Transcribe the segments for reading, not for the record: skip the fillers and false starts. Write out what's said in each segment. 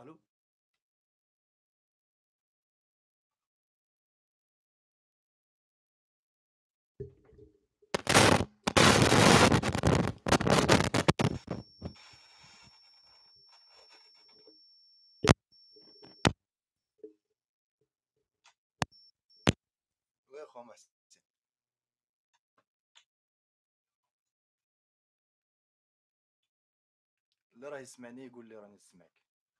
الو. وي خو محسن. اللي راه يسمعني يقول لي راني نسمعك.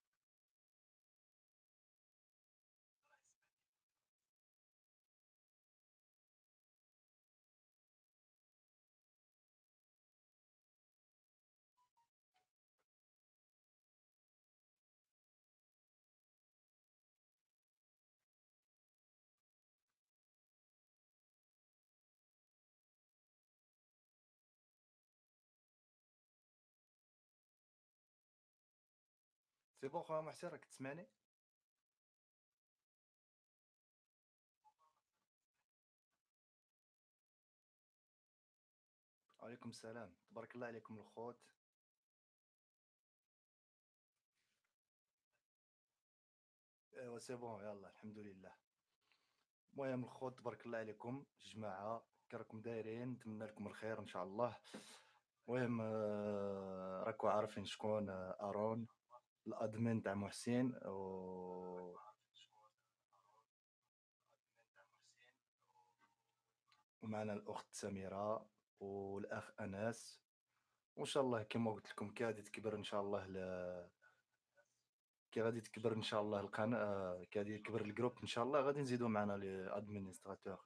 سي بون خويا محسن راك تسمعني. وعليكم السلام، تبارك الله عليكم الخوت. ايوا سي بون يلا الحمد لله. المهم الخوت تبارك الله عليكم جماعة، كي راكم دايرين؟ نتمنى لكم الخير ان شاء الله. المهم راكو عارفين شكون ارون الادمن تاع محسن ومعنا الاخت سميرة والاخ انس. وان شاء الله كما قلت لكم كي غادي تكبر ان شاء الله كي غادي تكبر ان شاء الله القناه، كي غادي يكبر الجروب ان شاء الله غادي نزيدو معنا لي ادمينستراتور.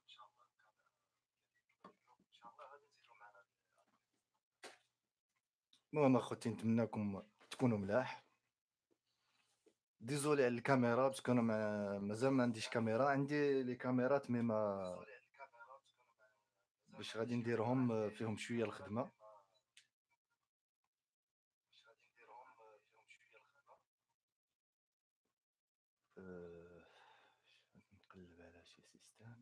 المهم اخوتي نتمنىكم تكونوا ملاح. ديزولي على الكاميرا باسكو انا مازال ما عنديش كاميرا، عندي لي كاميرات مي ما باش غادي نديرهم فيهم شويه الخدمه. أه، نقلب على شي سيستم.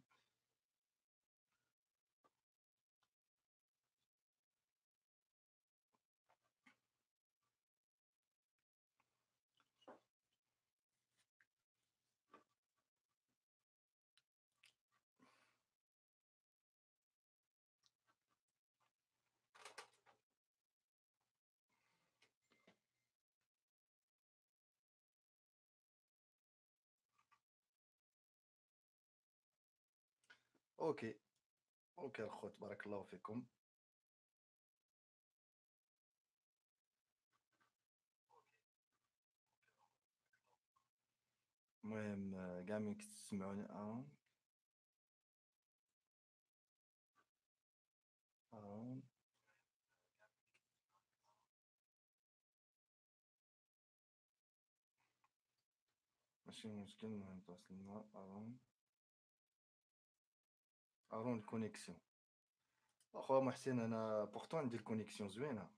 اوكي اوكي الخوت بارك الله فيكم. المهم كاع مين تسمعوني ارون ماشي مشكل، المهم تواصلنا ارون كونيكسيون. اخويا محسن انا بورتون عندي الكونيكسيون زوينه.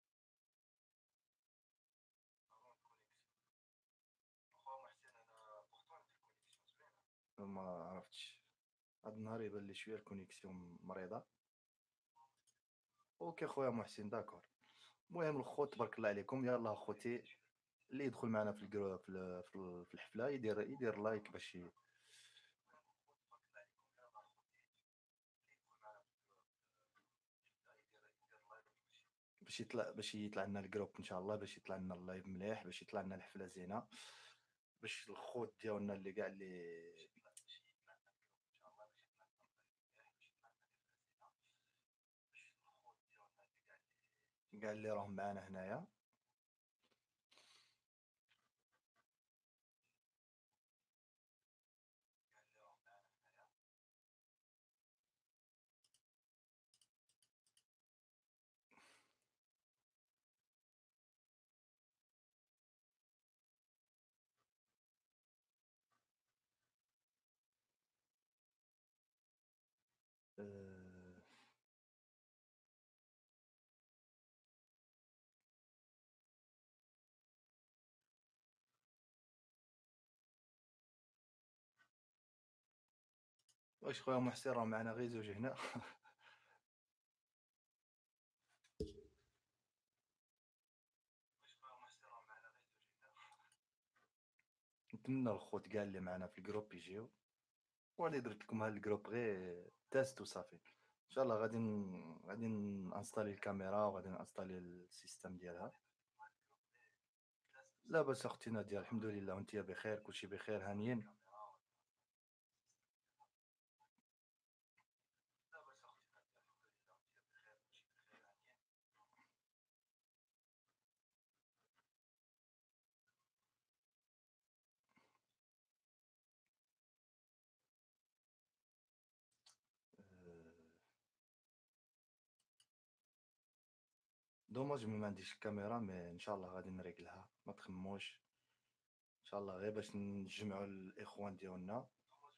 ما عرفتش، هاد النهار يبان لي شويه الكونيكسيون مريضه. اوكي خويا محسن داكور. المهم الخوت تبارك الله عليكم، يلا اخوتي اللي يدخل معنا في الجرو في الحفله يدير لايك باش يطلع لنا الجروب ان شاء الله، باش يطلع لنا اللايف مليح، باش يطلع لنا الحفله زينه، باش الخوت ديالنا اللي كاع اللي راهم معانا هنايا. أه، واش خويا محسن راه معنا غير زوج هنا. نتمنى الخوت كاع اللي معنا في الجروب يجيو، وأنا درت لكم هاد الجروب غير تيست وصافي. ان شاء الله غادي نانستالي الكاميرا وغادي نانستالي السيستم ديالها. لاباس اختي نادية، الحمد لله، وانتيا بخير؟ كلشي بخير؟ هانيين؟ دوماج ما عنديش الكاميرا، مي ان شاء الله غادي نريقلها، ما تخموش. ان شاء الله غير باش نجمعوا الاخوان ديالنا،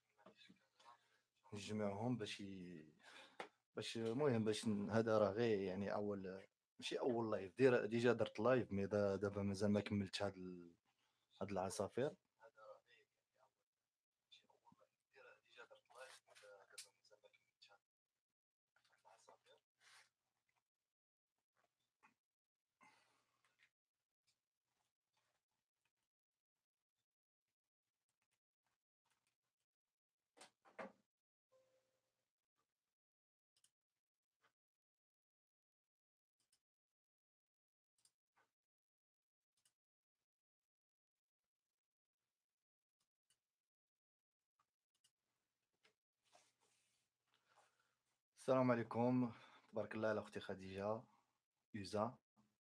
نجمعهم باش المهم هذا راه غير يعني اول، ماشي اول لايف ديجا درت لايف، مي دابا مازال ما كملتش هاد العصافير. السلام عليكم، تبارك الله على اختي خديجه يوزا.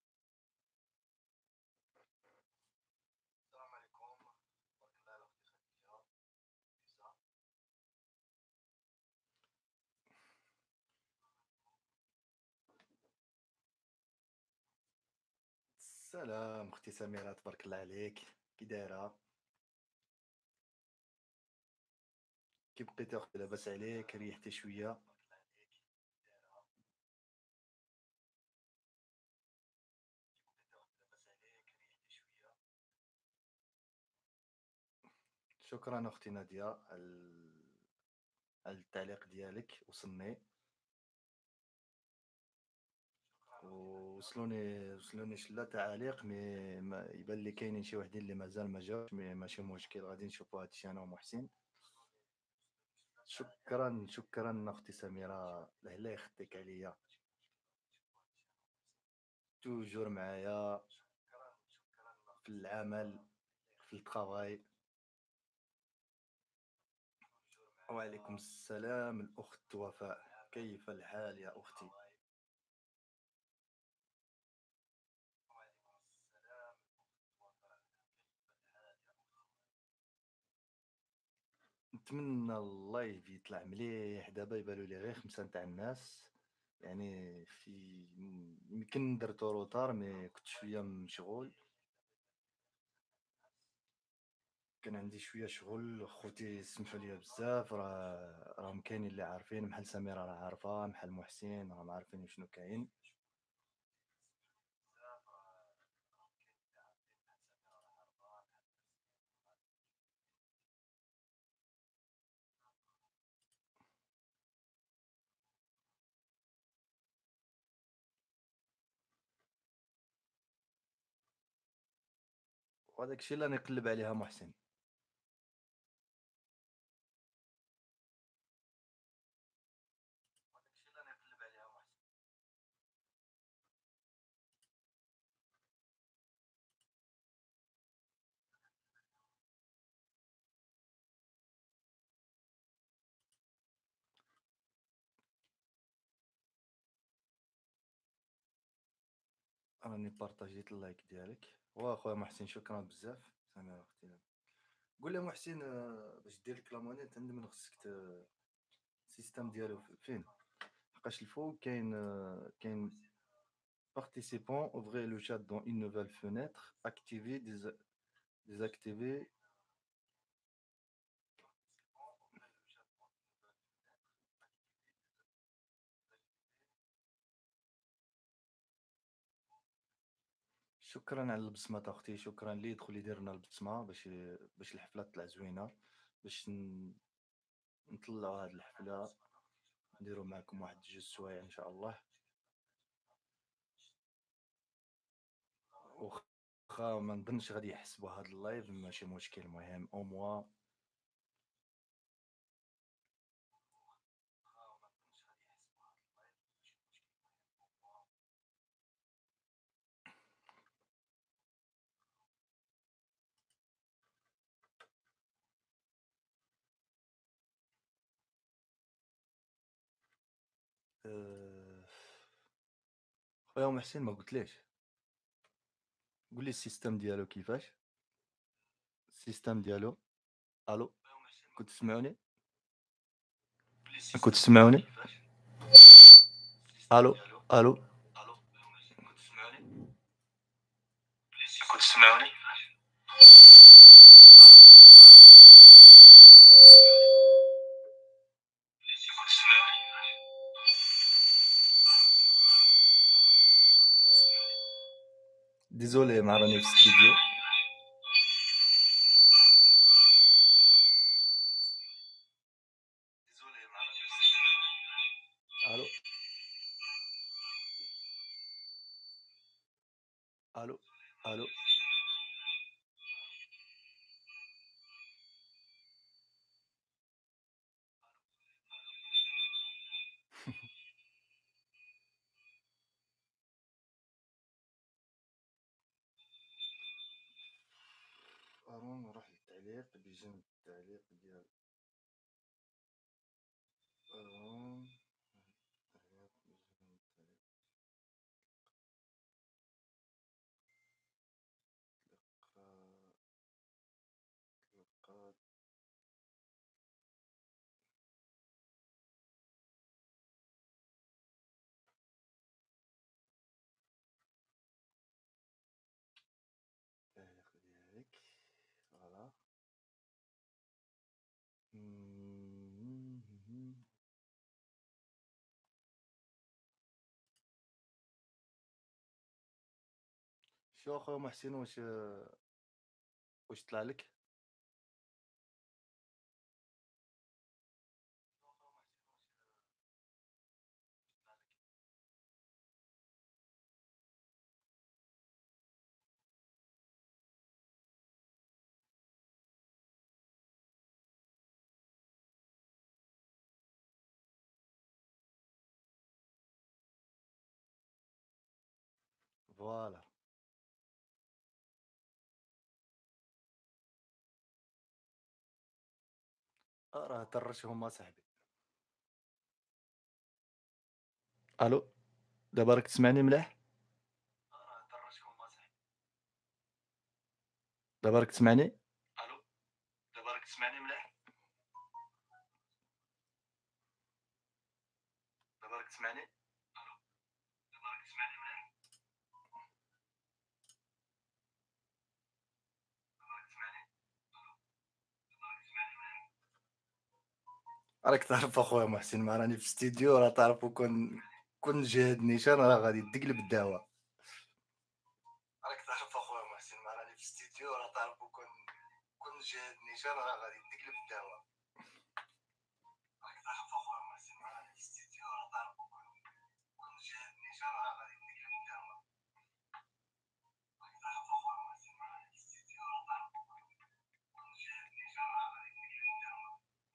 السلام اختي سميره، تبارك الله عليك، كي دايره؟ كي بقيتي اختي؟ لاباس عليك؟ ريحتي شويه؟ شكرا اختي ناديه على التعليق ديالك، وصلني. وصلوني شلا تعاليق، مي يبان لي كاينين شي وحدين اللي مازال ما جاوش، مي ماشي مشكل، غادي نشوفوا هادشي انا ومحسن. شكرا اختي سميره، لهلا يخطيك عليا، توجور معايا في العمل، في الطرافاي. وعليكم السلام الاخت وفاء، كيف الحال يا اختي؟ نتمنى اللايف يطلع مليح، دابا يبانوا لي غير خمسة نتاع الناس، يعني يمكن درتو روتار، مي كنت شوية مشغول، كان عندي شوية شغل. خوتي سمحوا لي بزاف، راهم كاينين اللي عارفين، بحال سميرة راه عارفة، بحال محسن راهم عارفين شنو كاين. وهذاك الشيء اللي راني نقلب عليها محسن. راني بارطاجيت اللايك ديالك، واخويا محسن شكرا بزاف. سميرة اختي، قول لي محسن، باش دير لك لامونيت عند من خصك السيستم ديالو فين؟ لحقاش الفوق كاين participant, ouvrez le chat dans une nouvelle fenêtre, activez, désactivez. شكرا على البصمة اختي، شكرا اللي يدخل يدير لنا البصمة باش الحفلة تطلع زوينة، باش نطلعوا هاد الحفلة، نديروا معكم واحد جوج سوايع ان شاء الله. واخا ما نظنش غادي يحسبوا هاد اللايف ماشي مشكل، المهم او موا أه... خويا محسن ما قلتليش، قول لي السيستم ديالو كيفاش؟ السيستم ديالو. الو، كنت تسمعوني؟ كنت تسمعوني؟ الو الو، كنت تسمعوني؟ ديزولي ما راني في الاستديو. الو الو الو. نروح للتعليق بجنب التعليق ديال تعليق بجنب تلقى التعليق ديالك. فوالا. شو اخويا محسن، واش طلع لك؟ فوالا. راه طرشهم اصاحبي. الو، دابا راك تسمعني مليح؟ دابا راك تسمعني؟ الو، دابا راك تسمعني مليح؟ دابا راك تسمعني؟ الو، دابا راك تسمعني مليح؟ دابا راك تسمعني؟ راك تعرف اخويا محسن، ما راني في الاستديو، راه تعرف كون جهد نيشان راه غادي تقلب الدعوه. راك تعرف اخويا محسن، ما راني في الاستديو، راه تعرف كون جهد نيشان راه غادي تقلب الدعوه. راك تعرف اخويا محسن، ما راني في الاستديو، راه تعرف كون جهد نيشان راه غادي تقلب الدعوه. راك تعرف اخويا محسن، ما راني في الاستديو، راه تعرف كون جهد نيشان راه غادي تقلب الدعوه.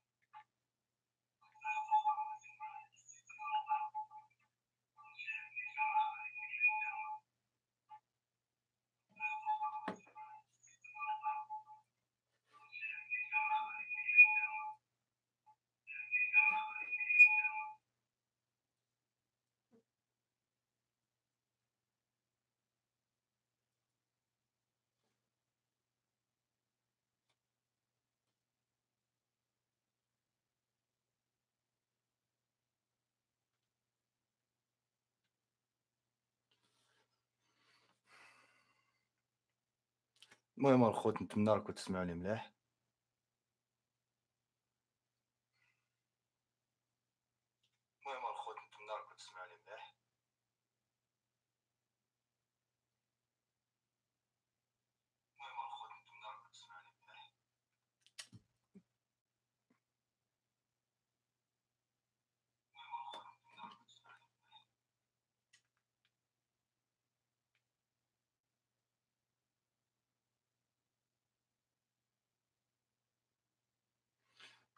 المهم الخوت، نتمنى راكم تسمعوني مليح. المهم الخوت، نتمنى راكم تسمعوني مليح. المهم الخوت، نتمنى راكم تسمعوني مليح.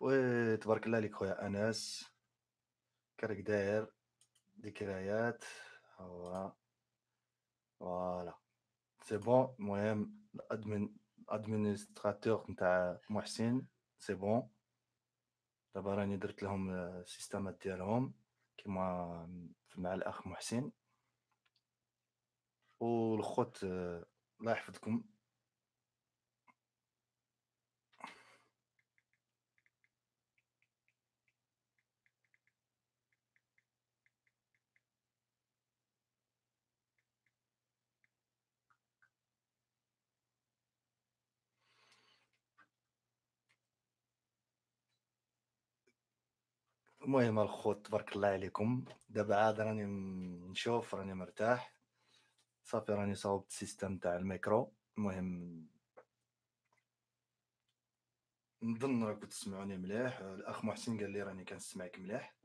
تبارك الله عليك خويا أنس، كيراك داير؟ ذكريات، ها هو، فوالا، سي بون. المهم الادمينستراتور نتاع محسن، سي بون. دابا راني درت لهم السيستمات ديالهم كيما مع الأخ محسن، والخوت الله يحفظكم. المهم الخوت تبارك الله عليكم، دابا عاد راني نشوف راني مرتاح، صافي راني صاوبت السيستم تاع الميكرو. المهم نظن راكم تسمعوني مليح، الأخ محسن قال لي راني كنسمعك مليح.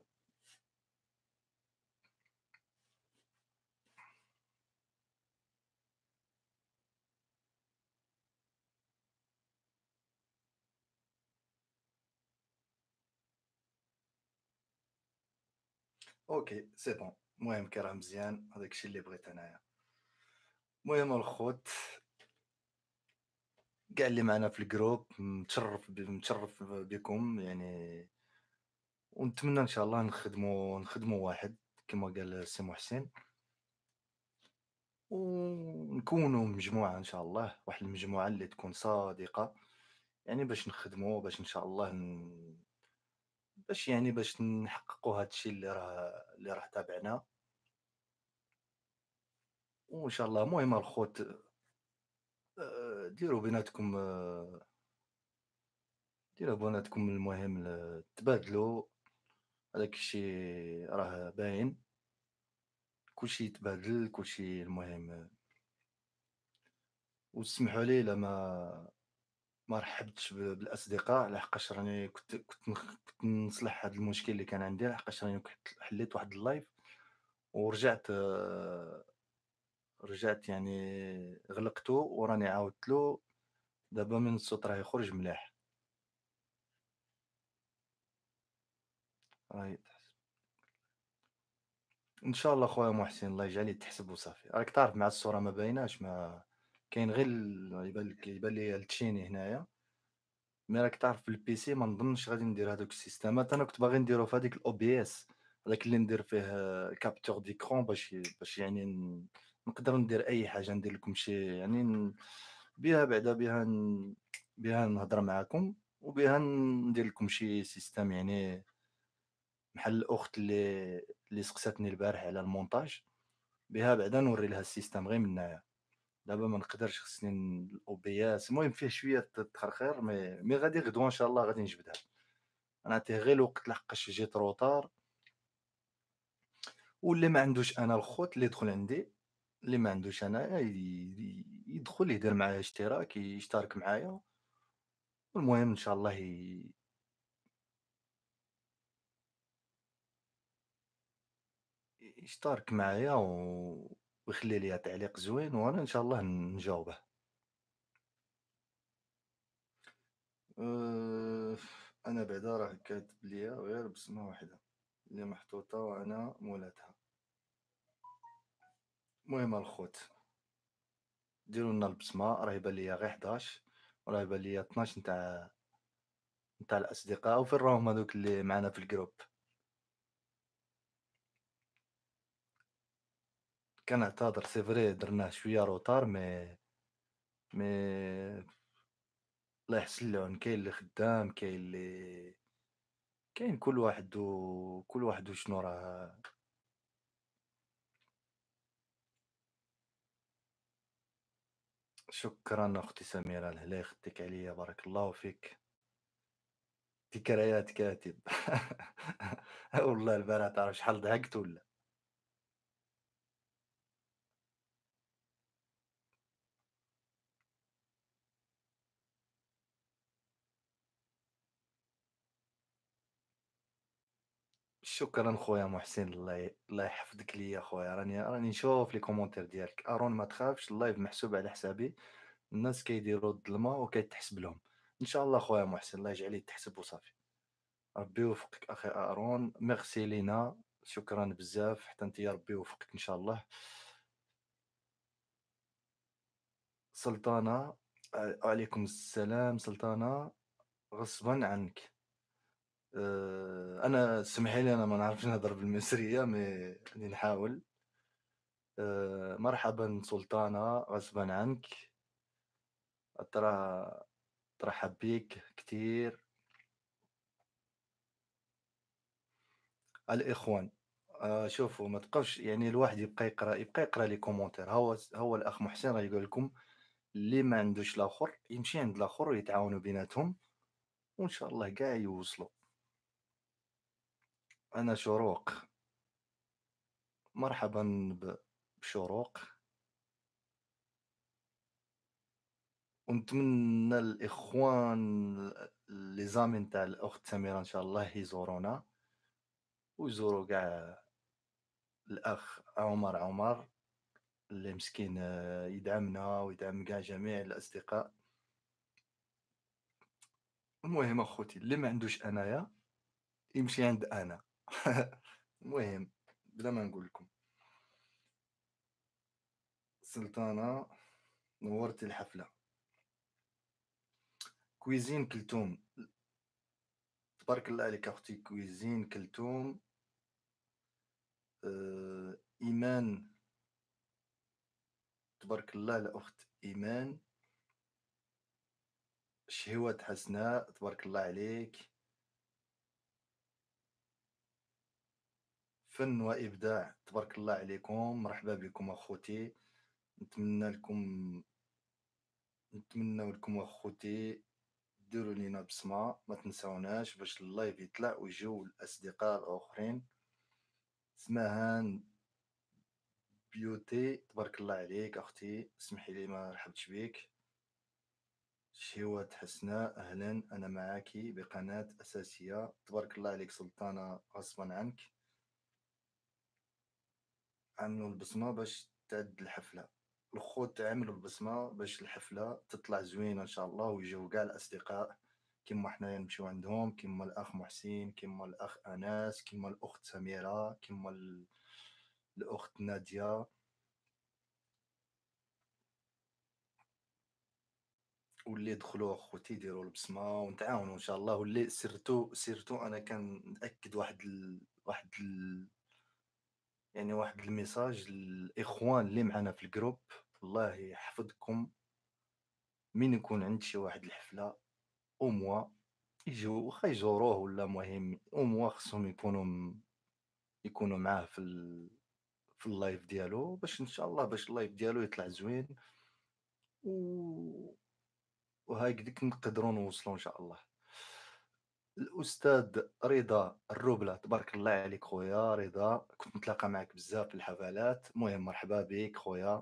أوكي سي بون. المهم كي راه مزيان هذاك الشيء اللي بغيت أنايا. المهم الخوت كاع اللي معنا في الجروب متشرف بكم يعني، ونتمنى إن شاء الله نخدموا واحد كما قال السي محسن، ونكونوا مجموعة إن شاء الله، واحد المجموعة اللي تكون صادقة، يعني باش نخدموا باش إن شاء الله باش نحققوا هذا الشيء اللي راه تابعنا، وإن شاء الله. المهم الخوت ديروا بيناتكم المهم تبادلوا، هذاك الشيء راه باين، كلشي يتبادل كلشي المهم. وتسمحوا لي إلا ما رحبتش بالأصدقاء، لحقاش راني كنت نصلح هذا المشكل اللي كان عندي، لحقاش راني كنت حليت واحد اللايف ورجعت رجعت يعني غلقته وراني عاودت له، دابا من الصوت راه يخرج مليح. راهي إن شاء الله خويا محسن الله يجعل يتحسب وصافي، راك تعرف مع الصورة ما بايناش، ما كاين غير يبان لي التشيني هنايا، مي راك تعرف في البيسي ما نظنش غادي ندير هادوك السيستمات، أنا كنت باغي نديرو في هاديك الOBS، هذاك اللي ندير فيه capture d'écran باش يعني نقدر ندير أي حاجة، ندير لكم شي يعني بها بعدا بها نهضر معاكم، وبها ندير لكم شي سيستم يعني بحال الأخت اللي سقساتني البارح على المونتاج، بها بعدا نوري لها السيستم غير من هنايا. دابا ما نقدرش خصني الOBS، المهم فيه شوية التخرخير، مي غادي غدوة إن شاء الله غادي نجبدها. نعطيه غير الوقت لحقاش جيت روطار، واللي ما عندوش أنا الخوت اللي يدخل عندي، اللي ما عندوش أنايا يدخل يدير معايا اشتراك يشترك معايا، والمهم إن شاء الله يشترك معايا ويخلي ليا تعليق زوين، وأنا إن شاء الله نجاوبه. أه، أنا بعدا راه كاتب ليا غير بسمة واحدة اللي محطوطة وأنا مولاتها. المهم الخوت ديروا لنا البصمة، راه يبان ليا غير 11، وراه يبان ليا 12 نتاع الأصدقاء، وفين راهم هادوك اللي معانا في الجروب. كنعتذر سي فري درناه شوية روطار، مي الله يحسن العون، كاين اللي خدام كاين كل واحد وشنو راه. شكرا أختي سميرة الهلا خديك عليا، بارك الله فيك. ذكريات كاتب. والله البارح تعرف شحال ضحكت ولا. شكرا خويا محسن، الله يحفظك ليا خويا، راني نشوف لي كومونتير ديالك، ارون ما تخافش، اللايف محسوب على حسابي، الناس كيديروا الظلمه وكيتحسب لهم. ان شاء الله خويا محسن الله يجعل يتحسب وصافي. ربي يوفقك أخي هارون، ميرسي لينا، شكرًا بزاف، حتى أنتِ ربي يوفقك إن شاء الله. سلطانة وعليكم السلام سلطانة، غصبًا عنك. أنا اسمحي لي أنا ما نعرفش نهضر بالمصرية غادي نحاول. مرحبًا سلطانة، غصبًا عنك، أترى أترحب بيك كتير. الإخوان، شوفوا ما تبقاوش يعني الواحد يبقى يقرا لي كومونتير، هو الأخ محسن راه يقول لكم اللي ما عندوش الآخر يمشي عند الآخر ويتعاونوا بيناتهم، وإن شاء الله كاع يوصلوا. أنا شروق، مرحبًا بشروق، ونتمنى الإخوان لي زامي نتاع الأخت سميرة إن شاء الله يزورونا، ويزوروا كاع الأخ عمر اللي مسكين يدعمنا ويدعم كاع جميع الأصدقاء. المهم أخوتي اللي ما عندوش أنايا يمشي عند أنا. المهم بلا ما نقول لكم، سلطانة نورتي الحفلة. كويزين كلثوم، تبارك الله عليك أختي كويزين كلثوم. إيمان، تبارك الله الأخت إيمان. شهوة حسناء، تبارك الله عليك. فن وإبداع، تبارك الله عليكم، مرحبا بكم أخوتي. نتمنى لكم نتمنى لكم أخوتي ديروا لينا بصمة، ما تنساوناش باش اللايف يطلع ويجيو الأصدقاء الآخرين. اسمهان بيوتي، تبارك الله عليك أختي، اسمحي لي ما رحبتش بيك. شهوة حسناء، أهلا أنا معك بقناة أساسية، تبارك الله عليك سلطانة، غصبا عنك. عملوا البصمة باش تعد الحفلة، الخوت عملوا البصمة باش الحفلة تطلع زوينة إن شاء الله ويجيو كاع الأصدقاء كيما حنايا نمشيو عندهم، كيما الأخ محسن، كيما الأخ أنس، كيما الأخت سميرة، كيما الأخت نادية. واللي دخلوا أخوتي يديروا البصمة ونتعاونوا إن شاء الله، واللي سيرتو أنا كنأكد يعني واحد الميساج للإخوان اللي معنا في الجروب، الله يحفظكم. من يكون عند شي واحد الحفلة أو موا يجيو واخا يزوروه ولا مهم أو موا خصهم يكونوا معاه في اللايف ديالو باش إن شاء الله باش اللايف ديالو يطلع زوين و وهكذاك نقدروا نوصلوا إن شاء الله. الأستاذ رضا الروبلة، تبارك الله عليك خويا رضا، كنت نتلاقى معك بزاف في الحفلات، المهم مرحبا بك خويا.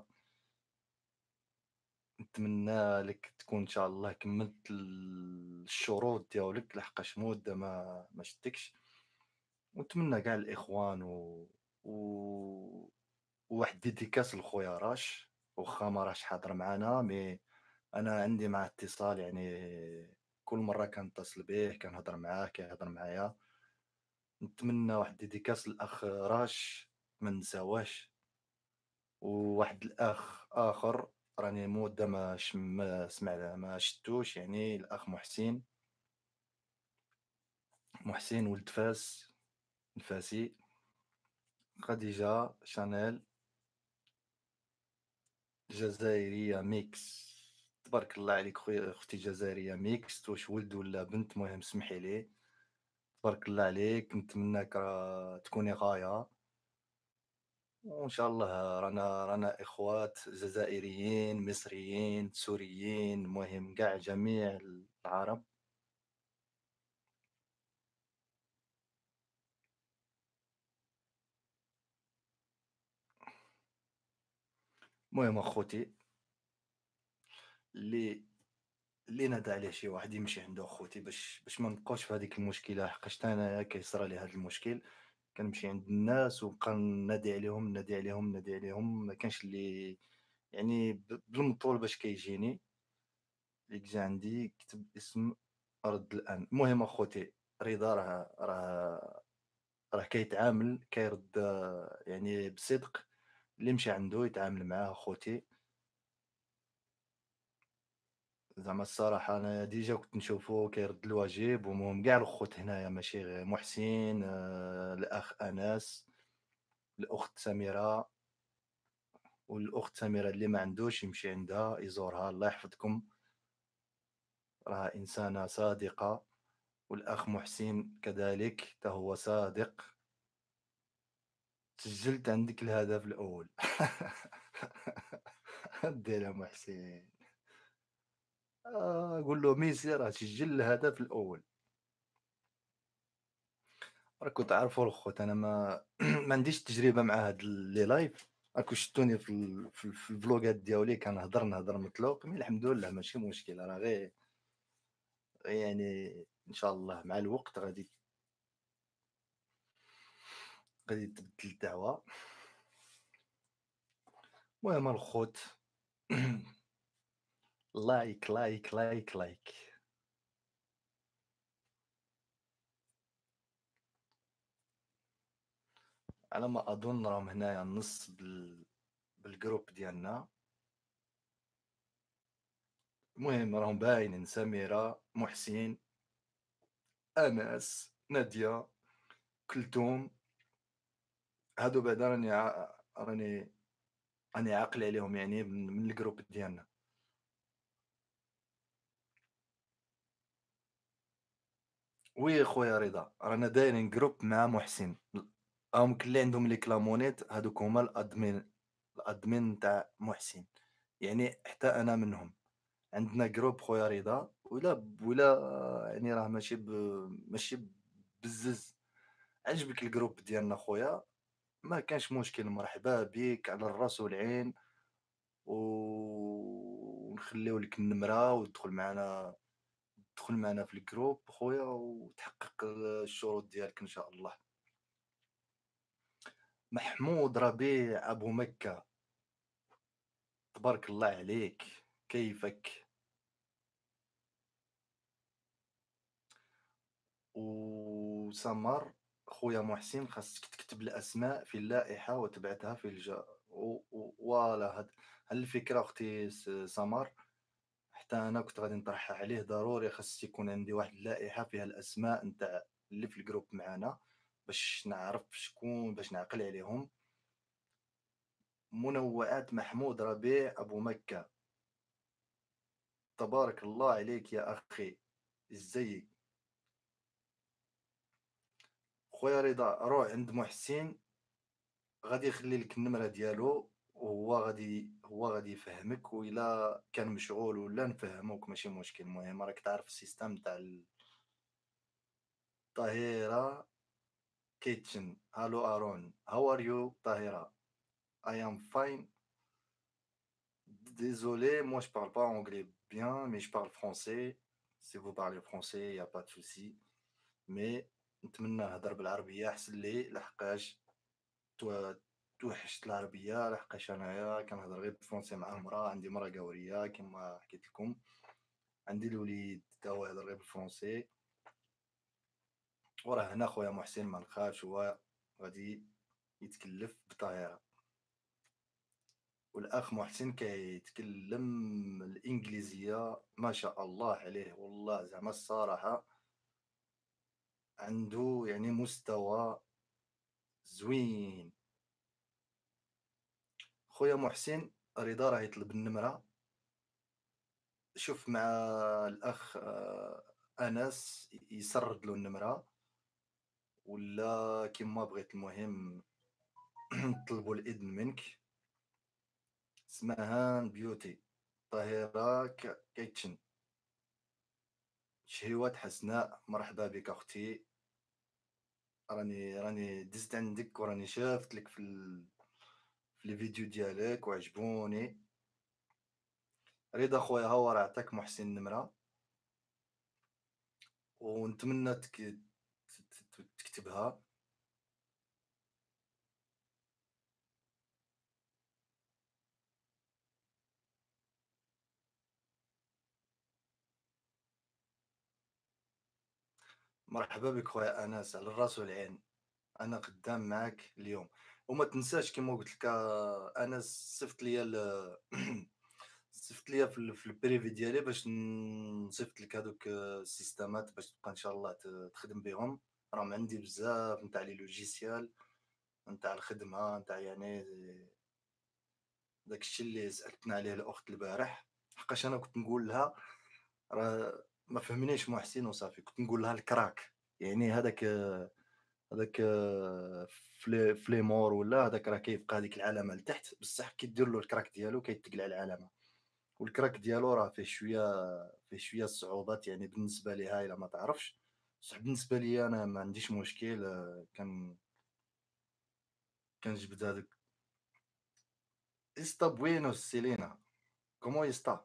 نتمنى لك تكون إن شاء الله كمّلت الشروط ديالك لحقاش مدة ما شفتكش، ونتمنى كاع الإخوان و وواحد ديديكاس لخويا راش، واخا ما راهش حاضر معانا أنا عندي معاه اتصال يعني كل مرة كنتصل بيه كنهضر معاه كيهضر معايا. نتمنى واحد ديديكاس للأخ راش ما ننساوهش. وواحد الأخ آخر راني مدة ما شفتوش يعني الأخ محسن ولد فاس الفاسي. خديجة شانيل جزائرية ميكس، تبارك الله عليك خويا أختي جزائرية ميكس، واش ولد ولا بنت المهم سمحي لي. تبارك الله عليك، نتمناك تكوني غاية، وإن شاء الله رانا إخوات جزائريين مصريين سوريين المهم كاع جميع العرب. المهم أخوتي اللي اللي نادى عليه شي واحد يمشي عنده أخوتي باش ما نبقاوش في هذيك المشكلة، حقاش حتى أنايا كيصرى لي هذا المشكل، كنمشي عند الناس ونبقى نادي عليهم ما كانش اللي يعني بالمطول باش كيجيني، اللي جا عندي كتب اسم رد الآن. المهم أخوتي رضا راه كيتعامل كيرد يعني بصدق، اللي مشى عنده يتعامل معاه خوتي. زعما الصراحة أنا ديجا كنت نشوفه كيرد الواجب، ومهم كاع الخوت هنايا ماشي غير محسن، الأخ أنس، الأخت سميرة، والأخت سميرة اللي ما عندوش يمشي عندها يزورها، الله يحفظكم، راها إنسانة صادقة، والأخ محسن كذلك حتى هو صادق. سجّلت عندك الهدف الأول. ديرها محسن. قُل له ميسي راه سجّل الهدف الأول. راكم تعرفوا الخوت أنا ما ما عنديش تجربة مع هاد لي لايف. راكم شفتوني في الفلوقات دياولي كنهضر مطلوق، مي الحمد لله ماشي مشكل، راه غير يعني إن شاء الله مع الوقت غادي تبدل الدعوة. المهم الخوت. لايك، لايك، لايك، لايك. على ما أظن راهم هنايا النص بالجروب ديالنا. المهم راهم باينين سميرة، محسن، أنس، نادية، كلثوم. هادو بعدا راني عاقل عليهم يعني من الجروب ديالنا. وي خويا رضا رانا دايرين جروب مع محسن. راهم كلي عندهم لي كلامونيت، هادوك هما الادمين تاع محسن، يعني حتى انا منهم. عندنا جروب خويا رضا، ولا يعني راه ماشي بزز. عجبك الجروب ديالنا خويا، ما كانش مشكل، مرحبا بك على الراس والعين، ونخليو لك النمرة ودخل معنا في الجروب خويا، وتحقق الشروط ديالك ان شاء الله. محمود ربيع ابو مكة، تبارك الله عليك، كيفك؟ وسمر، خويا محسن خاصك تكتب الاسماء في اللائحة وتبعثها في فوالا هاد الفكرة اختي سمر. حتى انا كنت غادي نطرحها عليه، ضروري خاص يكون عندي واحد اللائحه فيها الاسماء نتاع اللي في الجروب معانا، باش نعرف شكون، باش نعقل عليهم. منوعات محمود ربيع ابو مكه، تبارك الله عليك يا اخي، ازيك؟ خويا رضا روح عند محسن، غادي يخلي لك النمره ديالو، وهو غادي يفهمك، وإلا كان مشغول ولا نفهموك ماشي مشكل. المهم راك تعرف السيستم تاع الطهيرة kitchen. Hello Aaron, how are you Tahira? I am fine. Désolé, moi je parle pas anglais bien, mais je parle français. Si vous parlez français, il n'y a pas de souci. Mais نتمنى نهضر بالعربية أحسن لي، لحقاش تو- توحشت العربية، لحقاش أنايا كنهضر غير بالفرنسي مع المرا، عندي مرا قورية كما حكيت لكم، عندي الوليد تا هو يهضر غير بالفرنسي. وراه هنا خويا محسن ما نخافش، هو غادي يتكلف بطايرة. والأخ محسن كيتكلم الإنجليزية ما شاء الله عليه، والله زعما الصراحة عنده يعني مستوى زوين. خويا محسن رضا راه يطلب النمرة، شوف مع الأخ أنس يسرد له النمرة، ولا كيما بغيت. المهم نطلبوا الإذن منك. سماهان بيوتي، طاهرة كيتشن، شهيوات حسناء، مرحبا بك أختي. راني دزت عندك وراني شافت لك في الفيديو ديالك وعجبوني. رضا خويا ها هو راه عطاك محسن النمرة، ونتمنى تكتبها. مرحبا بك خويا أنس، على الراس والعين. أنا قدّام معاك اليوم، وما تنساش كيما قُلت لك أنس صيفط ليا صيفط ليا في الprivé ديالي باش نصيفط لك هادوك السيستمات باش تبقى إن شاء الله تخدم بهم. راهم عندي بزاف نتاع لي logiciel نتاع الخدمة نتاع يعني داك الشي اللي سألتنا عليه الأخت البارح. لحقاش أنا كنت نقول لها راه ما فهمنيش محسن وصافي، كنت نقول لها الكراك، يعني هذاك فليمور ولا هذاك راه كيبقى هذيك العلامة لتحت، بصح كي دير له الكراك ديالو كيتقلع العلامة، والكراك ديالو راه فيه شوية صعوبات يعني بالنسبة ليها إلا ما تعرفش، بصح بالنسبة ليا أنا ما عنديش مشكل كنجبد هذاك. Está bueno Selena, ¿cómo está؟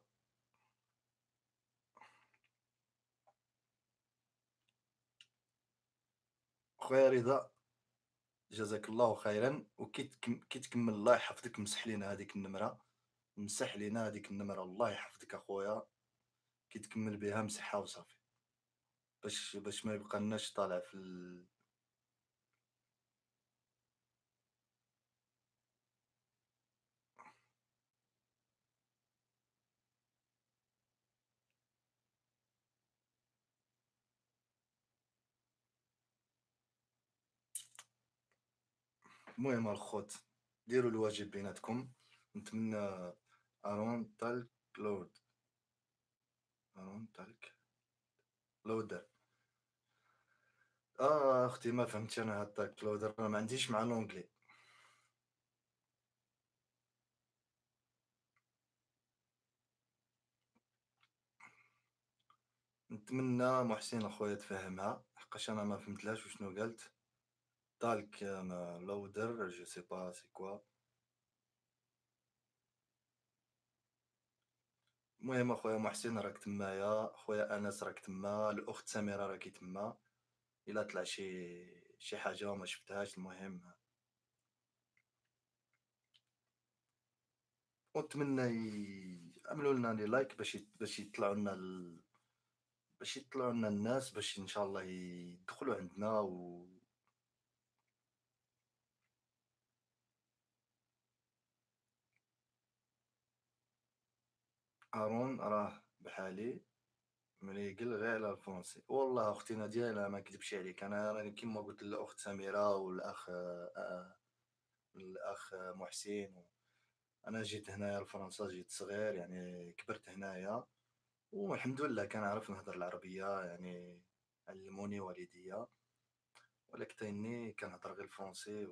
خويا رضا جزاك الله خيرًا، كي تكمّل الله يحفظك مسح لينا هذيك النمرة، مسح لينا هذيك النمرة الله يحفظك أخويا، كي تكمّل بها مسحها وصافي، باش ما يبقالناش طالع في المهم الخوت ديروا الواجب بيناتكم، نتمنى أرون تالك لود، أرون تالك لودر. أختي ما فهمتش أنا هاد تالك لودر، أنا ما عنديش مع الأونجلي. نتمنى محسن أخويا تفهمها، لحقاش أنا ما فهمتلهاش وشنو قالت. تالك لودر جو سي با سي كوا. المهم اخويا محسن راك تمايا، خويا انس راك تما، الاخت سميره راكي تما، الا طلع شي حاجه وما شفتهاش المهم. ونتمنى يعملوا لنا لي لايك باش يطلعوا لنا باش يطلعوا لنا الناس باش ان شاء الله يدخلوا عندنا هارون راه بحالي مريقل غير على الفرنسي. والله اختي ناديه لا ما نكذبش عليك، انا راني كيما قلت للاخت سميره والاخ محسن، أنا جيت هنايا لفرنسا جيت صغير يعني كبرت هنايا، والحمد لله كنعرف نهضر العربية يعني علموني والديا، ولكن تاني كنهضر غير الفرونسي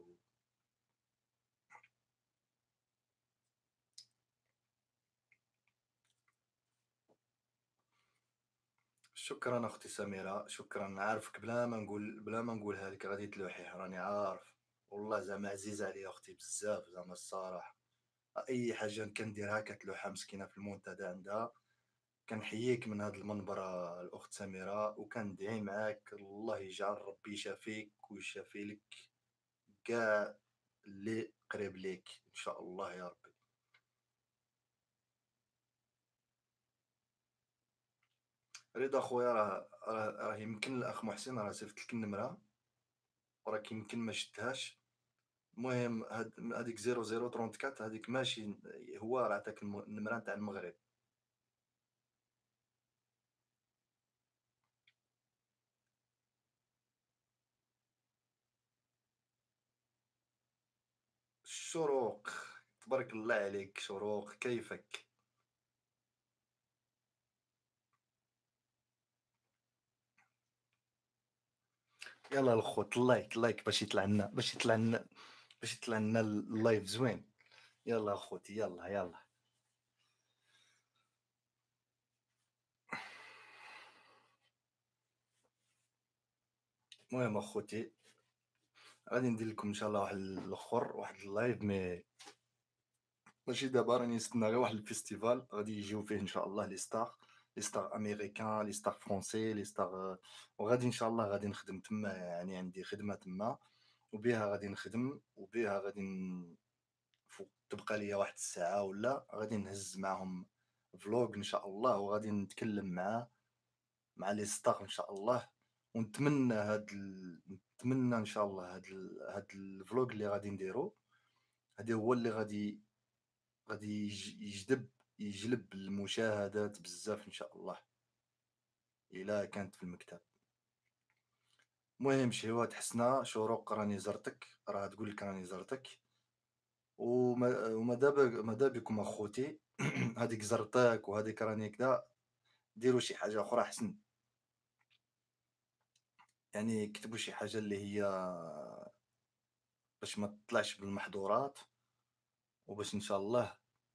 شكرا أختي سميرة، شكرا. عارفك بلا ما نقولها لك غادي تلوحي، راني عارف. والله زعما عزيزة عليا أختي بزاف زعما الصراحة، أي حاجة كنديرها كتلوحها مسكينة في المنتدى عندها. كنحييك من هذا المنبر الأخت سميرة، وكندعي معاك الله يجعل ربي يشافيك ويشافي لك كاع اللي قريب ليك إن شاء الله يا ربي. رضا خويا راه يمكن الأخ محسن راه صيفط لك النمرة وراك يمكن ما شدهاش. المهم هذيك 0034 هذيك ماشي، هو راه عطاك النمرة نتاع المغرب. شروق، تبارك الله عليك شروق، كيفك؟ يلا الخوت لايك لايك باش يطلع لنا اللايف زوين. يلا اخوتي يلا يلا. المهم اخوتي غادي ندير لكم ان شاء الله واحد الاخر واحد اللايف، ماشي دابا، راني نستنى غير واحد الفيستيفال غادي يجيو فيه ان شاء الله لي ستار امريكان، لي ستار فرونسي، لي ستار، وغادي ان شاء الله غادي نخدم تما، يعني عندي خدمه تما وبها غادي نخدم وبها تبقى ليا واحد الساعه ولا غادي نهز معاهم فلوق ان شاء الله، وغادي نتكلم مع لي ستار ان شاء الله، ونتمنى نتمنى إن شاء الله هاد الvlog اللي غادي نديرو، هادي هو اللي غادي يجلب المشاهدات بزاف إن شاء الله، إلا كانت في المكتب. المهم شهوات حسنى، شروق راني زرتك، راه تقول لك راني زرتك، ماذا بكم أخوتي. هاذيك زرتك وهاذيك راني كذا، ديروا شي حاجة أخرى أحسن، يعني كتبوا شي حاجة اللي هي باش ما تطلعش بالمحظورات، وباش إن شاء الله.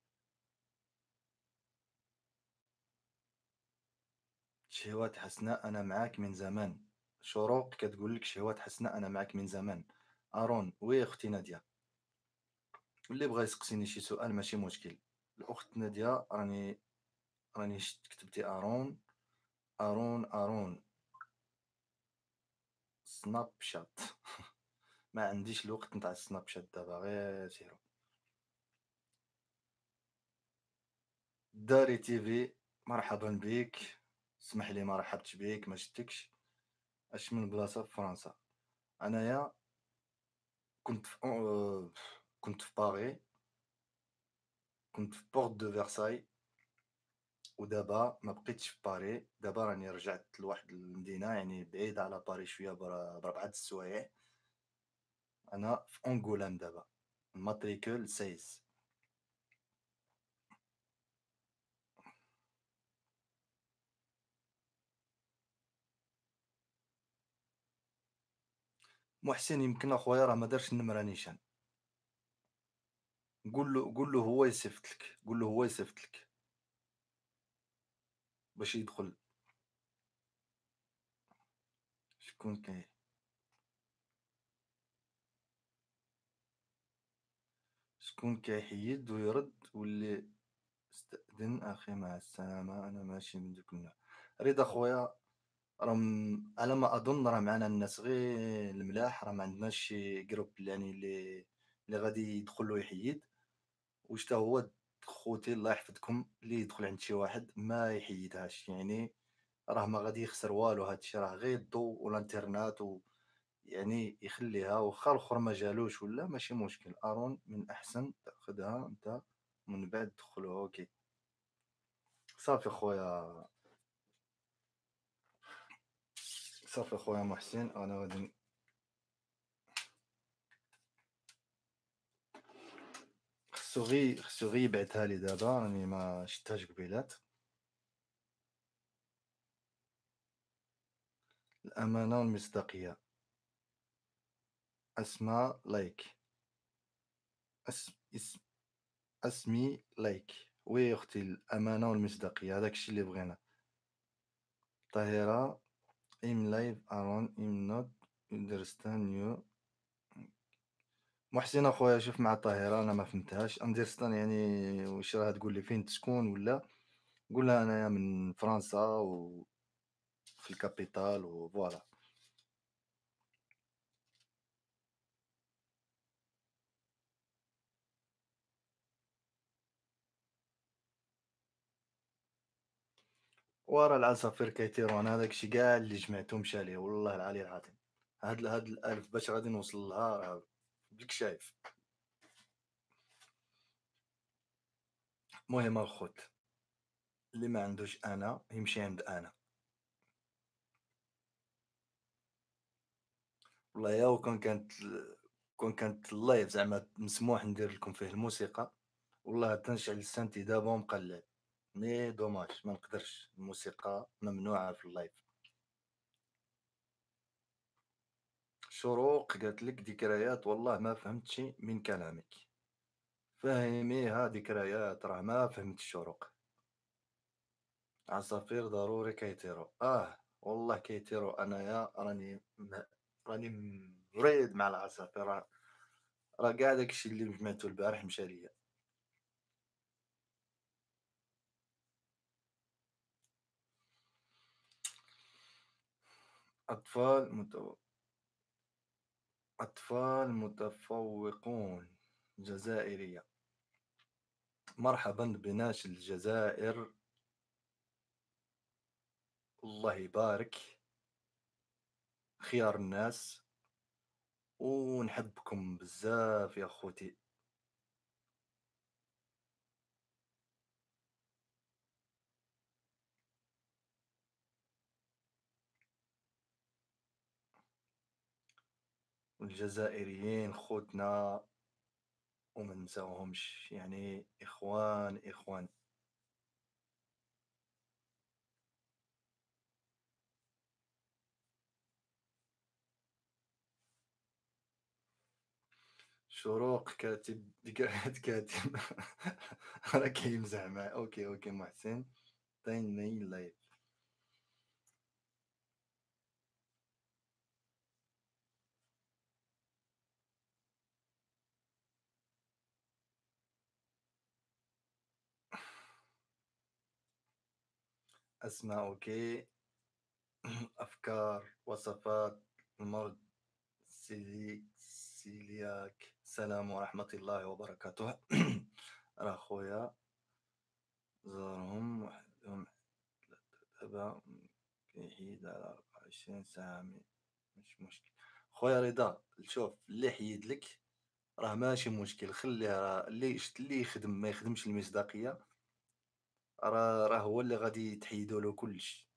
شهوات حسناء أنا معاك من زمان. شروق كتقول لك شهوات حسناء أنا معاك من زمان. أرون وي أختي نادية، اللي بغا يسقسيني شي سؤال ماشي مشكل. الأخت نادية راني شفت كتبتي أرون. أرون سناب شات. ما عنديش الوقت نتاع السناب شات دابا، غير سيرو. داري تيفي، مرحبا بك. اسمح لي ما رحبتش بك ما شفتكش. اش من بلاصة في فرنسا؟ انايا كنت في كنت في باغي، كنت في بورت دو فرساي، ودابا ما بقيتش في باري. دابا راني رجعت لواحد المدينة يعني بعيدة على باري شوية، بربعة السوايع. انا في انغولام دابا، الماتريكول 16. محسن يمكن اخويا راه ما دارش النمرة نيشان. قول له هو يصيفط لك، قول له هو يصيفط لك باش يدخل. شكون شكون كيحيد ويرد واللي استأذن أخي مع السلامة أنا ماشي من دوك النوع. رضا خويا، على ما أظن راه معنا الناس غير الملاح، راه ما عندناش شي جروب يعني اللي غادي يدخل له يحيد. واش تا هو خوتي الله يحفظكم اللي يدخل عند شي واحد ما يحيدهاش، يعني راه ما غادي يخسر والو، هادشي راه غير الضو والانترنت يعني يخليها، واخا الاخر ما جالوش ولا ماشي مشكل. ارون من احسن تاخذها انت من بعد تدخلوا اوكي. صافي خويا، صافي خويا محسن، انا غادي خصو غي يبعثها لي دابا، راني ما شفتهاش قبيلات. الامانه والمصداقيه. اسماء لايك. اسم اسمي لايك. وي اختي، الامانه والمصداقيه هذاك الشيء اللي بغينا. طاهره ام لايف ارون ام نوت understand you. محسن اخويا شوف مع طاهرة انا ما فهمتهاش، اندرستان يعني واش راه تقول لي فين تسكن ولا؟ قول لها انايا من فرنسا وفي الكابيتال وفوالا. ورا العصافير كيطيروا، انا هذاك الشيء كاع اللي جمعته مشى ليه والله العلي العظيم. هاد الالف باش غادي نوصل لها راه بلك شايف. المهم الخوت، اللي ما عندوش انا يمشي عند انا. والله يا كون كانت اللايف زعما مسموح ندير لكم فيه الموسيقى، والله تنشعل السانتي دابا ومقلع. مي دوماج ما نقدرش، الموسيقى ممنوعة في اللايف. شروق قالت لك ذكريات، والله ما فهمت شي من كلامك. فهميها ذكريات، راه ما فهمت الشروق. عصافير ضروري كيطيروا، والله كيطيروا. انايا راني مريض مع العصافير، راه كاع داكشي اللي جمعتو البارح مشى ليا. أطفال أطفال متفوقون جزائرية. مرحبا بناس الجزائر، الله يبارك. خيار الناس، ونحبكم بزاف يا خوتي. والجزائريين خوتنا وما ننساوهمش، يعني إخوان إخوان. شروق كاتب قاعد كاتب. راه كيمزح معايا. اوكي اوكي محسن. تاين ماين لايف. اسمع اوكي. افكار، وصفات، المرض، سيلياك. السلام ورحمة الله وبركاته. راه خويا زارهم وحدهم دابا كيحيد على 24 ساعة مش مشكل. خويا رضا، شوف اللي حيد لك راه ماشي مشكل، خليه، راه اللي يخدم ما يخدمش المصداقية، راه هو اللي غادي تحيدوا له كلشي.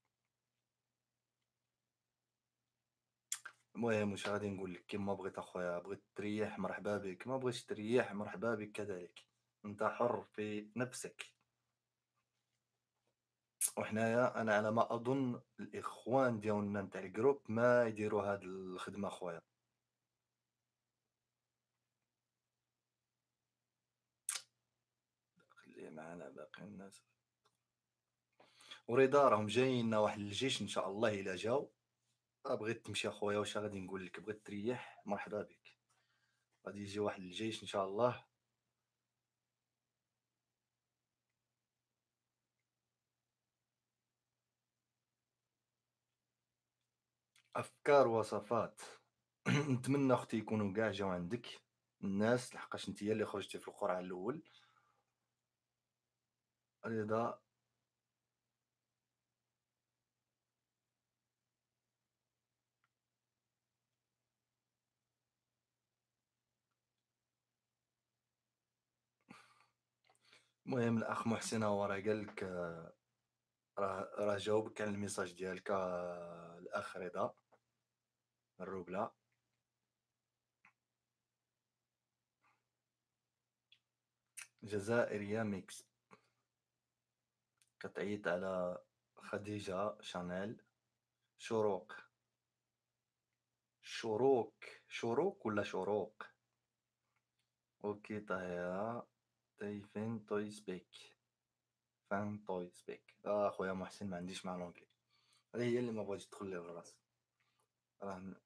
المهم واش غادي نقول لك، كيما بغيت اخويا، بغيت تريح مرحبا بك، ما بغيتش تريح مرحبا بك كذلك، انت حر في نفسك. وحنايا انا على ما اظن الاخوان ديالنا نتاع الجروب ما يديروا هاد الخدمه خويا. خليه معنا باقي الناس. ورضا راهم جايين واحد الجيش ان شاء الله الا جاو. بغيت تمشي اخويا، واش غادي نقول لك، بغيت تريح مرحبا بك. غادي يجي واحد الجيش ان شاء الله. افكار، وصفات. نتمنى اختي يكونوا كاع جاو عندك الناس، لحقاش انت هي اللي خرجتي في القرعه الاول. رضا. المهم الاخ محسن هو راه قال لك، راه جاوبك على الميساج ديالك، الاخ رضا الروبله. جزائريه ميكس. كتعيط على خديجه شانيل. شروق. شروق ولا شروق. اوكي طاهره. تايفين توي سبيك. فان توي سبيك. اخويا محسن ما عنديش مع لونجلي، هذه هي اللي ما بغاتش تدخل لي الراس. راه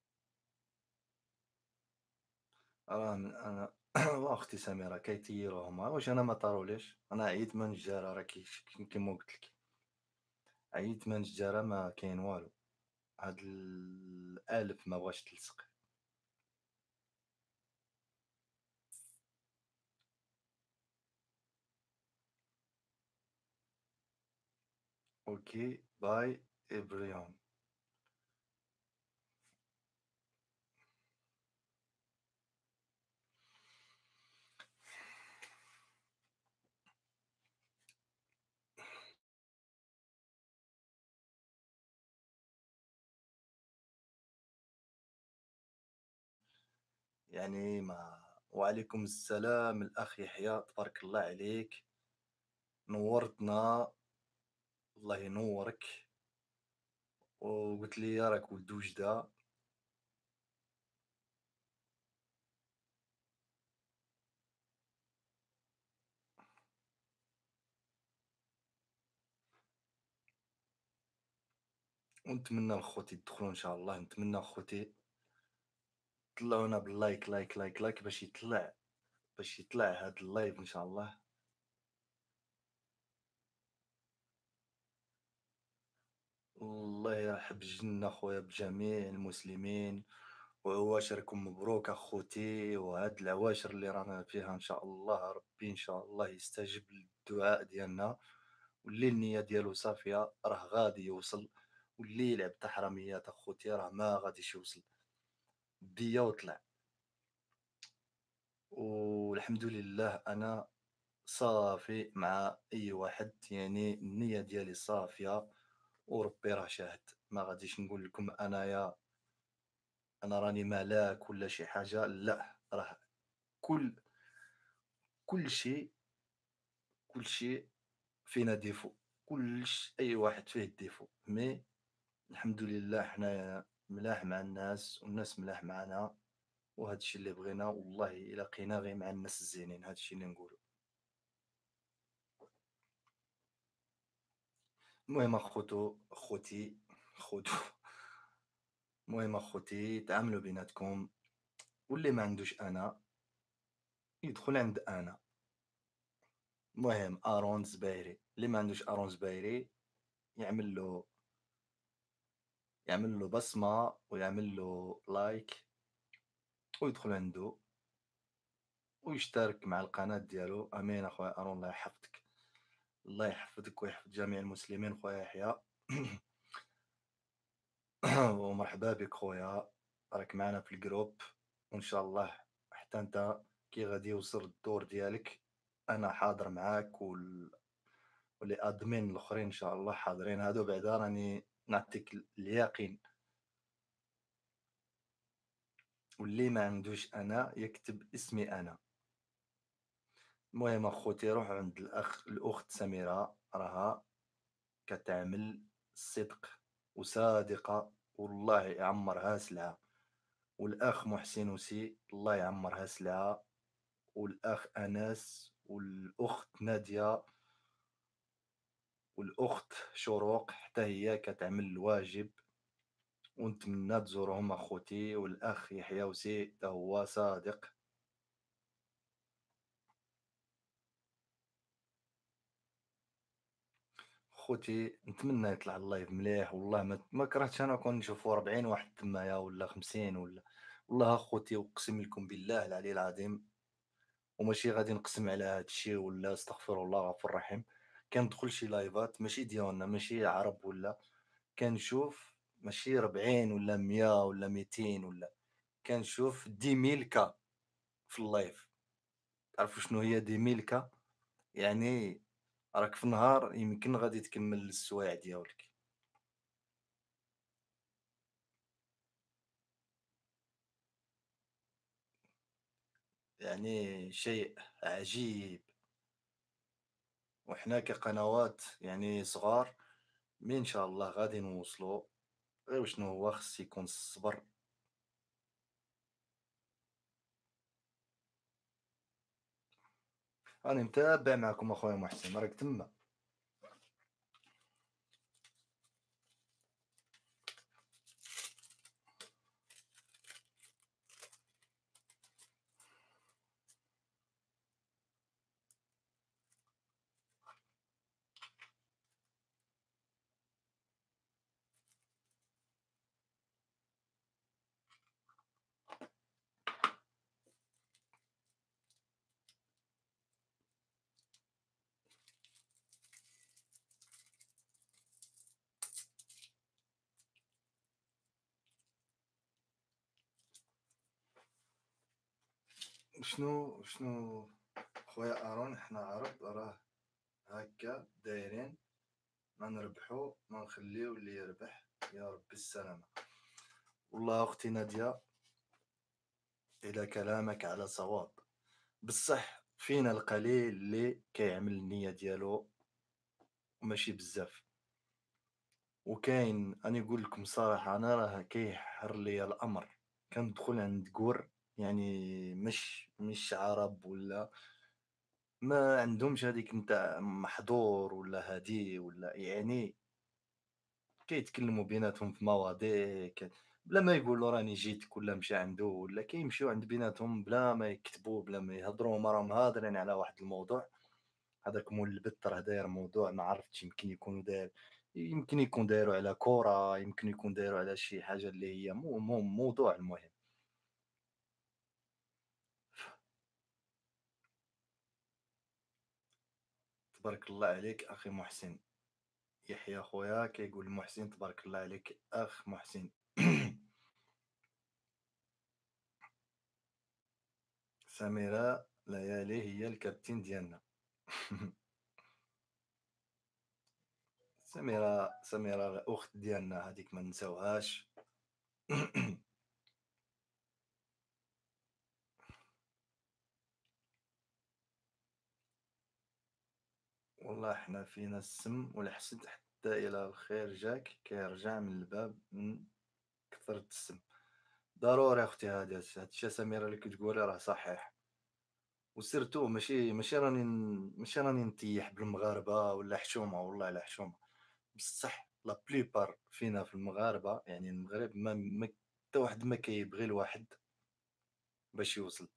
انا. واختي سميرة كيطيروهم، واش انا ما طاروليش، انا عييت من الجارة، راه كيما قلت لك، عييت من الجارة ما كاين والو. هاد الالف ما بغاش تلصق. اوكي باي ابريون. يعني ما. وعليكم السلام الاخ يحيى، تبارك الله عليك، نورتنا. الله ينورك. وقلت لي راك ولد وجده. ونتمنى الخوتي يدخلوا ان شاء الله، نتمنى الخوتي طلعونا باللايك لايك لايك لايك باش يطلع هاد اللايف ان شاء الله. الله يرحب الجنة خويا بجميع المسلمين، وعواشركم مبروك اخوتي، وهاد العواشر اللي رانا فيها ان شاء الله ربي ان شاء الله يستجيب للدعاء ديالنا، واللي النية ديالو صافية راه غادي يوصل. واللي يلعب حتى حراميات اخوتي راه ما غاديش يوصل، بيا وطلع. والحمد لله أنا صافي مع أي واحد، يعني النية ديالي صافية، وربي راه شاهد. ما غاديش نقول لكم أنايا أنا راني ملاك ولا شي حاجة، لأ، راه كل كل شيء كل شيء فينا ديفو، أي واحد فيه ديفو، مي الحمد لله حنايا ملاح مع الناس والناس ملاح معانا، وهذا الشيء اللي بغينا، والله إلا لقينا غير مع الناس الزينين، هذا الشيء اللي نقولو. المهم خوتو المهم أخوتي تعاملوا بيناتكم، واللي ما عندوش أنا يدخل عند أنا. المهم أرون زبايري، اللي ما عندوش أرون زبايري يعمل له يعمل له بصمة ويعمل له لايك ويدخل عنده ويشترك مع القناة ديالو. أمين أخويا أرون، الله يحفظك، الله يحفظك ويحفظ جميع المسلمين خويا يحيى. ومرحبا بك خويا، راك معنا في الجروب، وإن شاء الله حتى أنت كي غادي يوصل الدور ديالك أنا حاضر معاك، واللي أدمين الآخرين إن شاء الله حاضرين، هادو بعدا راني نعطيك اليقين. واللي ما عندوش أنا يكتب اسمي أنا. المهم أخوتي روح عند الأخت سميرة، راها كتعمل صدق وصادقة، والله يعمرها سلعة. والأخ محسن وسي الله يعمرها سلعة، والأخ أنس والأخت نادية والأخت شروق حتى هي كتعمل الواجب، ونتمنى تزورهم أخوتي. والأخ يحيى وسي تا هو صادق. خوتي نتمنى يطلع اللايف مليح، والله ما كرهتش انا كون نشوفو 40 واحد تمايا ولا 50 ولا. والله اخوتي اقسم لكم بالله العلي العظيم، وماشي غادي نقسم على هاد الشيء ولا استغفر الله غفور رحيم. كندخل شي لايفات ماشي ديالنا، ماشي عرب ولا، كنشوف ماشي 40 ولا 100 ولا 200 ولا، كنشوف 10,000 كا في اللايف. تعرفوا شنو هي 10,000 كا؟ يعني راك في نهار يمكن غادي تكمل السوايع ديالك. يعني شيء عجيب. وإحنا كقنوات يعني صغار، مي إن شاء الله غادي نوصلوا، غير شنو هو خص يكون الصبر. راني متابع معكم أخويا محسن، راك تما. شنو خويا أرون، إحنا عرب راه هكا دايرين، ما نربحو ما نخليو اللي يربح، يا ربي السلامة. والله أختي نادية إلى كلامك على صواب، بصح فينا القليل اللي كيعمل النية ديالو وماشي بزاف. وكاين أنا نقول لكم صراحة، أنا راه كيحر ليا الأمر كندخل عند كور، يعني مش عرب ولا، ما عندهمش هذيك نتاع محظور ولا هادي ولا، يعني كيتكلموا بيناتهم في مواضيع بلا ما يقولوا راني جيتك ولا مشى عنده، ولا كيمشيو عند بيناتهم بلا ما يكتبوا بلا ما يهضروا، هما راهم هادرين على واحد الموضوع. هذاك مول البت راه داير موضوع ما عرفتش، يمكن يكونوا داير، يمكن يكون دايروا على كورة، يمكن يكون دايروا على شي حاجة اللي هي موضوع المهم. تبارك الله عليك أخي محسن، يحيى خويا كيقول محسن تبارك الله عليك أخ محسن. سميرة ليالي هي الكابتن ديالنا. سميرة الأخت ديالنا هذيك ما نساوهاش. والله حنا فينا السم والحسد حتى إلى الخير جاك كيرجع من الباب من كثرة السم. ضروري أختي هادشي سميرة اللي كتقولي راه صحيح. وسيرتو ماشي راني نتيح بالمغاربة ولا حشومة والله لا حشومة. بصح لا بليبار فينا في المغاربة يعني المغرب ما حتى واحد ما كيبغي الواحد باش يوصل.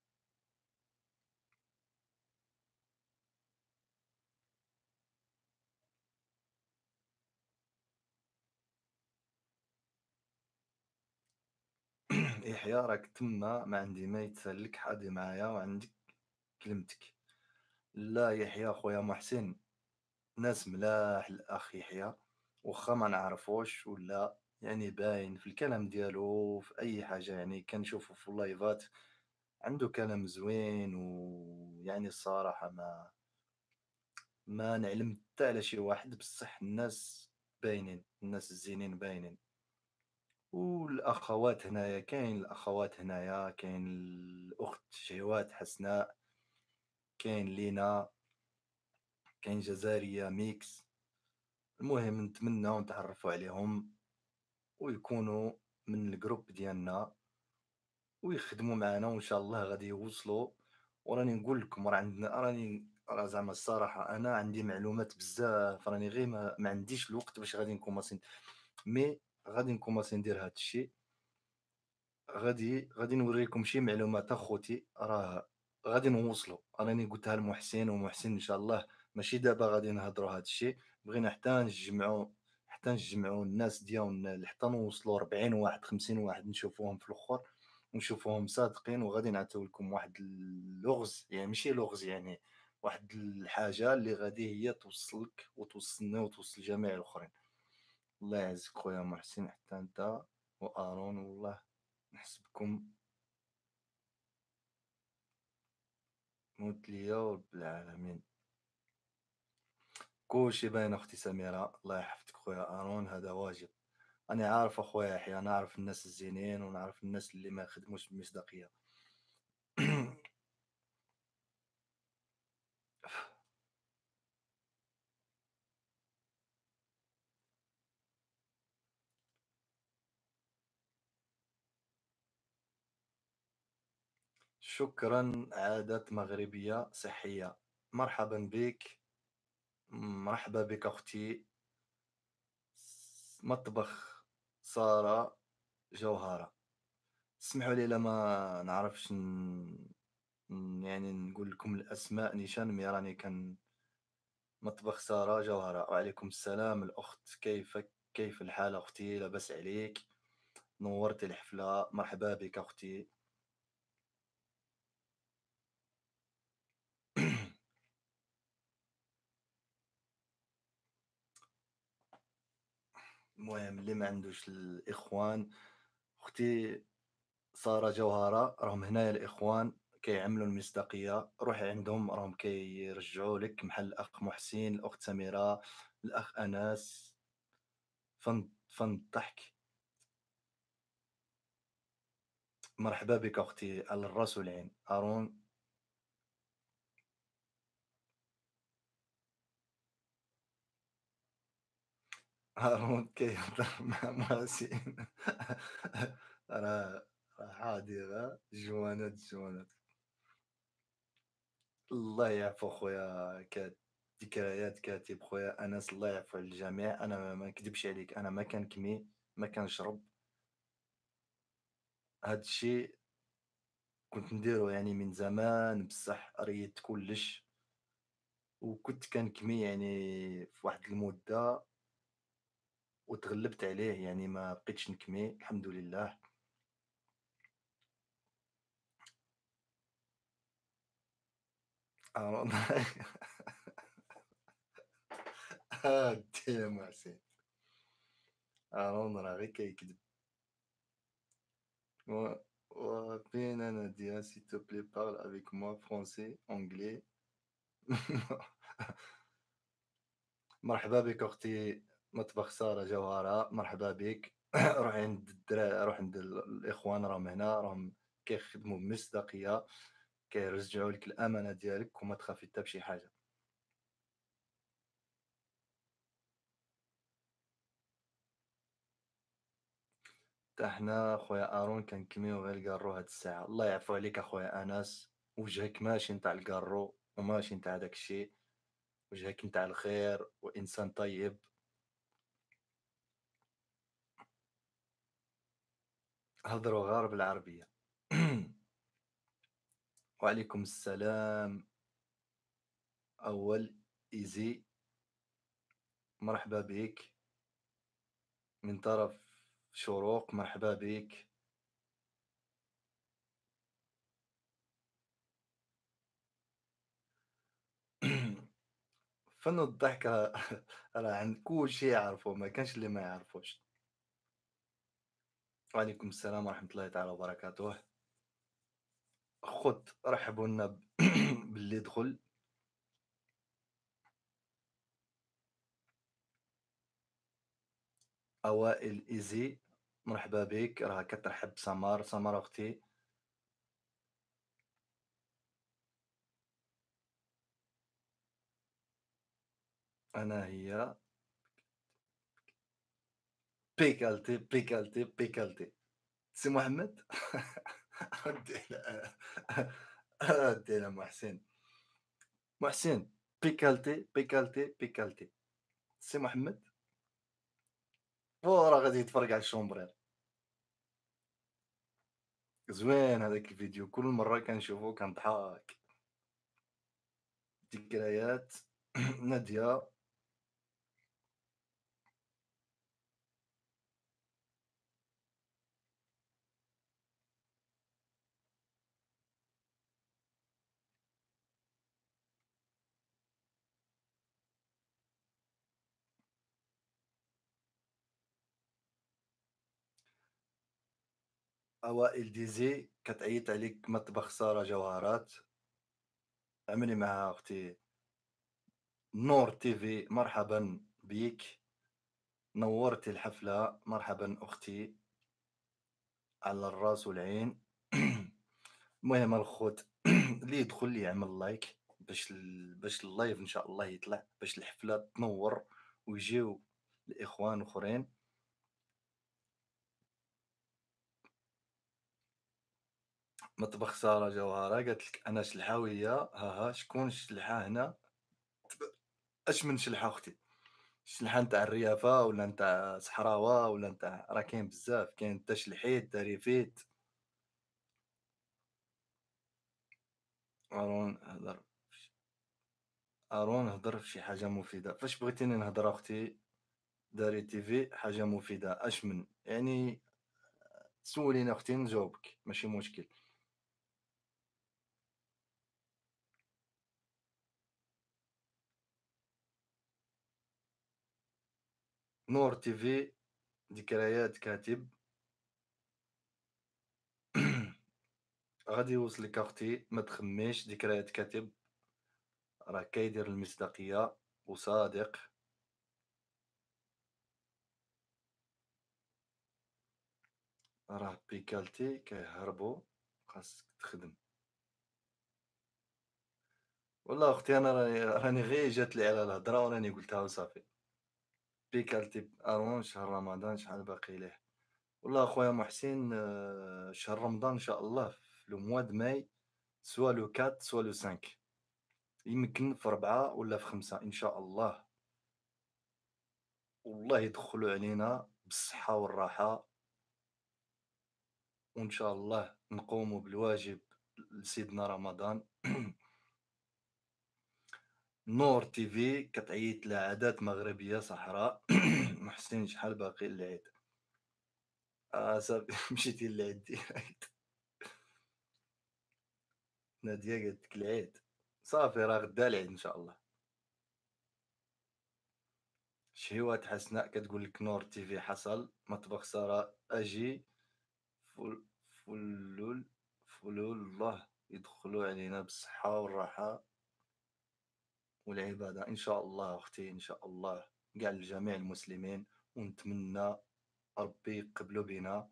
يحيى راك تما ما عندي ما يتسالك حاضي معايا وعندك كلمتك. لا يحيى خويا محسن ناس ملاح الأخ يحيى، واخا ما نعرفوش ولا يعني باين في الكلام ديالو في أي حاجة يعني كنشوفو في اللايفات عنده كلام زوين ويعني الصراحة ما نعلم حتى على شي واحد بصح الناس باينين، الناس الزينين باينين. والأخوات هنايا كاين الأخوات هنايا كاين الأخت شهوات حسناء، كاين لينا، كاين جزائرية ميكس. المهم نتمنىو نتعرفوا عليهم ويكونوا من الجروب ديالنا ويخدموا معنا وإن شاء الله غادي يوصلوا. وراني نقول لكم راه زعما الصراحة أنا عندي معلومات بزاف راني غير ما عنديش الوقت باش غادي نكوماسي مي غادي نكوماسي ندير هاد الشي. غادي نوريكم شي معلومات أخوتي راه غادي نوصلوا. راني قلتها لمحسن ومحسن إن شاء الله ماشي دابا غادي نهضروا هاد الشي. بغينا حتى نجمعوا الناس ديالنا حتى نوصلوا 40 واحد 50 واحد نشوفوهم في الآخر ونشوفوهم صادقين وغادي نعطيو لكم واحد اللغز يعني ماشي لغز يعني واحد الحاجة اللي غادي هي توصلك وتوصلني وتوصل جميع الآخرين. الله يعزك خويا محسن حتى أنت وآرون والله نحسبكم موت ليا ورب العالمين. كلشي باين اختي سميرة الله يحفظك خويا آرون هذا واجب. أنا عارف أخويا يحيى نعرف الناس الزينين ونعرف الناس اللي ما يخدموش بمصداقية. شكرا عادات مغربية صحية. مرحبا بك. مرحبا بك أختي. مطبخ سارة جوهرة. اسمحوا لي لما نعرفش يعني نقول لكم الأسماء نيشان مي راني كان مطبخ سارة جوهرة. وعليكم السلام الأخت كيفك كيف الحال أختي لاباس عليك. نورت الحفلة مرحبا بك أختي. المهم اللي ما عندوش الإخوان أختي سارة جوهرة راهم هنايا الإخوان كيعملوا المصداقية روحي عندهم راهم كيرجعوا لك محل الأخ محسن الأخت سميرة الأخ أنس. فن الضحك. مرحبا بك أختي على الراس والعين هارون. هارون كيهضر مع محسن. راه حاضرة جوانات. الله يعفو خويا ذكريات كاتب خويا أنس الله يعفو على الجميع. أنا ما نكذبش عليك أنا ما كنكمي ما كنشرب هاد الشي كنت نديرو يعني من زمان بصح ريت كلش وكنت كنكمي يعني في واحد المدة وتغلبت عليه يعني ما بقيتش نكمي الحمد لله. دي يا محسن. هارون راه غير كيكذب. و وفين نادية s'il te plaît parle avec moi français, anglais. مرحبا بك أختي مطبخ سارة جوهرة، مرحبا بك. روحي عند روحي عند الإخوان راهم هنا، راهم كيخدموا بمصداقية، كيرجعوا لك الأمانة ديالك وما تخافي حتى بشي حاجة. حتى حنا خويا أرون كنكميو غير الكارو هاد الساعة، الله يعفو عليك أخويا أنس، وجهك ماشي نتاع الكارو وماشي نتاع داك الشي، وجهك نتاع الخير وإنسان طيب. هضروا غير بالعربية. وعليكم السلام. أول إيزي، مرحبا بك من طرف شروق، مرحبا بك. فن الضحك. راه عند كلشي يعرفو، ما كانش اللي ما يعرفوش. وعليكم السلام ورحمة الله تعالى وبركاته. خُد رحّبوا لنا باللي دخل. أوائل إيزي، مرحبا بك، راها كترحب بسمار، سمر أختي. أنا هي بيكالتي، بيكالتي، بيكالتي. سي محمد. ردي على ردي على محسن. محسن، بيكالتي، بيكالتي، بيكالتي. سي محمد، هو راه غادي يتفرج على الشومبرير. زوين هذاك الفيديو، كل مرة كنشوفو كنضحك. ذكريات. نادية. أوائل ديزي كتعيط عليك مطبخ سارة جوهرات. عملي معاها أختي. نور تيفي، مرحبا بيك، نورتي الحفلة، مرحبا أختي، على الراس والعين. المهم الخوت. اللي يدخل يعمل لايك باش اللايف إن شاء الله يطلع، باش الحفلة تنور ويجيو الإخوان أخرين. مطبخ سارة جوهرة قالت لك أنا شلحاوية، ها ها شكون الشلحة هنا؟ اش من شلحة أختي؟ الشلحة نتاع الريافة ولا نتاع صحراوة ولا نتاع، راه كاين بزاف، كاين تشلحيت، تريفيت. هارون هضر. هارون هضر في شي حاجة مفيدة، فاش بغيتيني نهضر أختي؟ داري تيفي حاجة مفيدة، اش من يعني؟ سوليني أختي نجاوبك ماشي مشكل. نور تيفي، ذكريات كاتب. غادي يوصلك أختي ما تخميش، ذكريات كاتب راه كيدير المصداقية وصادق. راه بيكالتي كيهربوا، خاصك تخدم. والله أختي أنا راني غير جات لي على الهضرة وراني قلتها وصافي. بيكالتي أرون شهر رمضان شحال باقي ليه؟ والله أخويا محسن، شهر رمضان إن شاء الله في لو موا دو ماي، سوا لو 4 سوا لو 5، يمكن في 4 ولا في 5 إن شاء الله. والله يدخلوا علينا بالصحة والراحة، وإن شاء الله نقوموا بالواجب لسيدنا رمضان. نور تيفي كتعيط لعادات مغربية صحراء. محسن شحال باقي للعيد؟ صافي. مشيتي للعيد ديريكت. نادية قالت لك العيد، صافي راه غدا العيد إن شاء الله. شهيوات حسناء كتقول لك نور تيفي حصل مطبخ سارة أجي فل فلول فلول الله يدخلوا علينا بالصحة والراحة والعبادة إن شاء الله أختي إن شاء الله كاع لجميع المسلمين، ونتمنى ربي يقبلو بينا.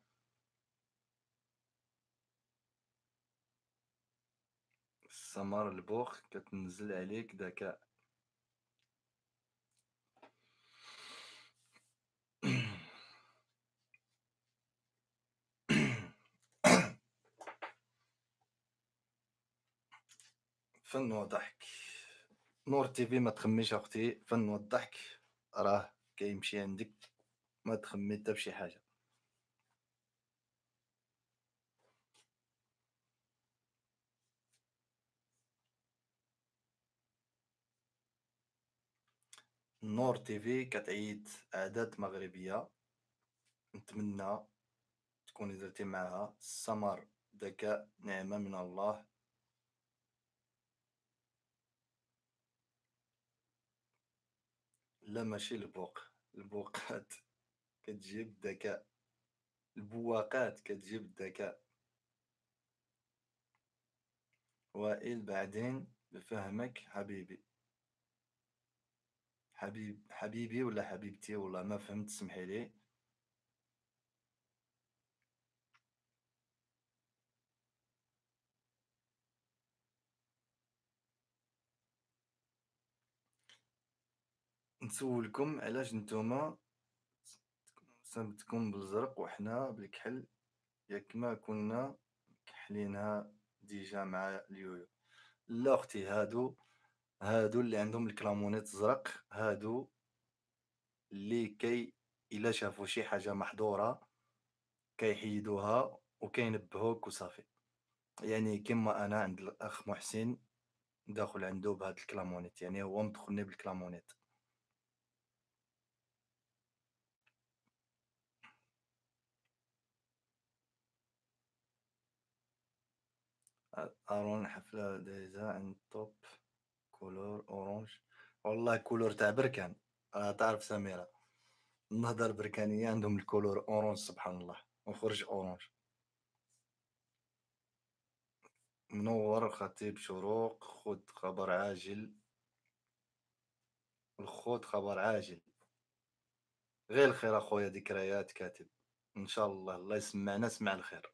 السمر البوخ كتنزل عليك ذكاء. فن وضحك. نور تيفي ما تخميش اختي، فن والضحك راه كيمشي عندك، ما تخمي حتى بشي حاجه. نور تيفي كتعيد عادات مغربيه، نتمنى تكوني درتي معها. السمر ذكاء نعمه من الله. لا ماشي البوق، البوقات كتجيب الذكاء، البواقات كتجيب الذكاء. وائل بعدين بفهمك حبيبي. حبيبي ولا حبيبتي والله ما فهمت، سمحي لي. نسولكم علاش نتوما سمتكم بالزرق وحنا بالكحل، ياك ما كنا كحلينها ديجا مع اليويو. لا اختي، هادو اللي عندهم الكلامونيت الزرق، هادو اللي الا شافوا شي حاجة محظورة كيحيدوها وكينبهوك وصافي. يعني كيما انا عند الاخ محسن داخل عنده بهاد الكلامونيت، يعني هو مدخلني بالكلامونيت. أرون حفلة دايزة عند توب كولور أورانج. والله كولور تاع بركان. تعرف سميرة، النهضة البركانية عندهم الكولور أورانج سبحان الله، وخرج أورانج. منور خطيب شروق، خذ خبر عاجل. الخوض خبر عاجل. غير الخير أخويا، ذكريات كاتب. إن شاء الله الله يسمعنا سمع الخير.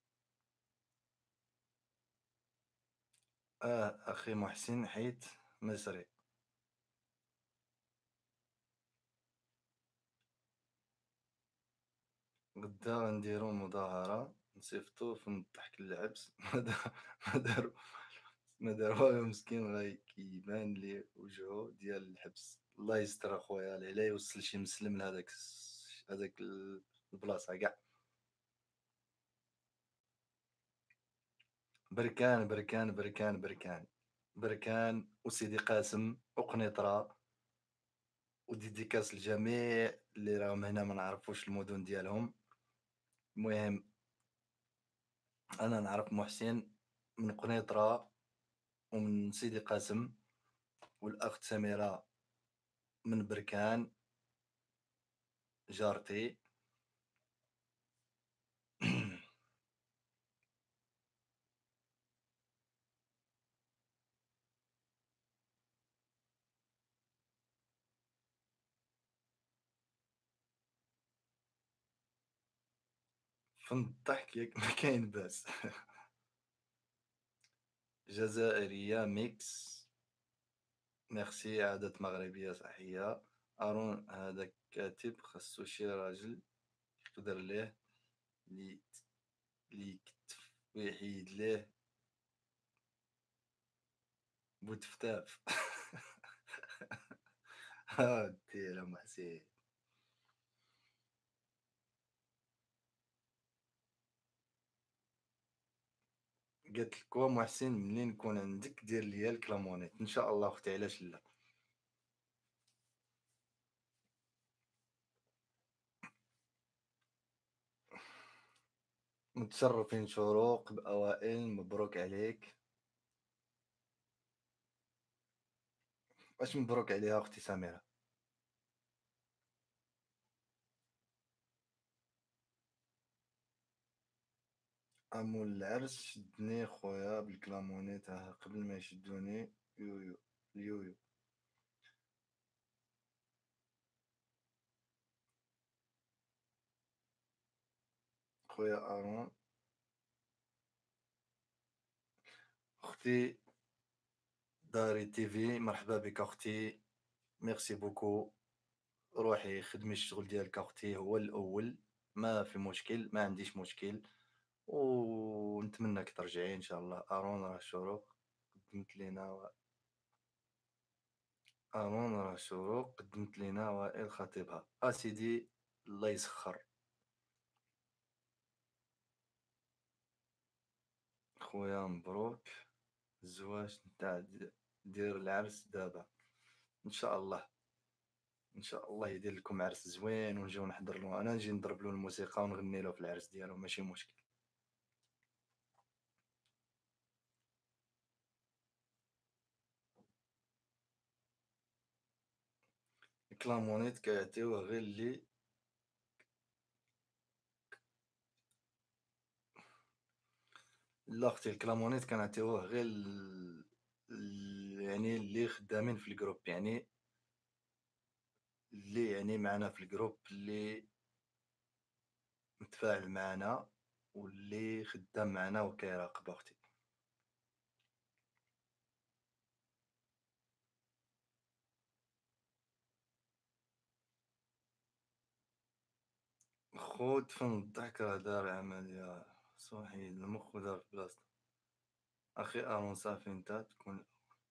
أخي محسن حيت مصري. غدا غنديرو مظاهرة نصيفطو في الضحك العبس. ما دارو ما دار والو مسكين، غا كيبان لي وجهو ديال الحبس. الله يستر اخويا، لا يوصل شي مسلم لهداك هداك البلاصة كاع. بركان بركان بركان بركان بركان وسيدي قاسم وقنيطرة، وديديكاس الجميع اللي راهم هنا ما نعرفوش المدن ديالهم. المهم انا نعرف محسن من قنيطرة ومن سيدي قاسم، والاخت سميرة من بركان جارتي. فن الضحك ياك ما كاين باس. جزائرية ميكس. ميرسي، عادات مغربية صحية. أرون هذا كاتب خاصو شي راجل يقدر ليه، لي يكتف ويحيد ليه بوتفتاف. دير محسن. قالت لك محسن منين نكون عندك دير ليا الكلامونيت ان شاء الله اختي، علاش لا. متشرفين شروق بأوائل، مبروك عليك. واش مبروك عليها اختي سميرة؟ امول العرس شدني خويا بالكلامونيت قبل ما يشدوني. يويو اليويو. خويا ارون. اختي داري تي في، مرحبا بك اختي. ميرسي بوكو. روحي خدمي الشغل ديالك اختي، هو الاول. ما في مشكل، ما عنديش مشكل. ونتمنىك ترجعي ان شاء الله. ارون راه شروق قدمت لينا. ارون راه شروق قدمت لينا وائل خطيبها اسيدي. الله يسخر. خويا مبروك الزواج نتاع دير العرس دابا ان شاء الله. ان شاء الله يدير لكم عرس زوين ونجيو نحضر له، انا نجي نضرب له الموسيقى ونغني له في العرس ديالو، ماشي مشكل. كلامونيت كيعطيوه غير اللي. لا اختي الكلامونيت كنعطيوه غير يعني اللي خدامين في الجروب، يعني اللي يعني معنا في الجروب، اللي متفاعل معنا واللي خدام معنا وكيراقب اختي. خود فن الضحك راه دار عملية صحي المخ ودار في بلاصتو. اخي ارون صافي انت تكون.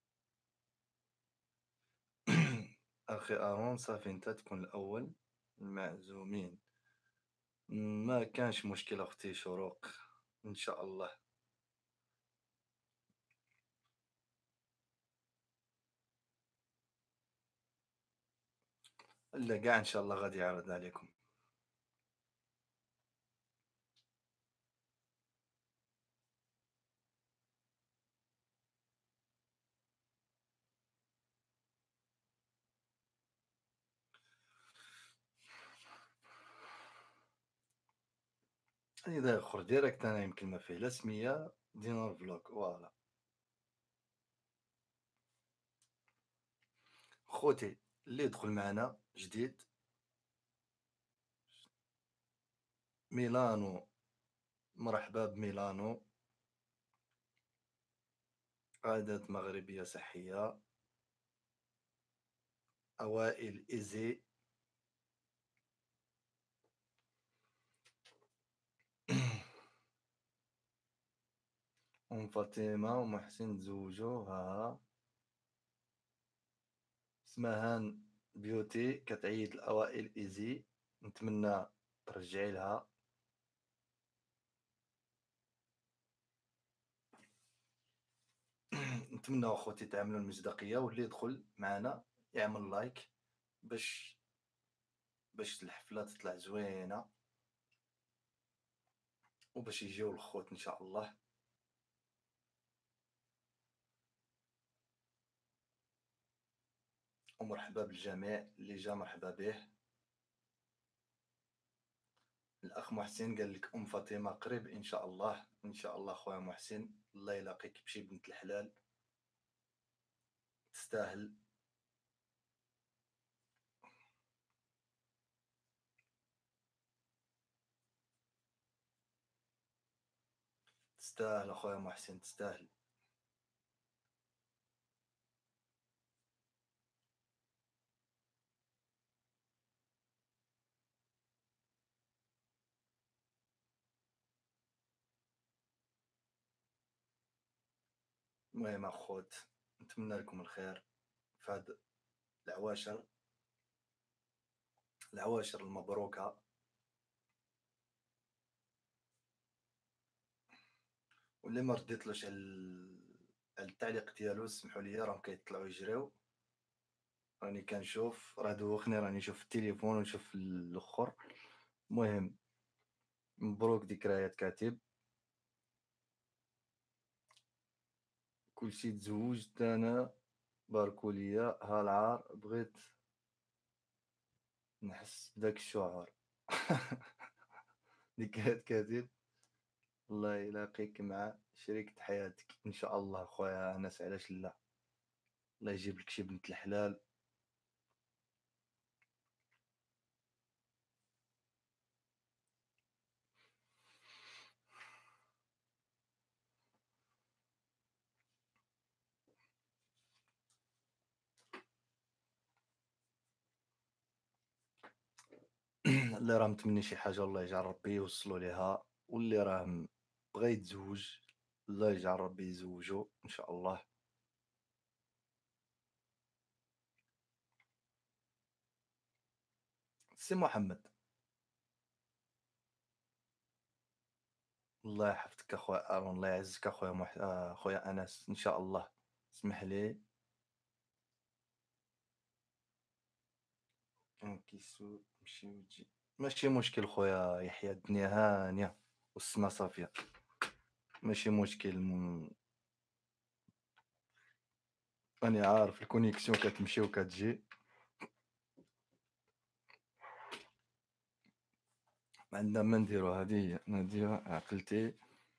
اخي ارون صافي انت تكون الاول المعزومين. ما كانش مشكل اختي شروق ان شاء الله. لا كاع ان شاء الله غادي يعرض عليكم. اذا اخر ديريكت انا يمكن ما فيه لا سميه دينار فلوك فوالا. خوتي اللي يدخل معنا جديد ميلانو. مرحبا بميلانو. عادات مغربية صحية. أوائل إيزي. أم فاطمة ومحسن تزوجوا ها. اسمهان بيوتي كتعيد الأوائل إيزي. نتمنى ترجعي لها. نتمنى اخوتي تعملوا المصداقية، واللي يدخل معنا يعمل لايك باش الحفلة تطلع زوينة، وباش يجيو الخوت ان شاء الله. ومرحبا بالجميع اللي جا، مرحبا به. الاخ محسن قال لك ام فاطمه قريب ان شاء الله. ان شاء الله خويا محسن، الله يلاقيك بشي بنت الحلال. تستاهل. تستاهل اخويا محسن تستاهل. المهم اخوت، نتمنى لكم الخير في هاد العواشر، العواشر المبروكه. واللي ما رديتلوش على التعليق ديالو سمحوا لي، راهم كيطلعوا يجريو. راني كنشوف، راه دوخني، راني نشوف التليفون ونشوف الاخر. المهم مبروك ذكريات كاتب. كلشي تزوجت انا، باركوا ليا ها العار بغيت نحس بداك الشعور. ذكريات كاتب. الله يلاقيك مع شريكة حياتك إن شاء الله خويا أنس، علاش لا. الله يجيب لك شي بنت الحلال. اللي راه متمني شي حاجة الله يجعل ربي يوصلو ليها، واللي راه بغا يتزوج الله يجعل ربي يزوجو إن شاء الله. سي محمد، الله يحفظك أخويا أرون، الله يعزك أخويا أخويا أنس إن شاء الله. اسمح لي. كان كيسو تمشي وتجي، ماشي مشكل خويا يحيى، الدنيا هانية والسما صافية. ماشي مشكل راني عارف الكونيكسيون كتمشي وكتجي. ما عندنا ما نديرو، هادي هي نادية عقلتي.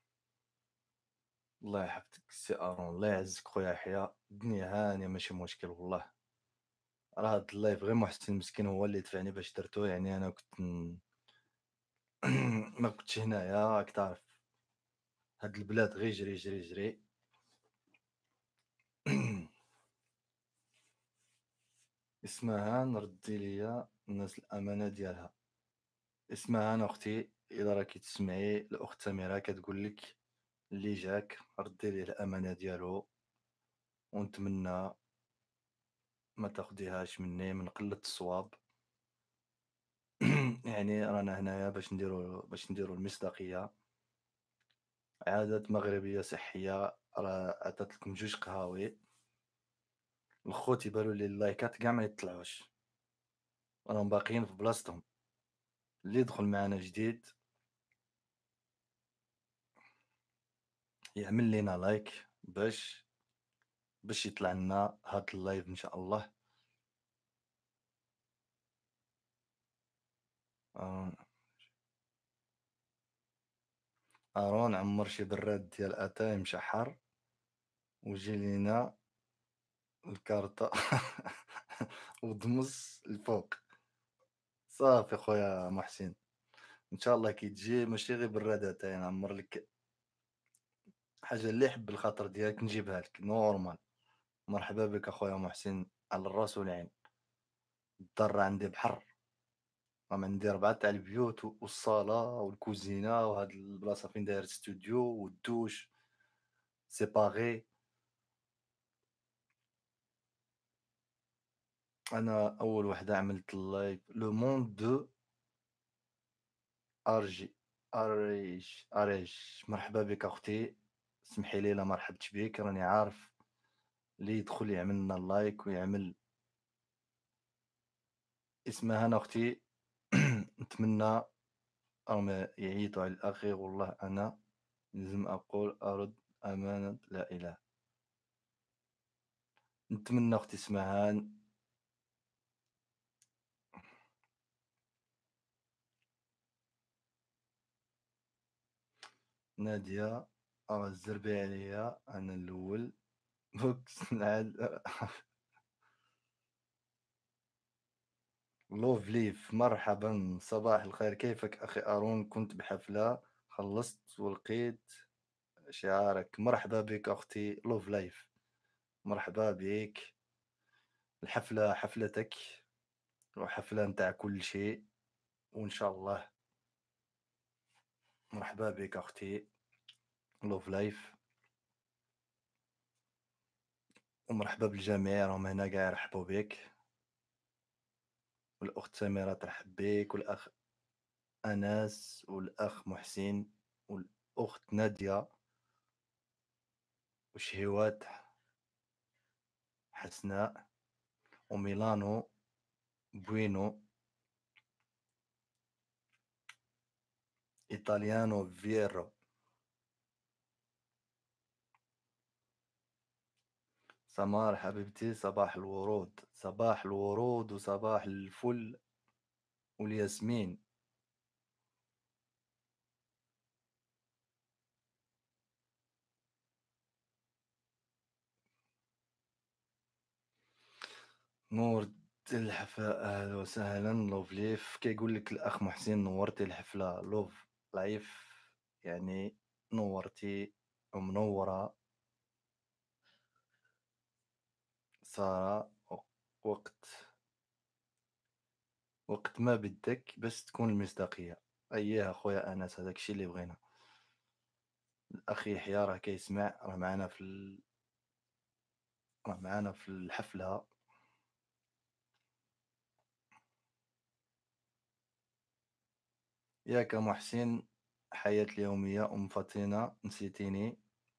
الله يحفظك سي أرون، الله يعزك خويا يحيى، الدنيا هانية ماشي مشكل والله. راه هاد اللايف غير محسن مسكين هو اللي دفعني باش درتو، يعني أنا كنت ما كنتش هنايا راك تعرف، هاد البلاد غير جري جري جري. اسمها نردي ليا الناس الأمانة ديالها. اسمها أنا أختي، إلا راكي تسمعي الأخت سميرة كتقول لك اللي جاك ردي ليه الأمانة ديالو، ونتمنى ما تاخديهاش مني من قلة الصواب. يعني رانا هنايا باش نديرو المصداقية. عادات مغربية صحية، راه عطات لكم جوج قهاوي. الخوت يبانوا لي اللايكات كاع ما يطلعوش، راهم باقيين في بلاصتهم. اللي يدخل معنا جديد يعمل لينا لايك باش يطلع لنا هاد اللايف ان شاء الله. هارون، هارون عمر شي براد ديال اتاي مشحر وجي لينا الكارطة ودمس الفوق. صافي خويا محسن، ان شاء الله كي تجي ماشي غير براد اتاي، نعمر لك حاجة اللي يحب الخاطر ديالك نجيبها لك نورمال. مرحبا بك اخويا محسن، على الراس والعين. الدار عندي بحر، راهم عندي 4 تاع البيوت والصالة والكوزينة، وهاد البلاصة فين داير ستوديو والدوش سيباغي. أنا أول وحدة عملت اللايف لو موند دو أرجي أريج. مرحبا بك أختي، اسمحي لي لا مرحبتش بك، راني عارف اللي يدخل يعمل لنا اللايك ويعمل. اسمها أنا أختي. نتمنى راهم يعيطوا على الأخير، والله أنا لازم أقول أرد أمانة لا إله. نتمنى أختي اسمها نادية. الزربي عليا أنا الأول. بوكس نعاد. لوف ليف، مرحبا صباح الخير، كيفك أخي أرون؟ كنت بحفلة خلصت ولقيت شعارك. مرحبا بك أختي لوف لايف، مرحبا بك. الحفلة حفلتك، وحفلة نتاع كل شيء، وإن شاء الله. مرحبا بك أختي لوف لايف، ومرحبا بالجميع راهم هنا قاع يرحبوا بك. والأخت سميرة ترحب بك، والأخ أنس، والأخ محسن، والأخت نادية، وشهوات حسناء، وميلانو بوينو، إيطاليانو فييرو. سمار حبيبتي، صباح الورود، صباح الورود وصباح الفل والياسمين. نور أهلا وسهلا لوف ليف كيقول لك الأخ محسن نورتي الحفلة لوف لايف يعني نورتي ومنورة سارة وقت وقت ما بدك بس تكون المصداقية أييه أخويا أنس هذاك الشي اللي بغينا الأخ يحيى راه كيسمع راه معانا في الحفلة ياك محسن حياة اليومية أم فاطمة نسيتيني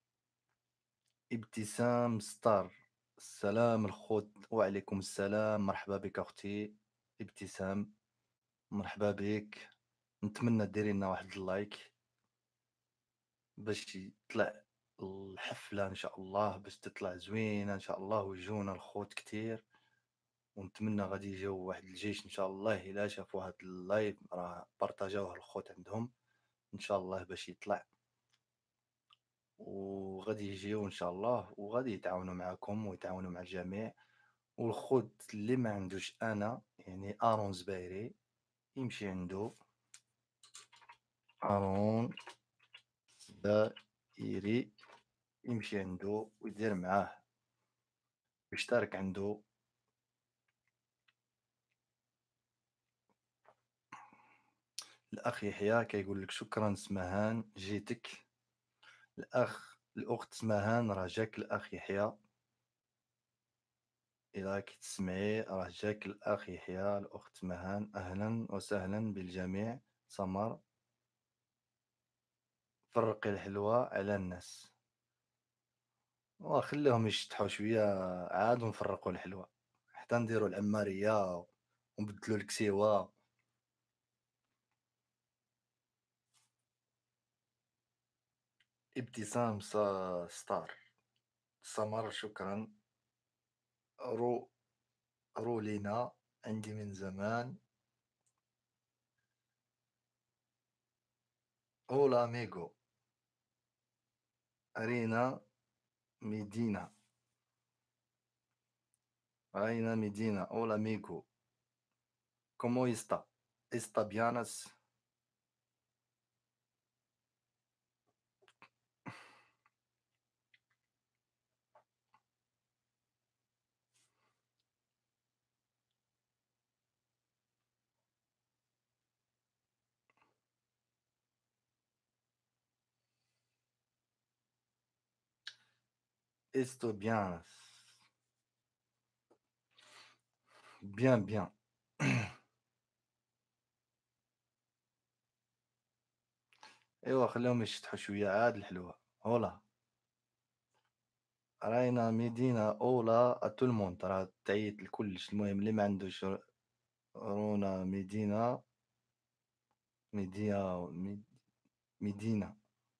ابتسام ستار السلام الخوت وعليكم السلام مرحبا بك أختي ابتسام مرحبا بك نتمنى ديري لنا واحد اللايك باش يطلع الحفلة إن شاء الله باش تطلع زوينة إن شاء الله ويجونا الخوت كتير ونتمنى غادي يجيو واحد الجيش إن شاء الله إلا شافوا هاد اللايف راه بارطاجاوه الخوت عندهم إن شاء الله باش يطلع وغادي يجيو إن شاء الله وغادي يتعاونوا معاكم ويتعاونوا مع الجميع والخوت اللي ما عندوش أنا يعني أرون زبايري يمشي عنده أرون زبايري يمشي عنده ويدير معاه ويشترك عنده الأخ يحيى كيقول لك شكرا سمهان جيتك الأخت سمهان راه جاك الأخ يحيى إذا راكي تسمعي راه جاك الأخ يحيى الأخت سمهان أهلا وسهلا بالجميع سمر فرقي الحلوة على الناس وخليهم يشطحوا شوية عاد ونفرقوا الحلوة حتى نديروا العمارية ونبدلوا الكسيوة ابتسام ستار سمر شكرا رو رولينا عندي من زمان أولا ميغو أرينا ميدينا أرينا ميدينا أولا ميغو كومو يستا إستا بيانس إستو بيانس بيان بيان ايوا خليهم يشطحوا شويه عاد الحلوه هولا راينا ميدينا اولا اتو الموند راه تعيط لكلش المهم اللي ما عندوش رونا ميدينا ميدينا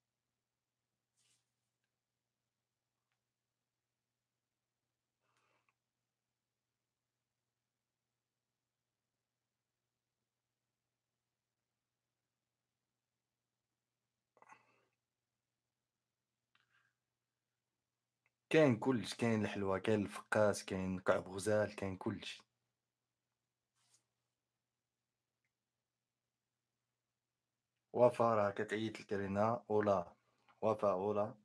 كاين كلش كاين الحلوه كاين الفقاس كاين كعب غزال كاين كلش وفا راه كتعيط لكرينا اولا وفا اولا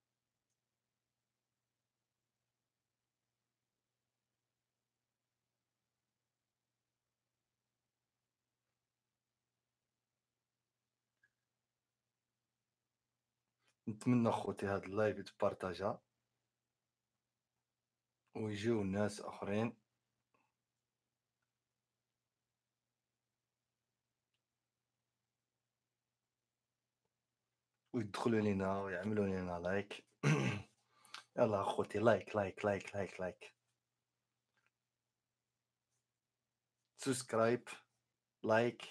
نتمنى خوتي هاد اللايف يتبارطاجا ويجيو ناس اخرين ويدخلوا لينا ويعملوا لينا لايك يلا اخوتي لايك لايك لايك لايك لايك سبسكرايب لايك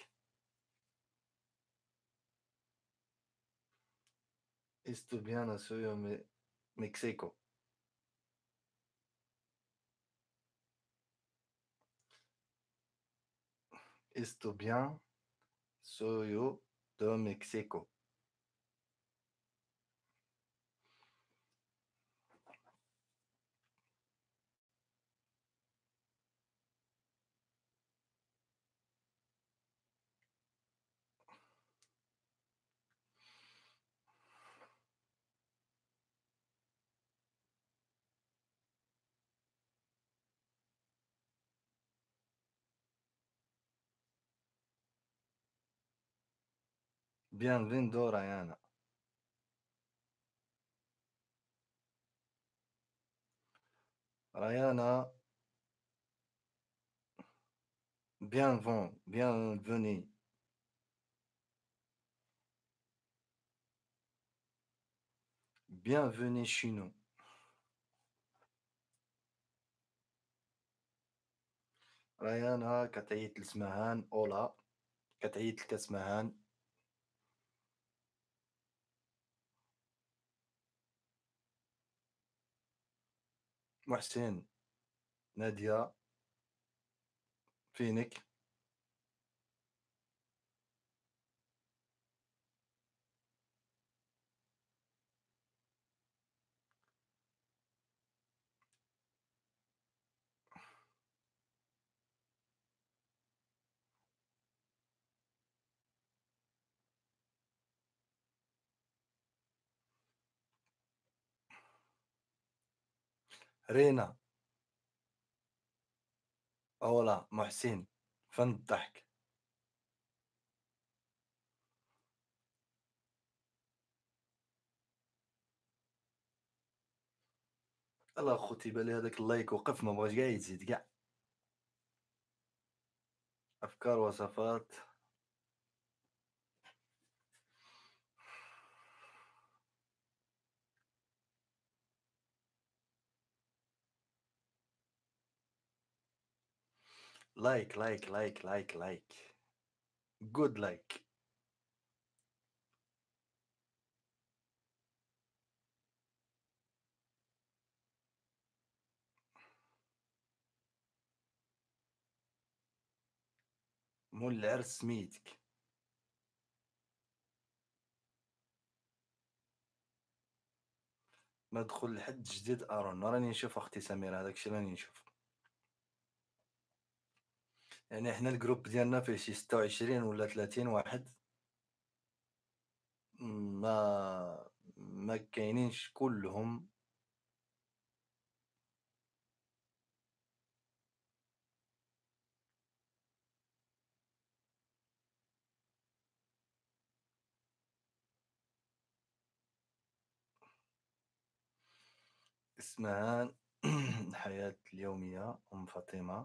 Estudiana soy México. Estudiant soy de México. Bienvenido Rayana. Rayana, bienvenue. Bienvenue chez nous. ريانا كتعيط لسمهان أولا كتعيط لك اسمهان. محسن، نادية، فينك. رينا، أولا محسن، فن الضحك. الله خوتي بالي هذاك اللايك وقف ما بغاش كاع يزيد كاع. أفكار وصفات. لايك لايك لايك لايك لايك. جود لايك. مول العرس سميتك. ندخل لحد جديد ارون راني نشوف اختي سميرة، هذاك الشيء راني نشوف. يعني احنا الجروب ديالنا فيه شي 26 ولا 30 واحد. ما كاينينش كلهم. اسمها الحياة اليومية أم فاطمة.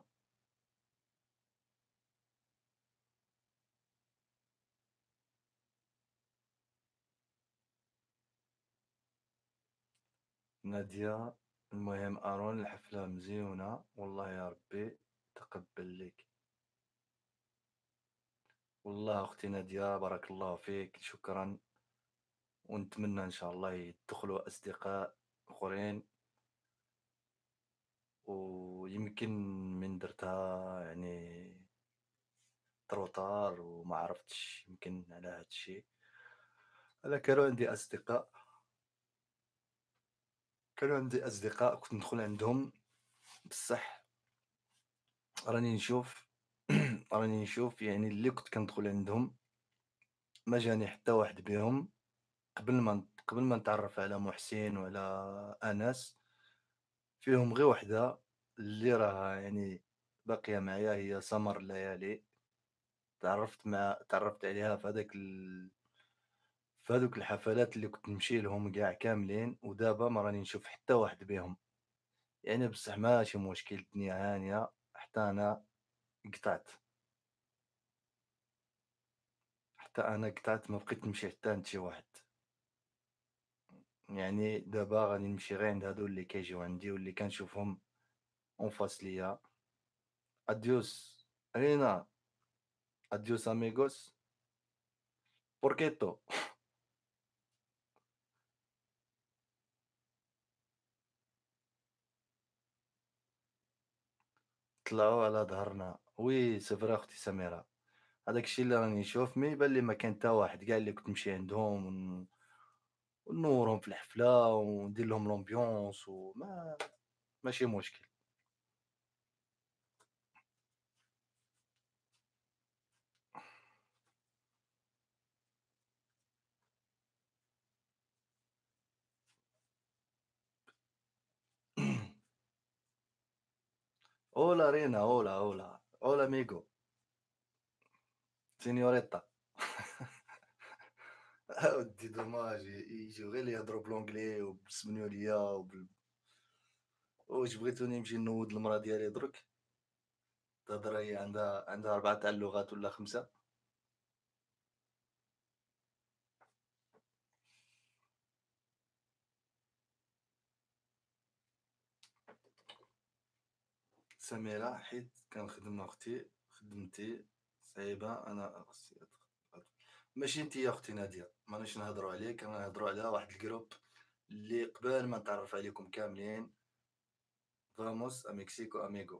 نادية. المهم أرون الحفلة مزيونة والله يا ربي تقبل لك. والله أختي نادية بارك الله فيك شكرا. ونتمنى إن شاء الله يدخلوا أصدقاء آخرين. ويمكن من درتها يعني تروطار وما عرفتش يمكن على هاد الشيء. أنا كانوا عندي أصدقاء كنت ندخل عندهم بصح. راني نشوف راني نشوف يعني اللي كنت كندخل عندهم ما جاني حتى واحد بيهم. قبل ما نتعرف على محسن وعلى أنس، فيهم غير وحدة اللي راها يعني باقية معايا، هي سمر الليالي. تعرفت عليها في هذوك الحفلات اللي كنت نمشي لهم كاع كاملين، ودابا ما راني نشوف حتى واحد بيهم. يعني بصح ماشي مشكل، الدنيا هانية. حتى أنا قطعت ما بقيت نمشي حتى عند شي واحد. يعني دابا غادي نمشي غير عند هادو اللي كيجيو عندي واللي كنشوفهم اون فاس ليا. اديوس رينا. اديوس اميغوس. بوركيتو. طلعوا على ظهرنا وي سي اختي سميرة. هذاك الشيء اللي راني نشوف ما يبان لي ما كان حتى واحد كاع اللي كنت نمشي عندهم ونورهم في الحفلة وندير لهم لومبيونس وما ماشي مشكل. اولا رينا، اولا ميغو. سينيوريتا. ودي دوماج يجيو غير اللي يهضروا بلونجلي وبالسبنيوليه واش بغيتوني نمشي نوض المرا ديالي درك تهضر هي عندها 4 تاع اللغات ولا 5. سميرة حيت كنخدم أختي خدمتي صعيبة أنا خصني ماشي انت يا اختي نادية ماناش نهضروا عليك انا نهضروا على واحد الجروب اللي قبل ما نتعرف عليكم كاملين. فاموس ا مكسيكو اميغو.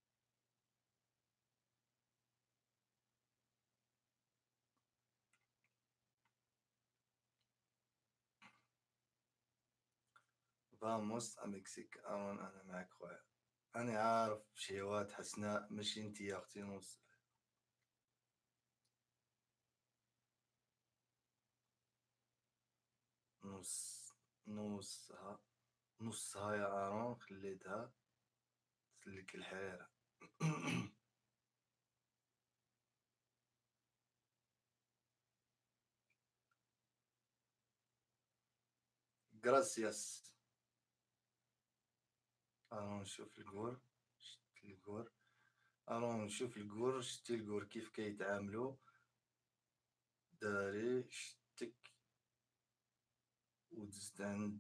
فاموس ا مكسيك انا معك خويا. انا عارف شهوات حسناء ماشي انت يا اختي نص. نص نصها نصها يا ارون خليتها تسلك الحيرة. جراسياس. ارون شوف الجور شت الجور. ارون نشوف الجور شتي الجور كيف كيتعاملوا داري شتك ودزت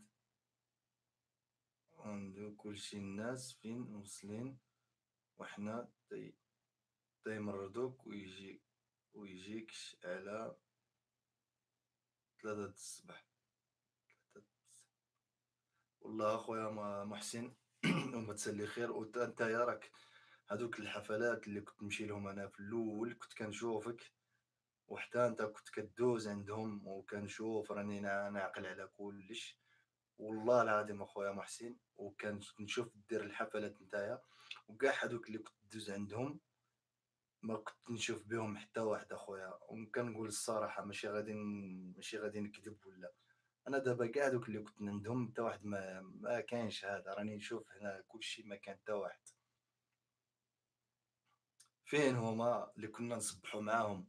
عندو كلشي الناس فين موصلين وحنا تيمرضوك ويجيكش على 3 د الصباح. والله اخويا محسن وما تسلي خير نتايا راك هذوك الحفلات اللي كنت نمشي لهم انا في الاول كنت كنشوفك وحتى انت كنت كدوز عندهم وكنشوف راني ناعقل على كلش. والله العظيم اخويا محسن نشوف دير الحفلات نتايا وكاع هادوك اللي كنت دوز عندهم ما كنت نشوف بهم حتى واحد اخويا وكنقول الصراحه ماشي غادي نكذب ولا. انا دابا كاع دوك اللي كنت عندهم حتى واحد ما كاينش هذا راني نشوف هنا كلشي ما كان حتى واحد. فين هما اللي كنا نصبحوا معاهم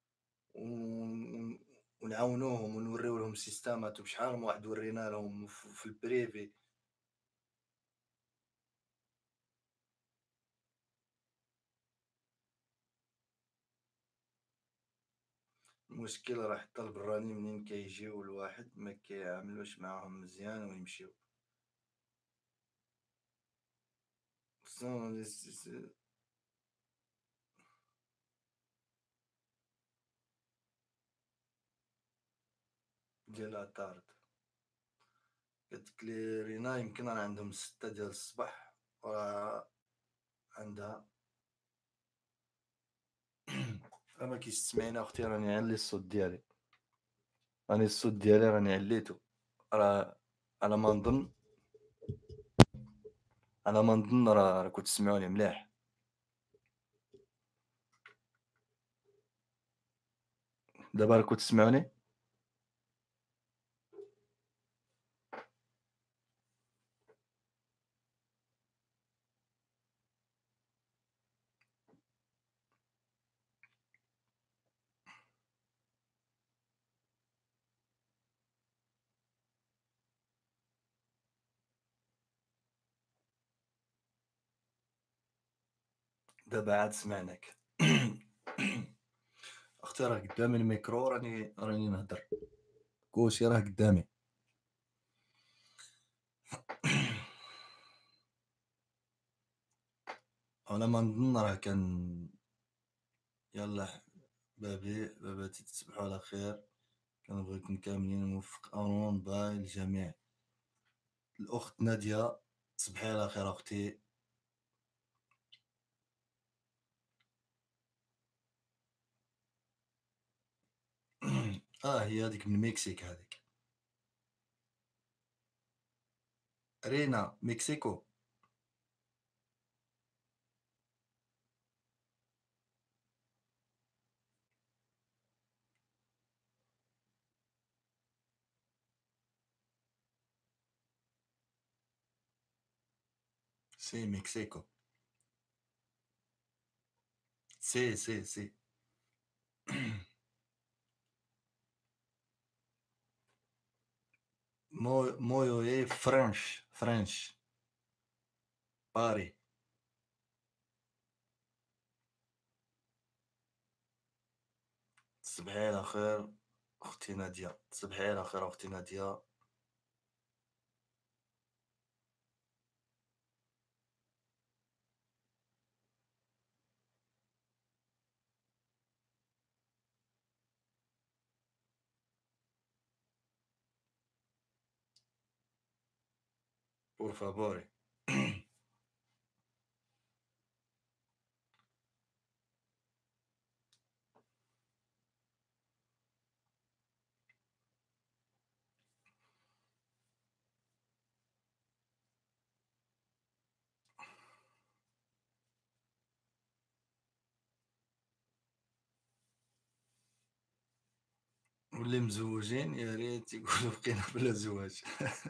ون- ونعاونوهم ونوريو لهم سيستمات وشحال من واحد ورينا لهم في البريفي. المشكل راه حتى البراني منين كيجيو الواحد ما كيعاملوش معاهم مزيان ويمشيو. خصهم ديال عطارد. قالت لي رينا يمكن راه عندهم 6 ديال الصباح وراه عندها. راه ما كيسمعيني اختي راني علي الصوت ديالي. راني الصوت ديالي راني عليتو. راه على ما نظن راه كنت تسمعوني مليح. دابا راكم تسمعوني. دابا عاد سمعناك. اختي راه قدامي الميكرو راني نهضر كلشي راه قدامي. على ما نظن راه كان. يلا باباتي تصبحوا على خير. كنبغيكم كاملين موفق أمون باي الجميع. الأخت نادية تصبحي على خير أختي. هي هذيك من المكسيك هذيك. رينا مكسيكو. سي مكسيكو. سي. مويو ايه فرنش باري. تصبحي على خير اختي نادية، تصبحي على خير اختي نادية. بور فابوري. واللي مزوجين يا ريت يقولوا بقينا بلا زواج.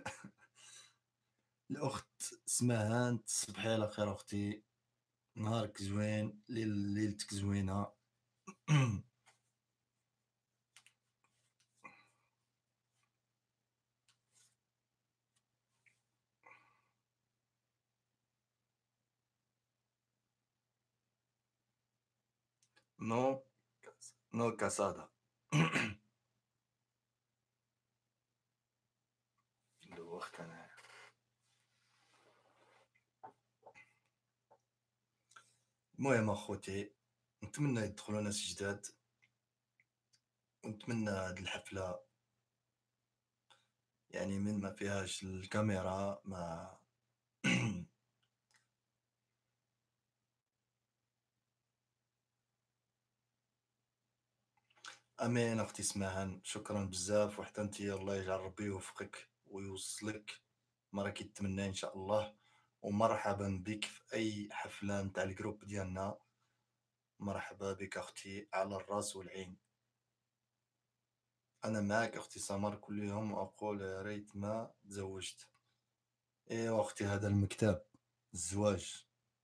الاخت اسمها تصبحي على خير اختي، نهارك زوين، ليلتك زوينه. نو، نو كاسادا. دوخت انا. المهم اخوتي، نتمنى يدخلوا ناس جداد، ونتمنى هاد الحفله يعني من ما فيهاش الكاميرا ما. امين اختي سماهن، شكرا بزاف، وحتى انت الله يجعل ربي يوفقك ويوصلك ما راكي تتمنى ان شاء الله. ومرحبا بك في اي حفله نتاع الجروب ديالنا، مرحبا بك اختي على الراس والعين. انا معك اختي سمر، كل يوم اقول يا ريت ما تزوجت. ايه اختي هذا المكتب الزواج.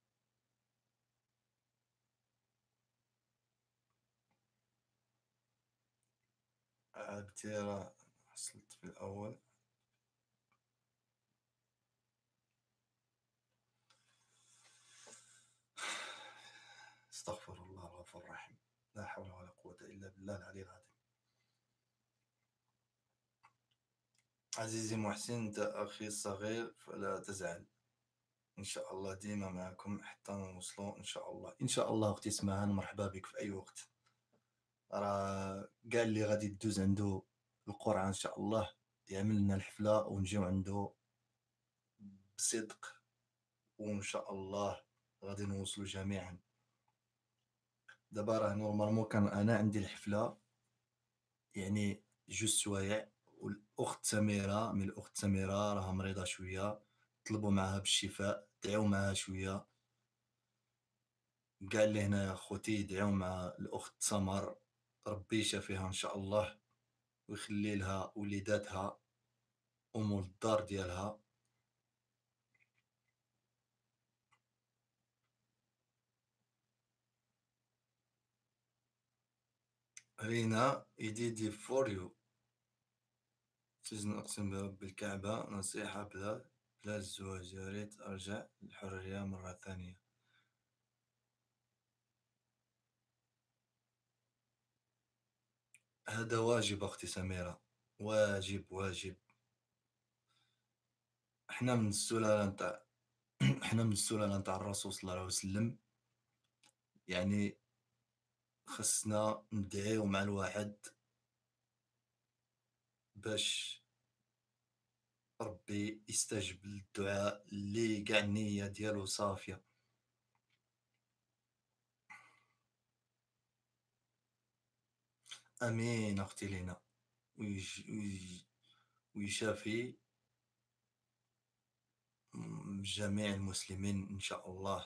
عاد راه حصلت في الاول. استغفر الله الغفور الرحيم، لا حول ولا قوة إلا بالله العلي العظيم. عزيزي محسن، أنت أخي الصغير فلا تزعل، إن شاء الله ديما معكم حتى نوصلوا إن شاء الله. إن شاء الله أختي اسمها مرحبا بك في أي وقت. راه قال لي غادي تدوز عنده القرعة إن شاء الله، يعمل لنا الحفلة ونجيو عنده بصدق، وإن شاء الله غادي نوصلوا جميعا. دابا راه نورمالمون كان أنا عندي الحفلة يعني جوج سوايع، والاخت سميره، من الاخت سميره راها مريضه شويه، طلبوا معها بالشفاء، دعيو معها شويه. كاع اللي هنا يا خوتي يدعيو مع الاخت سمر، ربي يشافيها ان شاء الله، ويخلي لها وليداتها ام الدار ديالها. رينا ايديدي فور يو، سجن اقسم برب الكعبه، نصيحه بلا الزواج، يا ريت ارجع للحريه مره ثانيه. هذا واجب اختي سميره، واجب واجب. احنا من السلالة نتاع احنا من السلالة نتاع الرسول صلى الله عليه وسلم، يعني خصنا ندعيو مع الواحد باش ربي يستجب للدعاء اللي كاع النية ديالو صافية. امين اختي لينا، ويشافي جميع المسلمين ان شاء الله.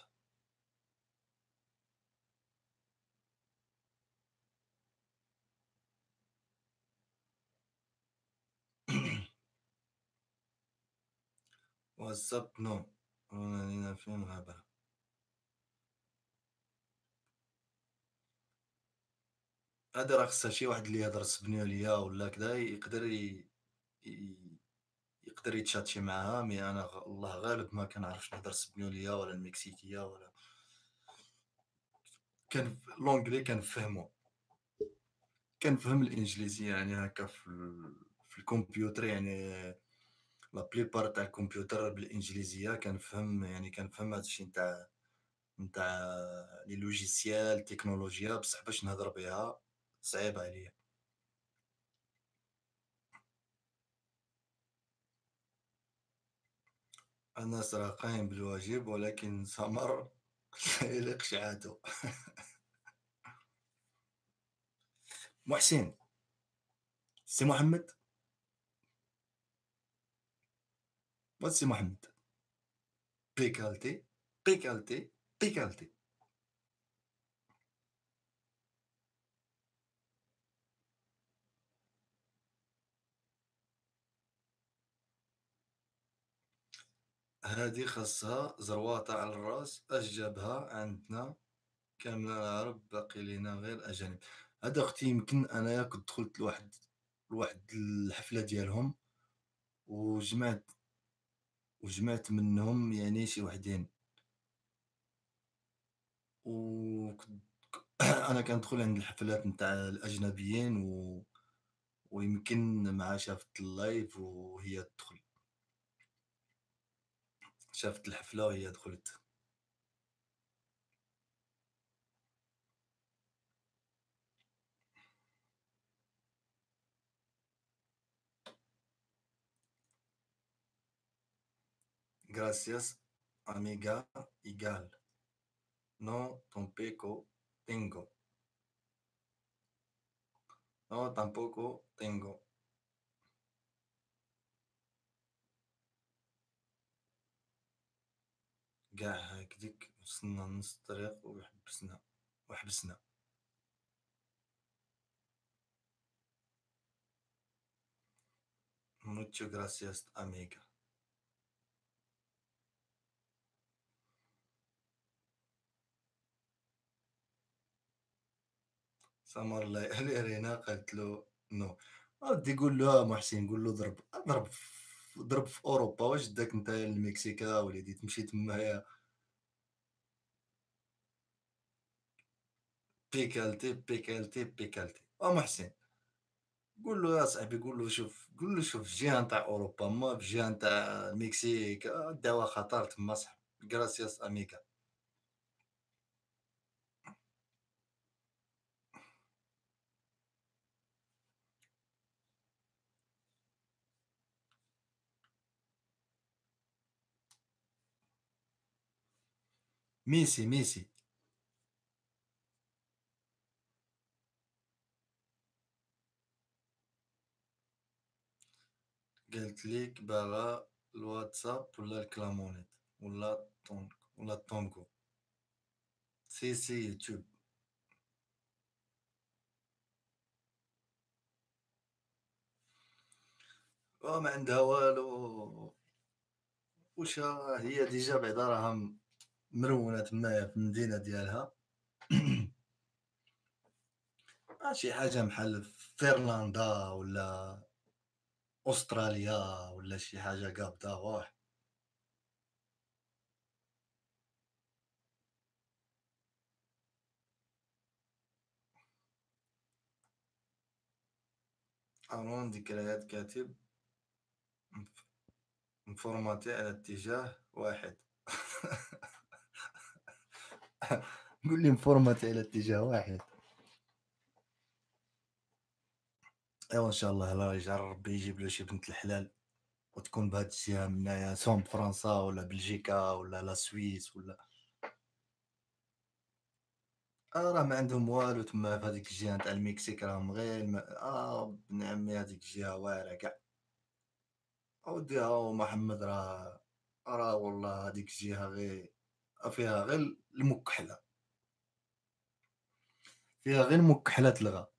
واتساب نو، لينا فين غابة. هذا راه خصها شي واحد اللي يهضر اسبانيولية ولا كذا، يقدر يقدر يتشاتشي معاها، مي أنا الله غالب ما كنعرفش نهضر السبنولية ولا المكسيكية ولا l'anglais كنفهمو، كنفهم الإنجليزية يعني هاكا في الكمبيوتر يعني لا plupart تاع الكمبيوتر بالإنجليزية كنفهم يعني كنفهم هاد الشي نتاع لي لوجيسيال التكنولوجيا، بصح باش نهضر بها صعيب عليا. الناس راه قايم بالواجب ولكن سمر لا يليق شعاته. محسن، سي محمد، سي محمد، بيكالتي، بيكالتي، بيكالتي. هادي خاصها زرواطة على الراس، اش جابها عندنا كاملة العرب باقي لينا غير أجانب. هادا أختي يمكن أنايا كنت دخلت لواحد الحفلة ديالهم وجمعت منهم يعني شي وحدين وكنت أنا كندخل عند الحفلات نتاع الأجنبيين ويمكن مع شافت اللايف وهي تدخل، شافت الحفلة وهي دخلت. Gracias amiga igual no tengo no tampoco tengo. قاع هكديك وصلنا لنص الطريق وحبسنا. mucho gracias amiga. سمر الله يعلي رينا قالت له نو. ودي قول له محسن قول له ضرب في اوروبا، واش داك انت المكسيكا وليدي تمشي تمايا. بيكالتي بيكالتي بيكالتي محسن قول له يا صاحبي، قول له شوف في جهه نتاع اوروبا ما في جهه نتاع المكسيك، الدواء خطر تما صاحبي. غراسياس اميكا. ميسي. قالت ليك باغا الواتساب ولا الكلامونيت ولا الطونغو. سي يوتيوب. ما عندها والو، وش هي ديجا بعدا راها مرونة تمايا في المدينة ديالها. شي حاجة بحال فنلندا ولا أستراليا ولا شي حاجة قابضة واه. ألون ذكريات كاتب مفورماتي على اتجاه واحد. قول لي مفورماتي على اتجاه واحد. ايوا ان شاء الله الله يجعل ربي يجيب له شي بنت الحلال وتكون بهاد الجهه منايا سواء فرنسا ولا بلجيكا ولا لا سويس ولا راه ما عندهم والو تما في هذيك الجهه نتاع المكسيك، راهم غير بن عمي هذيك الجهه واعره كاع. اودي محمد راه والله هذيك الجهه غير فيها غير المكحله، فيها غير المكحله تلغى.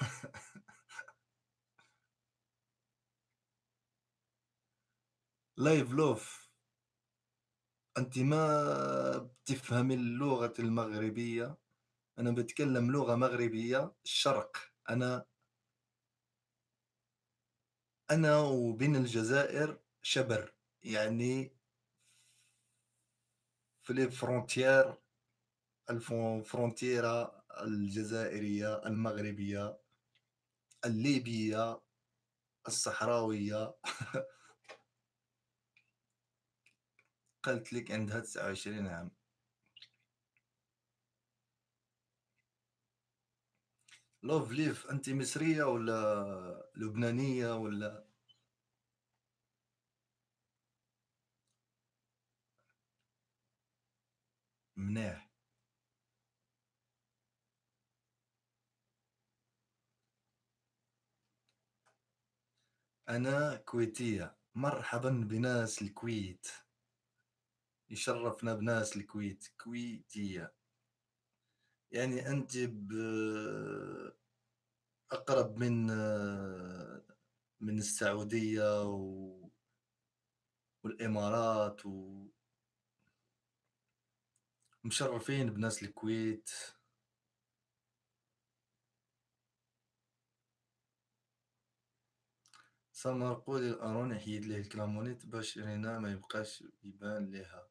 لايف لوف، انت ما بتفهم اللغه المغربيه. انا بتكلم لغه مغربيه الشرق. انا وبين الجزائر شبر، يعني في لي frontières الفرونتيرا الجزائرية، المغربية، الليبية، الصحراوية. قالت لِك عندها 29 عام. love life أنتِ مصرية والّا لبنانية والّا؟ مليح. أنا كويتية، مرحبًا بناس الكويت، يشرّفنا بناس الكويت، كويتية. يعني أنتِ أقرب من السعودية والإمارات ومشرّفين بناس الكويت. سمر قولي لأرون يحيد ليه الكلامونيت باش رينا ما يبقاش يبان ليها.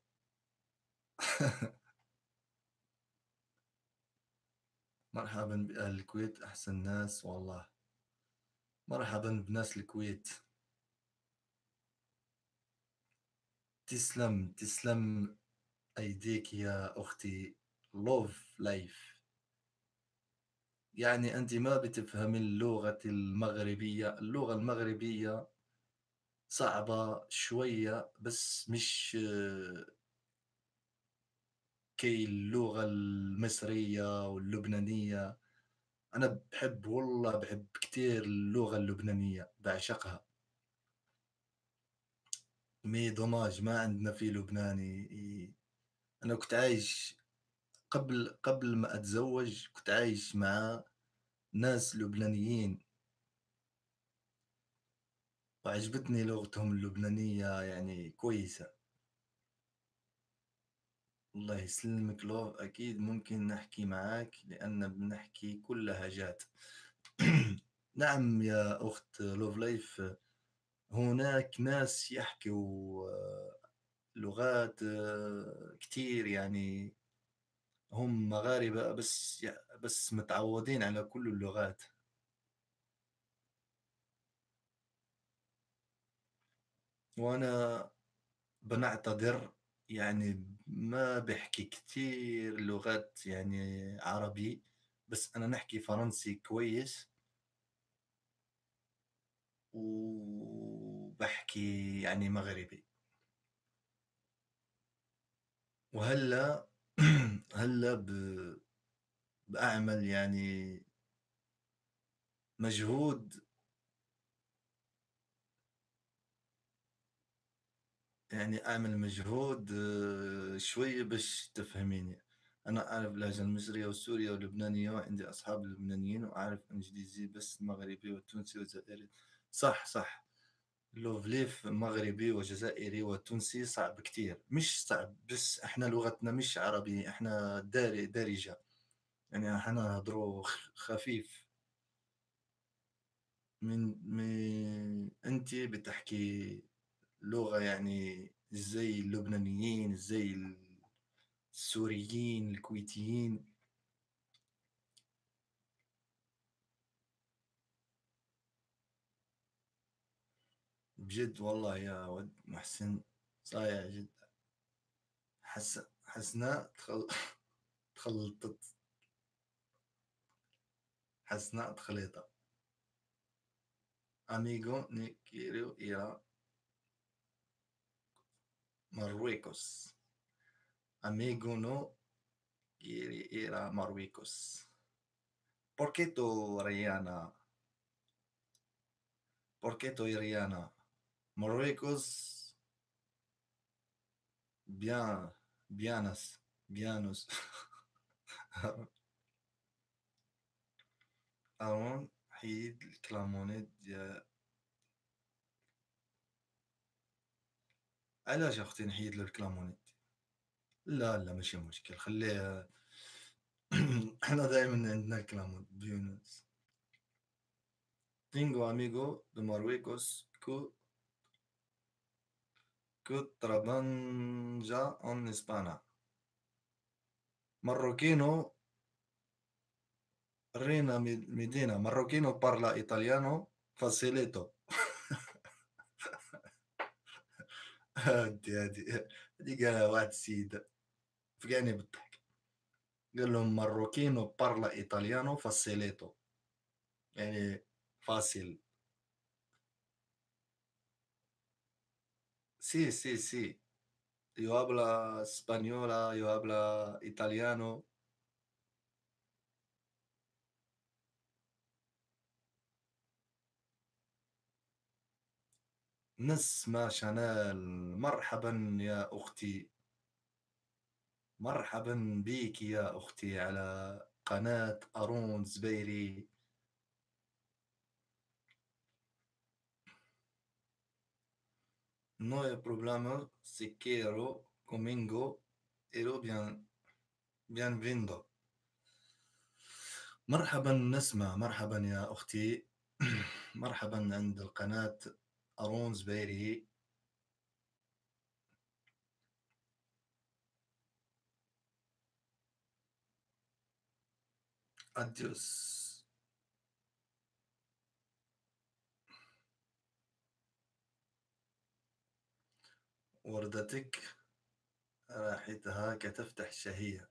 مرحبًا بأهل الكويت أحسن ناس والله، مرحبًا بناس الكويت. تسلم، تسلم أيديك يا أختي love life. يعني أنتِ ما بتفهمي اللغة المغربية، اللغة المغربية صعبة شوية بس مش كي اللغة المصرية واللبنانية. أنا باحب والله باحب كتير اللغة اللبنانية، باعشقها. مي دوماج ما عندنا في لبناني أنا كنت عايش قبل ما أتزوج كنت عايش مع ناس لبنانيين، وعجبتني لغتهم اللبنانية يعني كويسة. الله يسلمك لوف، أكيد ممكن نحكي معاك لأن بنحكي كل لهجات. نعم يا أخت لوف لايف، هناك ناس يحكوا لغات كتير يعني، هم مغاربة بس متعودين على كل اللغات. وأنا بنعتذر يعني ما بحكي كتير لغات يعني عربي، بس أنا نحكي فرنسي كويس وبحكي يعني مغربي. وهلا هلا بأعمل يعني مجهود، يعني أعمل مجهود شوية باش تفهميني. أنا أعرف اللهجة المصرية والسورية واللبنانية وعندي أصحاب لبنانيين، وأعرف إنجليزي بس المغربي والتونسي والجزائري. صح صح. لوفليف مغربي وجزائري وتونسي صعب كتير، مش صعب بس احنا لغتنا مش عربي، احنا دارجة، يعني احنا نهضرو خفيف. من انتي بتحكي لغة يعني زي اللبنانيين زي السوريين الكويتيين. بجد والله يا ود محسن، صايع جد. حسناء تخلطت، حسناء تخليطة. أميغو نيكيرو إلى مارويكوس. أميغو نو كيري إلى مارويكوس. ¿Por qué tú, Rihanna? ¿Por qué tú, Rihanna? Marruecos, bien, bienas, bienos. أرون حيد الكلامونيت علاش أختي نحيد له الكلامونيت؟ لا لا ماشي مشكل خليه. احنا دائما عندنا الكلامونيت بيونس. تينغو أميغو دو مارويكوس كو Cutrabanja en España. Marroquino, Reina Medina. Marroquino parla italiano. Facileto. هادي قالها واحد السيد فقعني بالضحك. قال لهم ماروكينو بارلا ايطاليانو فاسيليتو، يعني فاسيل. سي سي سي. Yo habla española, yo habla italiano. نسمة شانيل. مرحبا يا أختي. مرحبا بك يا أختي على قناة أرون زبيري. No hay problema si quiero conmigo. Ero bien, bienvenido. مرحبا نسمة. مرحبا يا أختي. مرحبا عند القناة أرون زبيري. أديوس. وردتك راحتها كتفتح الشهية.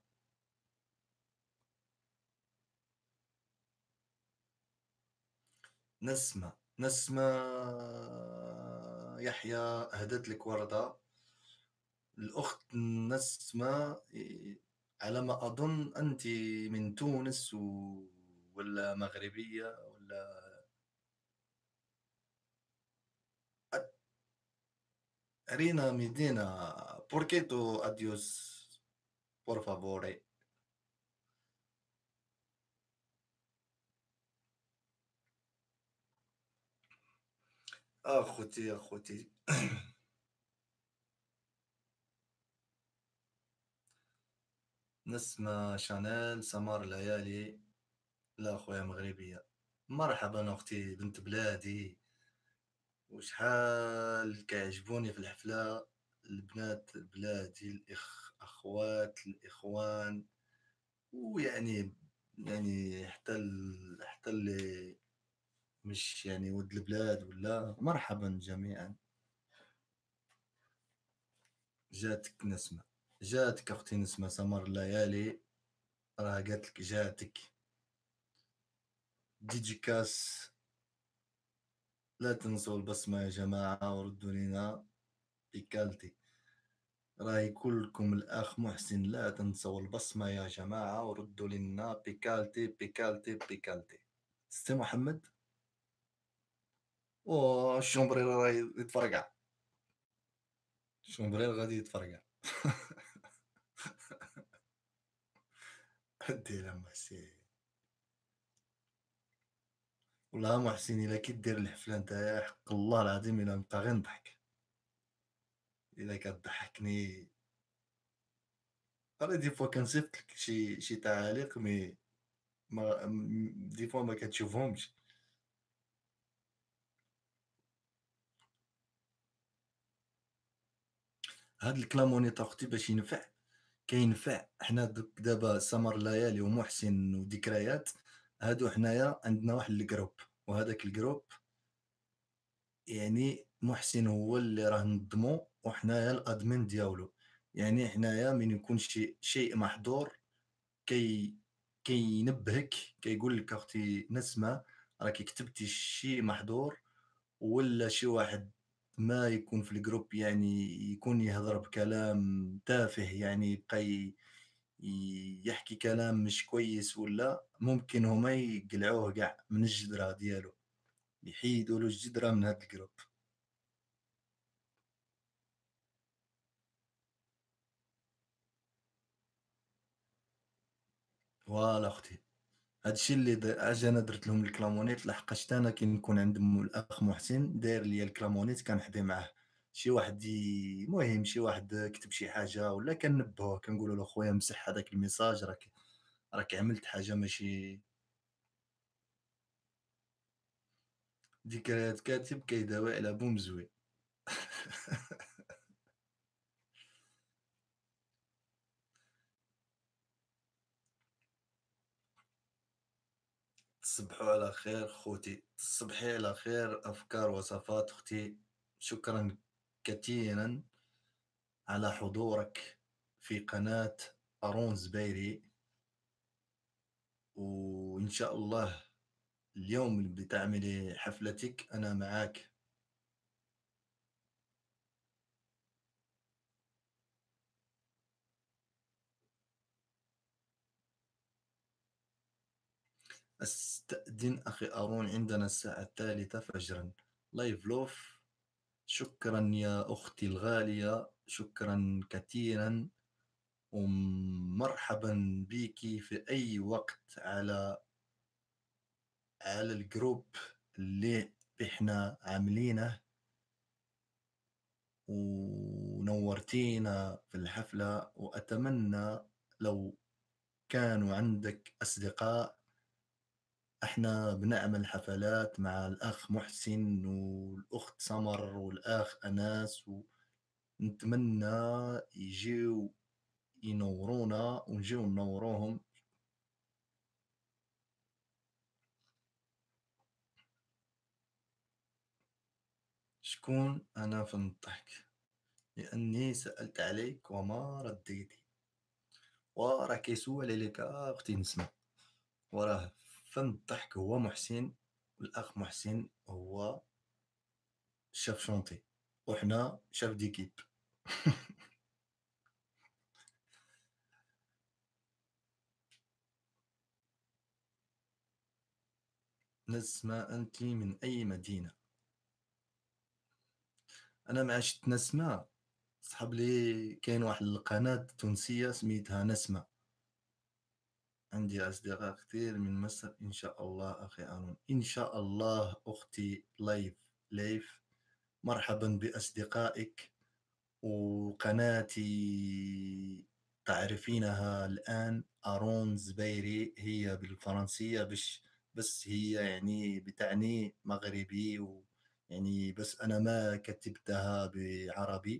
نسمة. نسمة يحيى أهدت لك وردة. الأخت نسمة، على ما أظن أنت من تونس ولا مغربية ولا أرينا ميدينا. بوركيتو أديوس por favore. أخوتي أخوتي. نسمة شانيل سمار ليالي. لا خويا مغربية. مرحبا أختي بنت بلادي. وشحال كيعجبوني في الحفلة البنات بلادي، أخوات الإخوان. ويعني يعني حتى اللي مش يعني ود البلاد ولا مرحبا جميعا. جاتك نسمة. جاتك أختي نسمة سمر الليالي. راه قالت لك جاتك ديجيكاس. لا تنسوا البصمة يا جماعة وردوا لنا بكالتي. راهي كلكم الأخ محسن. لا تنسوا البصمة يا جماعة وردوا لنا بكالتي بكالتي بكالتي. سي محمد. الشومبرير راهي يتفرقع. الشومبرير غادي يتفرقع. دير محسن. والله محسن إلا كي دير الحفلة نتايا حق الله العظيم إلا نبقى غير نضحك. إلا كضحكني. أنا دي فوا كنصيفط لك شي تعاليق مي ما دي فوا ما كتشوفهمش. هاد الكلامونيط اختي باش ينفع كينفع. حنا دوك دابا سمر ليالي ومحسن وذكريات، هادو حنايا عندنا واحد الجروب، وهذاك الجروب يعني محسن هو اللي راه نظمو وحنايا الادمن ديالو. يعني حنايا من يكون شيء محظور كي كينبهك، كيقول لك اختي نسمة راكي كتبتي شي محظور، ولا شي واحد ما يكون في الجروب يعني يكون يهضر بكلام تافه، يعني يبقى يحكي كلام مش كويس، ولا ممكن هما يقلعوه كاع من الجدرة ديالو، يحيدوا له الجدرة من هاد الجروب. فوالا اختي. هادشي اللي اجي انا درت لهم الكلامونيت لحقاش انا كي نكون عند الاخ محسن داير ليا الكلامونيت كنحضي معاه. شي واحد المهم شي واحد كتب شي حاجه ولا كنبهوه كنقولوا له خويا مسح هذاك الميساج، راك عملت حاجه ماشي. ذكريات كاتب كيداوي على بوم زوين. تصبحوا على خير خوتي، تصبحي على خير أفكار وصفات أختي. شكرا كثيرا على حضورك في قناة أرون زبيري. وإن شاء الله اليوم اللي بتعملي حفلتك أنا معاك. أستأذن أخي أرون، عندنا الساعة 3 فجرا لايف لوف. شكرا يا أختي الغالية، شكرا كثيرا، ومرحبا بيكي في أي وقت على الجروب اللي إحنا عاملينه. ونورتينا في الحفلة، وأتمنى لو كانوا عندك أصدقاء. إحنا بنعمل حفلات مع الأخ محسن والأخت سمر والأخ أناس، ونتمنى يجيو ينورونا ونجيو ننوروهم. شكون أنا في الضحك لأني سألت عليك وما رديتي، وراه كيسول عليك أختي نسمة. وراه فن الضحك هو محسن، والأخ محسن هو شاف شونتي، وحنا شاف ديكيب. نسمة أنت من أي مدينة؟ أنا ما عشت نسمة. صحاب لي كاين واحد القناة تونسية سميتها نسمة. عندي أصدقاء كثير من مصر إن شاء الله أخي أنون، إن شاء الله أختي لايف. مرحبا بأصدقائك. وقناتي تعرفينها الآن أرون زبيري، هي بالفرنسية بس هي يعني بتعني مغربي، يعني بس أنا ما كتبتها بعربي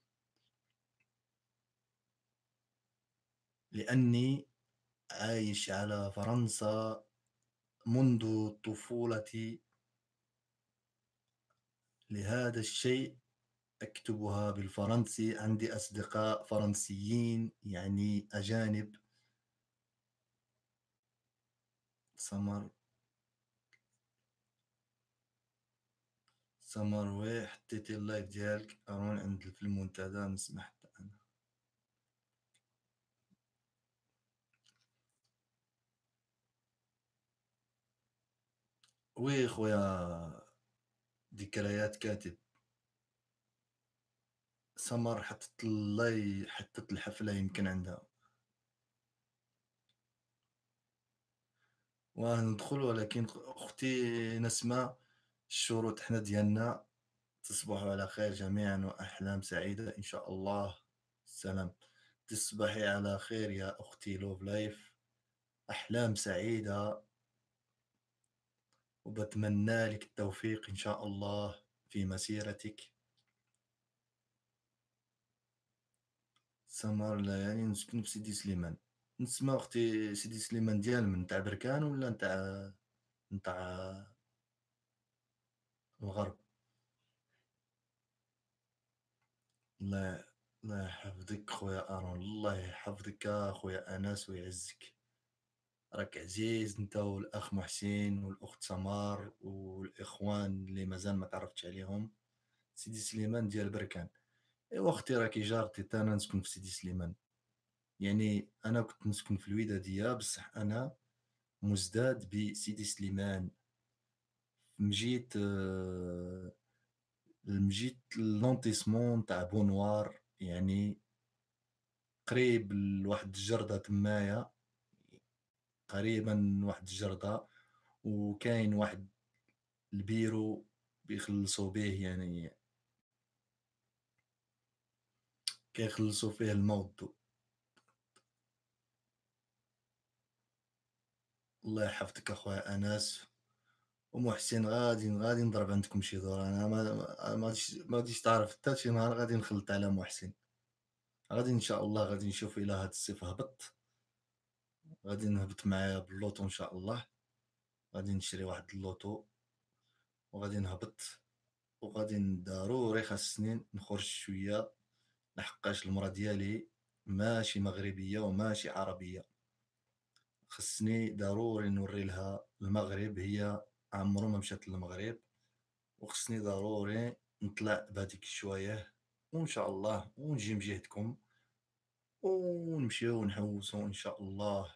لأني عايش على فرنسا منذ طفولتي. لهذا الشيء أكتبها بالفرنسي، عندي أصدقاء فرنسيين يعني أجانب. سمر سمر وي حطيتي اللايف ديالك أرون عند في المنتدى نسمع حتى أنا. وي خويا، ذكريات كاتب. سمر حطت الحفلة يمكن عندها. وندخل، ولكن أختي نسمة الشروط حنا ديالنا. تصبحوا على خير جميعا وأحلام سعيدة إن شاء الله. سلام. تصبحي على خير يا أختي لوف لايف، أحلام سعيدة، وبتمنى لك التوفيق إن شاء الله في مسيرتك. سمر ليالي نسكن في سيدي سليمان. نسمع أختي سيدي سليمان ديال من تاع بركان ولا نتاع الغرب؟ الله الله يحفظك خويا أرون، الله يحفظك خويا أنس ويعزك. راك عزيز انت والاخ محسن والاخت سمار والاخوان اللي مازال ما تعرفتش عليهم. سيدي سليمان ديال بركان. ايوا اختي راكي جارتي، تا انا نسكن في سيدي سليمان. يعني انا كنت نسكن في الوداديه، بصح انا مزداد بسيدي سليمان. مجيت مجيت لونتيسمون تاع بونوار، يعني قريب لواحد الجردة تمايا، قريبا واحد الجردة. وكاين واحد البيرو بيخلصوا به، يعني كيخلصوا فيه الموضوع. الله يحفظك اخويا انس ومحسن. غادي نضرب عندكم شي دور. انا ما غاديش تعرف حتى شي نهار غادي نخلط على محسن. غادي ان شاء الله غادي نشوف الى هاد الصيف هبط، غادي نهبط معايا باللوطو ان شاء الله. غادي نشري واحد اللوطو وغادي نهبط، وغادي ضروري خاصني نخرج شوية، لحقاش المرا ديالي ماشي مغربية وماشي عربية، خصني ضروري نوري لها المغرب، هي عمرو ما مشات للمغرب، وخصني ضروري نطلع بهاديك الشوية، وإن شاء الله ونجي من جهتكم ونمشيو نحوسو إن شاء الله.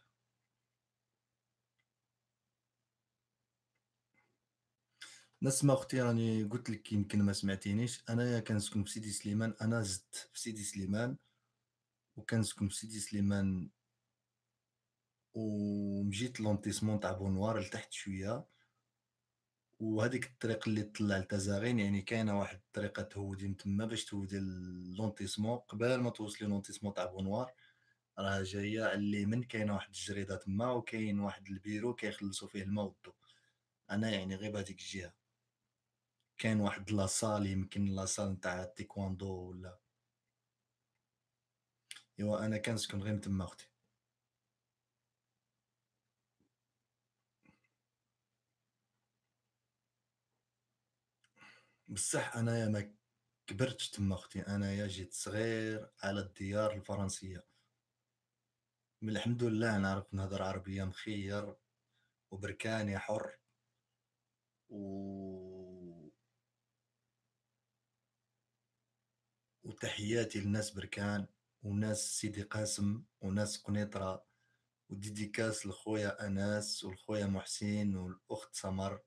نسمة أختي، راني قلت لك يمكن ما سمعتينيش، أنايا كنسكن في سيدي سليمان، أنا زدت في سيدي سليمان وكنسكن في سيدي سليمان، ومشيت لونتيسمون تاع بونوار لتحت شوية، وهذيك الطريق اللي تطلع لتزاغين، يعني كاينه واحد الطريقه تهودي من تما باش تهودي لونتيسمون، قبل ما توصلي لونتيسمون تاع بونوار راه جايه على اليمين، كاينه واحد الجريده تما وكاين واحد البيرو كيخلصوا فيه الماء والضو، انا يعني غير بهذيك الجهه، كاين واحد لاصال يمكن لاصال تاع تيكواندو ولا. ايوا انا كنسكن غير من تما اختي. بصح انايا ما كبرتش تما اختي، انايا جيت صغير على الديار الفرنسيه، من الحمد لله نعرف نهضر عربيه مخير وبركاني حر و... وتحياتي لناس بركان وناس سيدي قاسم وناس قنيطرة، وديديكاس لخويا أناس والخويا محسين والأخت سمر.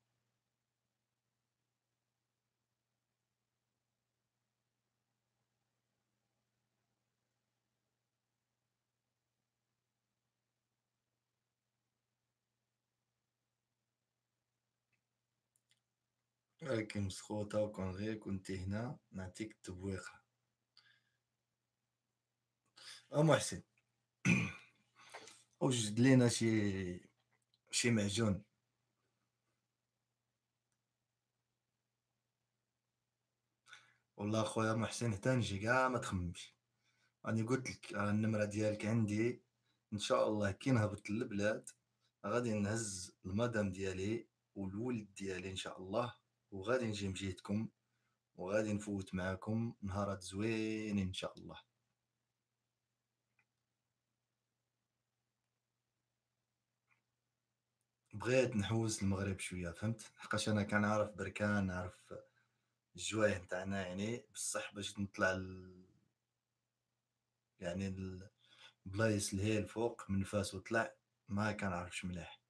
راكي مسخوطة وكون غير كنت هنا نعطيك التبويخة. محسن، وجد لينا شي معجون. والله خويا محسن حتى نجي كاع ما تخممش، راني قلت لك النمرة ديالك عندي، ان شاء الله كي نهبط للبلاد غادي نهز المدام ديالي والولد ديالي ان شاء الله، وغادي نجي من جهتكم وغادي نفوت معاكم نهارات زوينين ان شاء الله. بغيت نحوس المغرب شويه فهمت، لحقاش انا كنعرف بركان، نعرف الجوايه نتاعنا يعني، بصح باش نطلع يعني البلايص اللي هي الفوق من فاس وطلع ما كنعرفش مليح.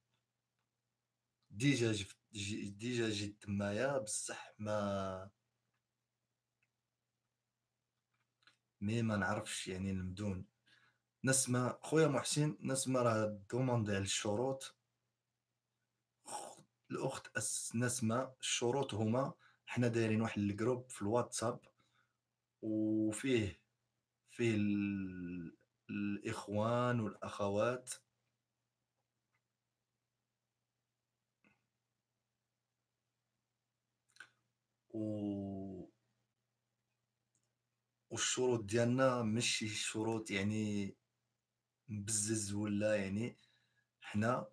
ديجا جيت تمايا بصح ما نعرفش يعني المدن. نسمة خويا محسن، نسمة راه دوموندي على الشروط. الاخت نسمة، الشروط هما حنا دايرين واحد الجروب في الواتساب، وفيه الاخوان والاخوات. و... والشروط ديالنا ماشي شروط يعني مبزز ولا يعني، حنا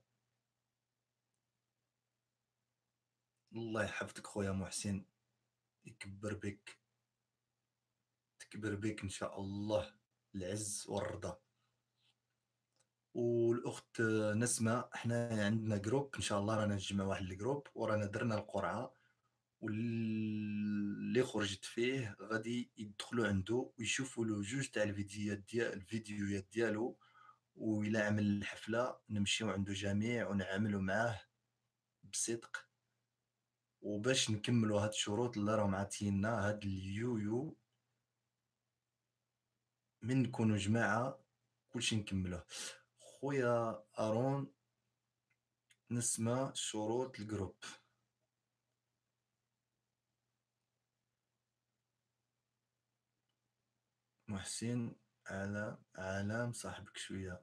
الله يحفظك خويا محسن، يكبر بك، تكبر بك ان شاء الله العز والرضا. والاخت نسمة، احنا عندنا جروب ان شاء الله، رانا نجمع واحد الجروب ورانا درنا القرعه، واللي خرجت فيه غادي يدخلوا عنده ويشوفوا له جوج تاع الفيديوهات ديالو، وإلا عمل الحفله نمشيو عنده جميع ونعملوا معاه بصدق، وباش نكملوا هاد الشروط اللي راهم عاطيننا هاد اليويو، من نكونوا جماعه كلشي نكملوه. خويا ارون، نسمع شروط الجروب. محسن، علام صاحبك شويه.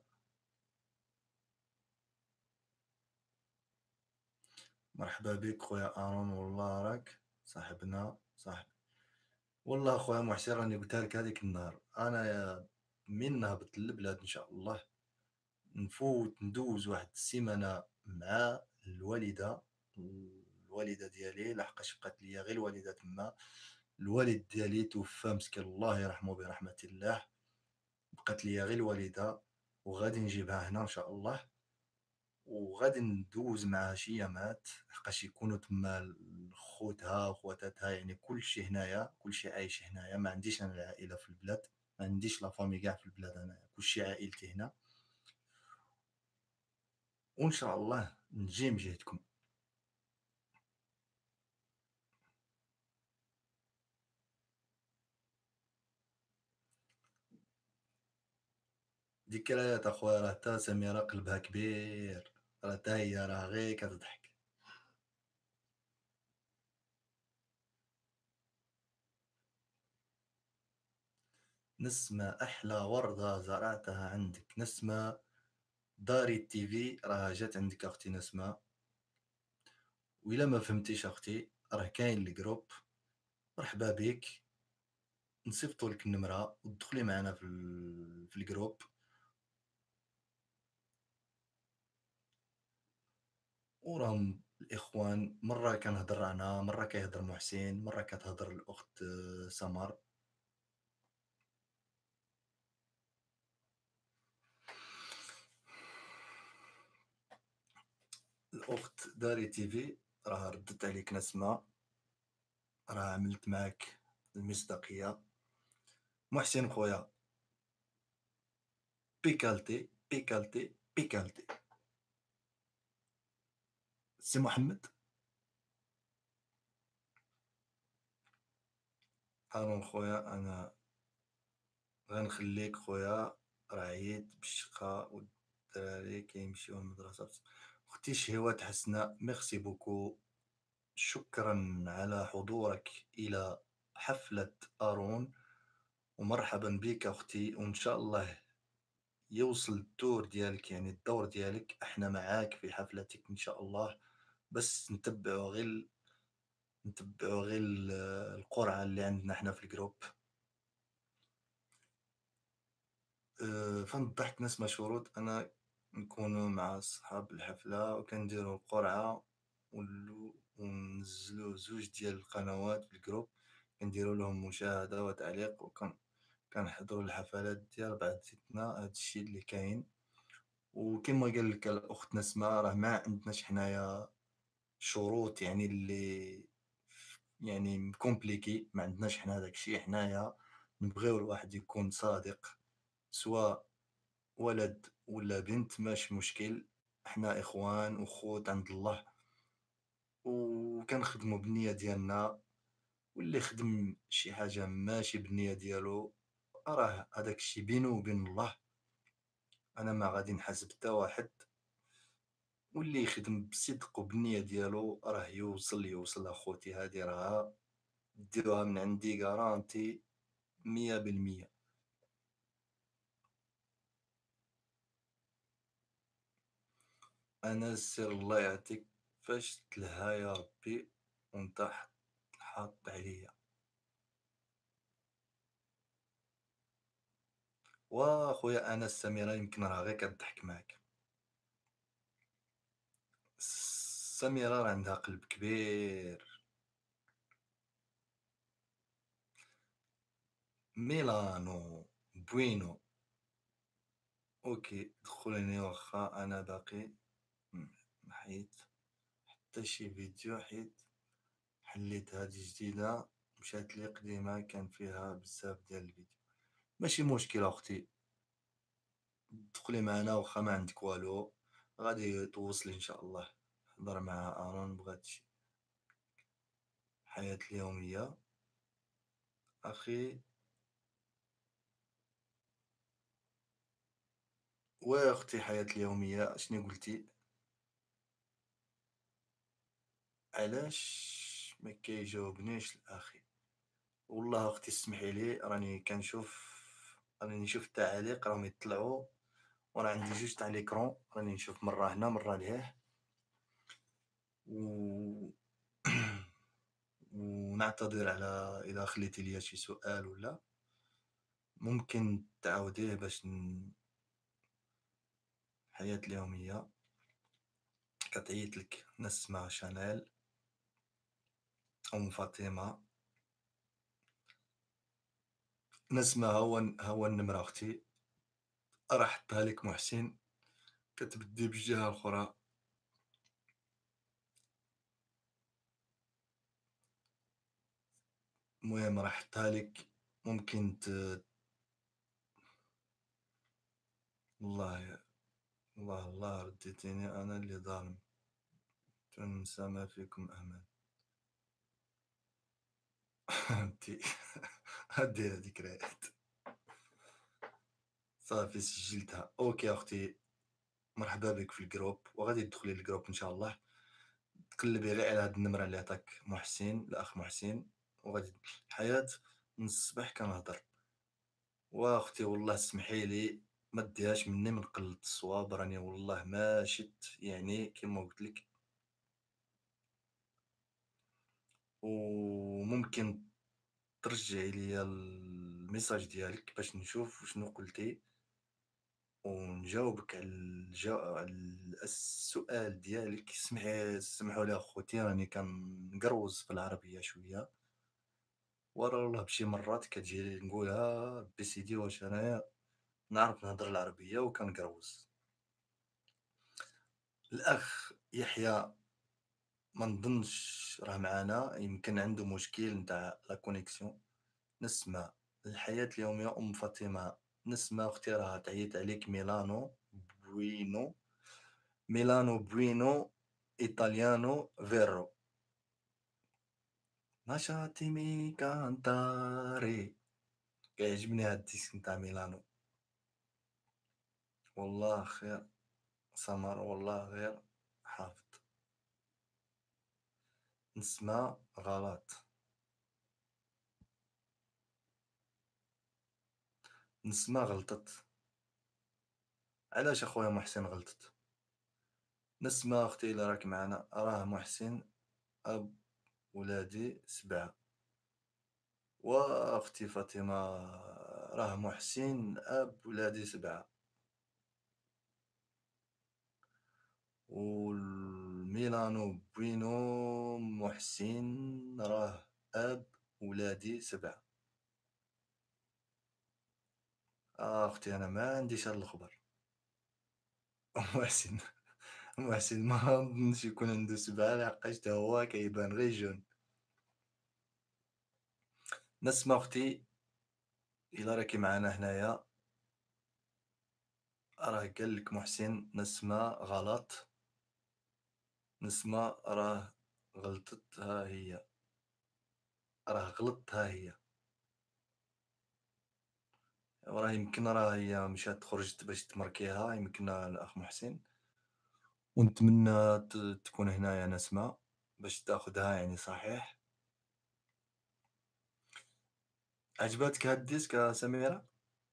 مرحبا بك خويا ارون، والله راك صاحبنا صاحب. والله خويا محسن راني قلتها لك هذيك النهار، انا من نهبط للبلاد ان شاء الله نفوت ندوز واحد السيمانه مع الوالدة، الوالدة ديالي لحقاش بقات ليا غير الوالدة تما. الوالد ديالي توفى مسكين الله يرحمه برحمة الله، بقات ليا غير الوالدة، وغادي نجيبها هنا إن شاء الله، وغادي ندوز معاها شي أيامات لحقاش يكونوا تما خوتها وخواتاتها، يعني كلشي هنايا، كلشي عايش هنايا، ما عنديش أنا العائلة في البلاد، ما عنديش لا فامي كاع في البلاد، أنايا كلشي عائلتي هنا، وإن شاء الله نجي من جهتكم. ذكريات أخويا، راه تا سميرة قلبها كبير، راه تا هي راه غير كتضحك. نسمة أحلى وردة زرعتها عندك نسمة، داري التيفي راه جات عندك أختي نسمة، وإلا ما فهمتيش أختي راه كاين الجروب، مرحبا بك، نصيفطوا لك النمرة وتدخلي معنا في الجروب، وراهم الإخوان، مرة كنهضر أنا، مرة كيهضر محسن، مرة كتهضر الأخت سمر. الأخت داري تيفي راه ردت عليك نسمة، راه عملت معاك المصداقية. محسن خويا، بيكالتي بيكالتي بيكالتي. سي محمد، هارون خويا، أنا غنخليك خويا، راه عييت بالشقة والدراري كيمشيو للمدرسة. أختي شهوات حسناء، ميرسي بوكو، شكرا على حضورك إلى حفلة آرون، ومرحبا بك أختي، وإن شاء الله يوصل الدور ديالك، يعني الدور ديالك احنا معاك في حفلتك إن شاء الله، بس نتبعوا غير القرعة اللي عندنا احنا في الجروب. فنضحك نسمع شروط أنا نكونوا مع أصحاب الحفلة وكنديروا القرعة، وننزلوا زوج ديال القنوات في الجروب، كنديروا لهم مشاهدة وتعليق، كنحضروا الحفلات ديال بعضياتنا، هادشي اللي كاين. وكما قال لك الأخت نسمة، راه ما عندناش حنايا شروط يعني اللي يعني كومبليكي، ما عندناش حنا داكشي، حنايا نبغيو الواحد يكون صادق، سواء ولد ولا بنت ماشي مشكل، احنا اخوان وخوت عند الله، وكنخدموا بالنية ديالنا، واللي خدم شي حاجة ماشي بالنية ديالو راه هذاك الشي بينه وبين الله، انا ما غادي نحاسب حتى واحد، واللي يخدم بصدق وبالنية ديالو راه يوصل اخوتي، هادي راه ديروها من عندي غارانتي 100%. انا السر الله يعطيك فاش تلها يا ربي، وانت حاط عليا، واخويا انا السميرة يمكن راه غير كضحك معاك، السميرة راه عندها قلب كبير. ميلانو، بوينو، اوكي دخليني واخا انا باقي حيت حتى شي فيديو، حيت حليت هادي جديدة، مشات لي قديمة كان فيها بزاف ديال الفيديو، ماشي مشكل اختي، دخلي معنا واخا ما عندك والو، غادي توصلي ان شاء الله. هضر مع ارون بغات شي حياة اليومية اخي. واختي حياة اليومية شنو قلتي؟ علاش ما كيجاوبنيش الاخي؟ والله اختي اسمحي لي، راني نشوف التعاليق راهم يطلعوا، وانا عندي جوج تاع ليكرون، راني نشوف مرة هنا مرة لهيه، و ونعتذر على اذا خليتي ليا شي سؤال، ولا ممكن تعاوديه باش الحياة اليومية كتعيط لك نسمة شانيل، أم فاطمة، نسمة ها هو النمرة أختي، راه حطها لك محسن، كتبدي بالجهة الأخرى. المهم راه حطها لك، ممكن والله الله رديتيني أنا اللي ظالم، تنسى ما فيكم أمان. أنتِ ديري ذكريات. صافي سجّلتها. أوكي أختي، مرحبا بك في الجروب، وغادي تدخلي الجروب إن شاء الله، تقلّبي غير على هاد النمرة اللي عطاك محسن، الأخ محسن، وغادي الحياة من الصباح كنهضر. وأختي والله سمحي لي، ما ديهاش مني من قلة الصواب، راني والله ما شِدت يعني كيما قُلت لِك. وممكن ترجعي ليا الميساج ديالك باش نشوف شنو قلتِ، ونجاوبك على على السؤال ديالك. سمحوا لي أخوتي، راني كنقروز في العربية شوية، والله بشي مرات كتجيني نقولها بسيدي واش أنايا نعرف نهضر العربية وكنقروز. الأخ يحيى ما نظنش راه معانا، يمكن عنده مشكل نتاع لا كونيكسيون. نسمة الحياة اليومية، أم فاطمة، نسمة أختي راه تعيط عليك. بوينو ميلانو بوينو إيطاليانو فيرو نشاطي كانتاري. كيعجبني هاد الديسك نتاع ميلانو، والله خير. سمر والله غير حافظ. نسمة غلط، نسمة غلطت. علاش أخويا محسن غلطت؟ نسمة أختي إلا راك معنا، راه محسن أب ولادي 7، وأختي فاطمة راه محسن أب ولادي 7، والميلانو بوينو محسن راه أب ولادي 7. أختي أنا ما عنديش هاد الخبر. محسن محسن ما نظنش يكون عنده 7، لحقاش تا هو كيبان غير جون. نسمة أختي إلا راكي معانا هنايا، راه قال لك محسن نسمة غلط، نسمة راه غلطت ها هي، راه غلط ها هي. وراه يمكن راه هي مشات خرجت باش تمركيها يمكن الأخ محسن، ونتمنى تكون هنايا نسمة باش تاخدها يعني صحيح. عجباتك هاد الديسك سميرة؟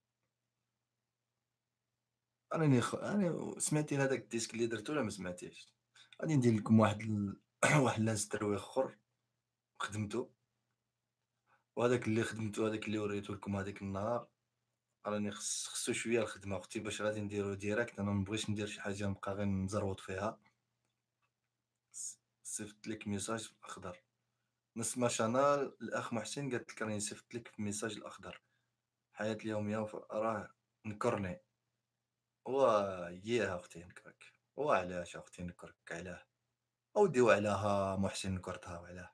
أنا سمعتي هذاك الديسك اللي درتو ولا ما سمعتيش؟ غادي ندير لكم واحد واحد الانستروي آخر خدمتو، وهذاك اللي خدمتو هذاك اللي وريته لكم هذاك النهار، راني خصو شوية الخدمة أختي باش غادي نديرو ديريكت. أنا ما نبغيش ندير شي حاجة نبقى غير نزروط فيها. صيفط لك ميساج أخضر. نسمة شانال الأخ محسن قالت لك راني صيفط لك في ميساج الأخضر. الحياة اليومية راه نكرني. وياه أختي نكرك، وعلاش أختي نكرك علاه؟ أودي وعلاها محسن نكرتها وعلاه؟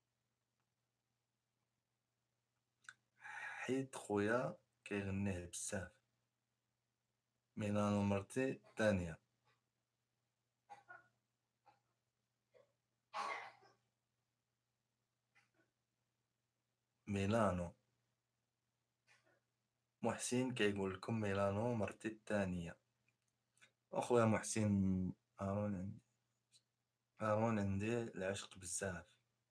حيت خويا كيغنيه بزاف. ميلانو مرتي الثانية. ميلانو محسن كيقول لكم ميلانو مرتي الثانية. أخويا محسن، هارون عندي العشق بزاف.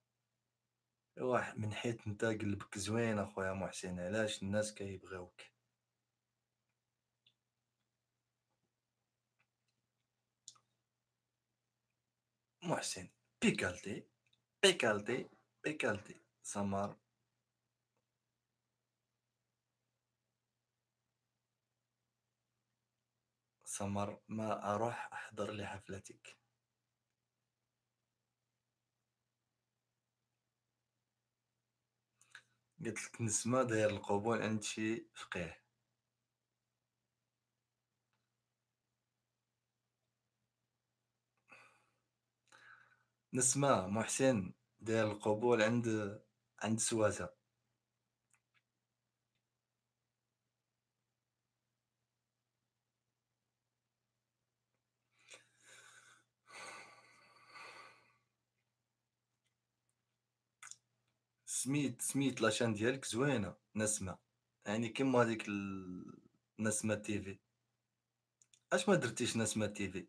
من حيت نتا قلبك زوين أخويا محسن، علاش الناس كيبغيوك. محسن بيكالتي بيكالتي بيكالتي. سمر سمر ما أروح أحضر لحفلتك. قالت لك نسمة داير القبول عند شي فقيه. نسمة محسن داير القبول عند سواسة. سميت لاشين ديالك زوينة نسمة، يعني كيما هاديك نسمة تيفي. اش ما درتيش نسمة تيفي؟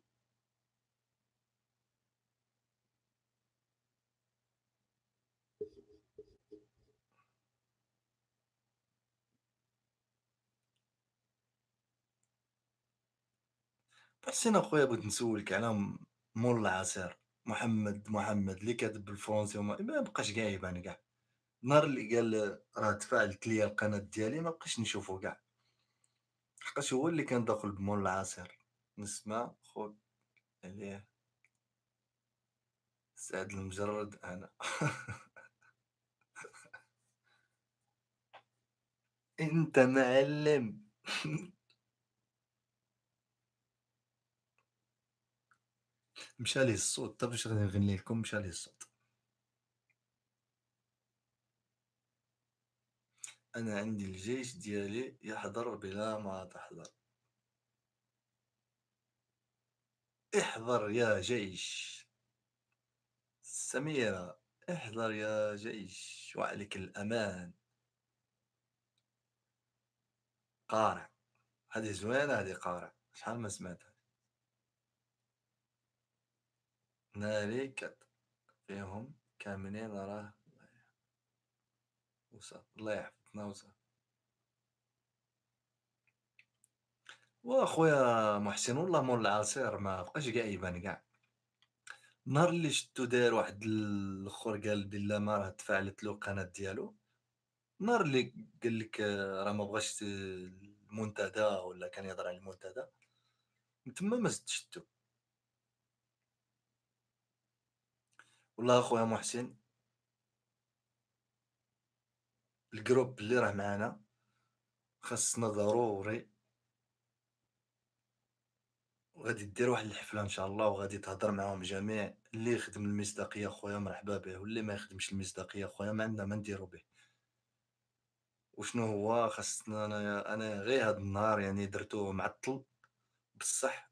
حسين اخويا بغيت نسولك على مول العصير، محمد اللي كاتب بالفرونسي ما بقاش كاع يبان كاع. النهار اللي قال راه تفاعلت ليا القناة ديالي ما بقيتش نشوفو كاع، لحقاش هو اللي كان داخل بمول العصير. نسمع خوك عليه سعد المجرد انا. انت معلم. مشى ليه الصوت، طيب باش غادي نغني لكم مشى ليه الصوت. انا عندي الجيش ديالي يحضر بلا ما تحضر. احضر يا جيش. سميرة، احضر يا جيش وعليك الأمان. قارع، هذه زوينة، هذه قارع شحال ما سمعتها. ناري كات فيهم كاملين راه. وصل الله يحفظنا وصل. واخويا محسن والله مول العصير ما بقاش كاع يبان كاع. النهار اللي شفتو داير واحد الاخر قال بالله ما راه تفاعلت له القناة ديالو. النهار اللي قال لك راه ما بغاش المنتدى ولا كان يهضر على المنتدى، من تما ما زدت شتو. والله اخويا محسن الجروب اللي راه معانا خاصنا ضروري، وغادي دير واحد الحفلة إن شاء الله، وغادي تهضر معاهم جميع. اللي يخدم المصداقية خويا مرحبا به، واللي ما يخدمش المصداقية خويا ما عندنا ما نديرو به. وشنو هو خاصنا، أنا غير هاد النهار يعني درتو معطل بصح.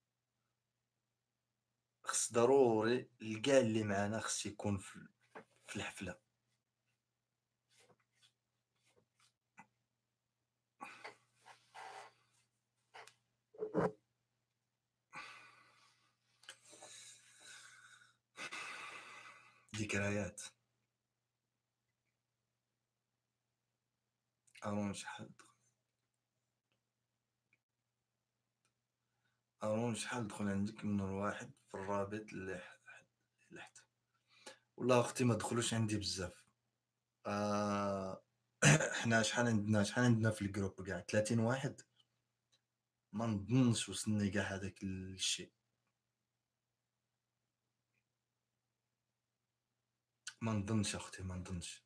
خص ضروري الكاع اللي معانا خص يكون في الحفلة. ذكريات. أرون شحال دخل عندك من الواحد في الرابط اللي لحت. والله اختي ما دخلوش عندي بزاف. آه. حنا شحال عندنا في الجروب كاع 30 واحد. ما نظنش وصلني كاع هذاك الشيء. ما نظنش اختي ما نظنش.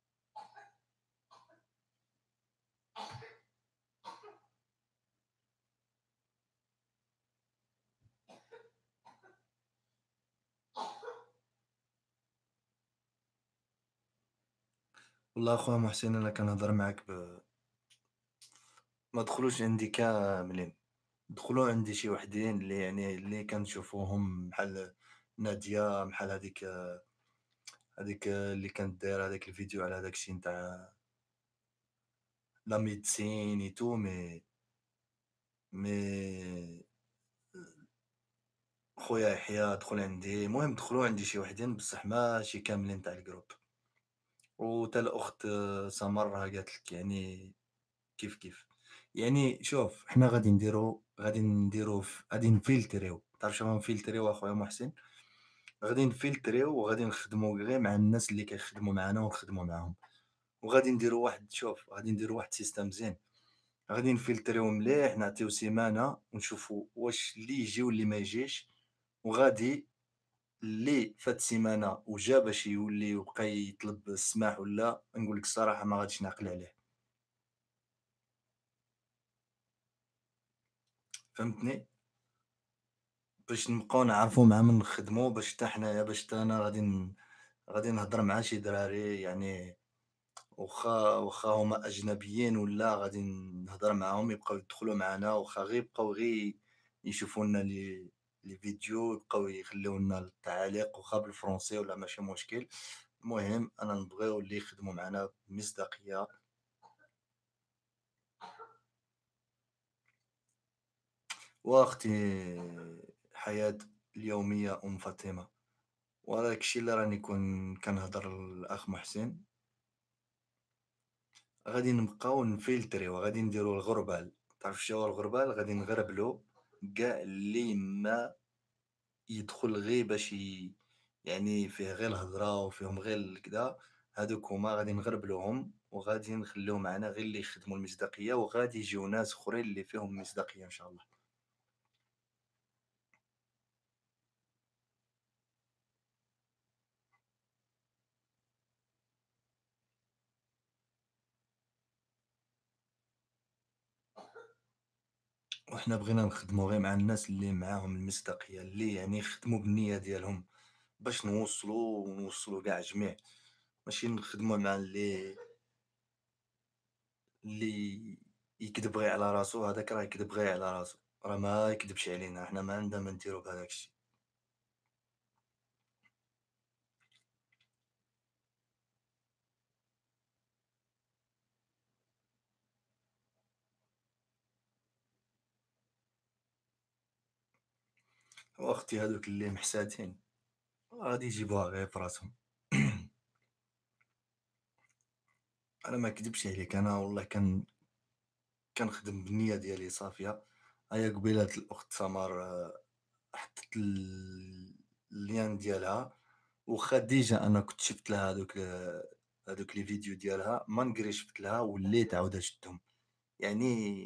والله اخويا محسن انا كنهضر معاك ما دخلوش عندي كاملين. دخلوا عندي شي وحدين اللي يعني اللي كنشوفوهم بحال نادية، بحال هذيك اللي كانت دايره هذاك الفيديو على هذاك الشيء نتاع لا ميديسين اي تو مي خويا يحيى دخل عندي. المهم دخلوا عندي شي وحدين بصح ماشي كاملين تاع الجروب. وتا الاخت سمر راه قالت لك يعني كيف يعني. شوف حنا غادي نفلتريو. تعرف شنو نفلتريو اخويا محسن؟ غادي نفلتريو وغادي نخدمو غير مع الناس اللي كيخدموا معانا ونخدموا معاهم. وغادي نديرو واحد، شوف غادي نديرو واحد سيستم زين. غادي نفلتريو مليح، نعطيو سيمانة ونشوفو واش اللي يجي واللي ما يجيش. وغادي اللي فات السيمانة وجا باش يولي وبقى يطلب السماح ولا، نقول لك الصراحة ما غاديش نعقل عليه. فهمتني؟ باش نبقاو نعرفوا مع من نخدموا، باش حتى حنايا، باش حتى أنا غادي نهضر مع شي دراري يعني، واخا هُما أجنبيين ولا غادي نهضر معاهم يبقاو يدخلوا معانا، واخا غير يبقاو يشوفوا لنا لي فيديو، يبقاو يخليو لنا التعاليق واخا بالفرونسي ولا ماشي مشكل. المهم أنا نبغيو اللي يخدموا معانا بمصداقية. وأختي حياة اليومية أم فاطمة، وداك الشي اللي راني كنهضر للأخ محسن، غادي نبقاو نفلتريو، غادي نديرو الغربال. تعرف شنو هو الغربال؟ غادي نغربلو كاع اللي ما يدخل غير باش يعني فيه غير الهضرة وفيهم غير الكدا، هادوك هما غادي نغربلوهم وغادي نخليو معانا غير اللي يخدموا المصداقية، وغادي يجيو ناس أخرين اللي فيهم مصداقية إن شاء الله. وحنا بغينا نخدمو غير مع الناس اللي معاهم المصداقية، اللي يعني يخدموا بالنية ديالهم باش ونوصلوا كاع جميع، ماشي نخدموا مع اللي يكذب غير على راسو، هذاك راه يكذب غير على راسو، راه ما يكذبش علينا، حنا ما عندنا ما نديرو بهذاك الشيء. واختي هادوك اللي محساتين غادي يجيبوها غير في راسهم. انا ما كذبش عليك، انا والله كنخدم بالنية ديالي صافية. هيا قبيلة الأخت سمر حطت اللين ديالها، واخا ديجا أنا كنت شفت لها هادوك لي فيديو ديالها، ما نقري شفت لها وليت عاود شفتهم، يعني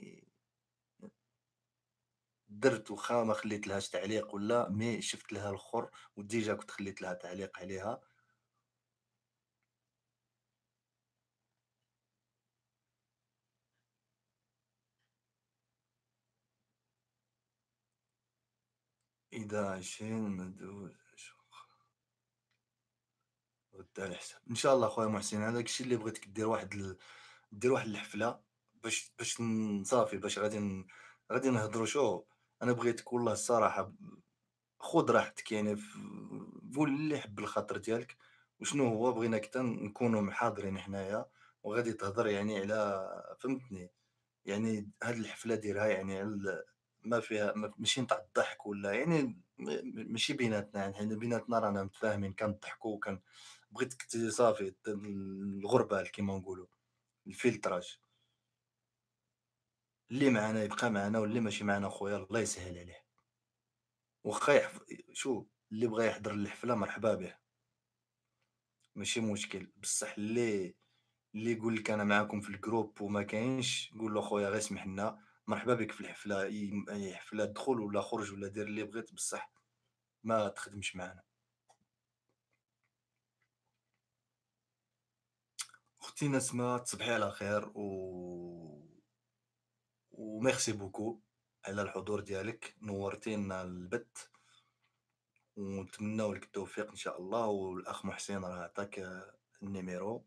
درت واخا ما خليتلهاش تعليق ولا، مي شفت لها الآخر وديجا كنت خليت لها تعليق عليها. إذا 20 مدوز غدا على حساب إن شاء الله خويا محسن، هذاك الشي اللي بغيتك دير واحد الحفلة باش صافي، باش غادي نهضروا. شوف أنا بغيتك والله الصراحة، خُذ راحتك يعني قول اللي يحب الخاطر ديالك، وشنو هو بغيناك حتى نكونوا حاضرين حنايا، وغادي تهضر يعني على، فهمتني، يعني هاد الحفلة ديرها يعني على ما فيها ماشي نتاع الضحك ولا يعني ماشي بيناتنا، يعني حنا بيناتنا رانا متفاهمين كنضحكوا بغيتك صافي الغربال كيما نقولوا، الفيلتراج، اللي معانا يبقى معانا واللي ماشي معانا خويا الله يسهل عليه. واخا شوف اللي بغا يحضر الحفلة مرحبا به، ماشي مشكل، بصح اللي يقول لك أنا معاكم في الجروب وما كاينش، قُل له خويا غير سمح لنا، مرحبا بك في الحفلة، أي حفلة دخل ولا خرج ولا دير اللي بغيت، بصح ما تخدمش معانا. أختي نسمة تصبحي على خير وميرسي بوكو على الحضور ديالك، نورتينا البث، ونتمناو لك التوفيق إن شاء الله، والأخ محسن راه عطاك النيميرو،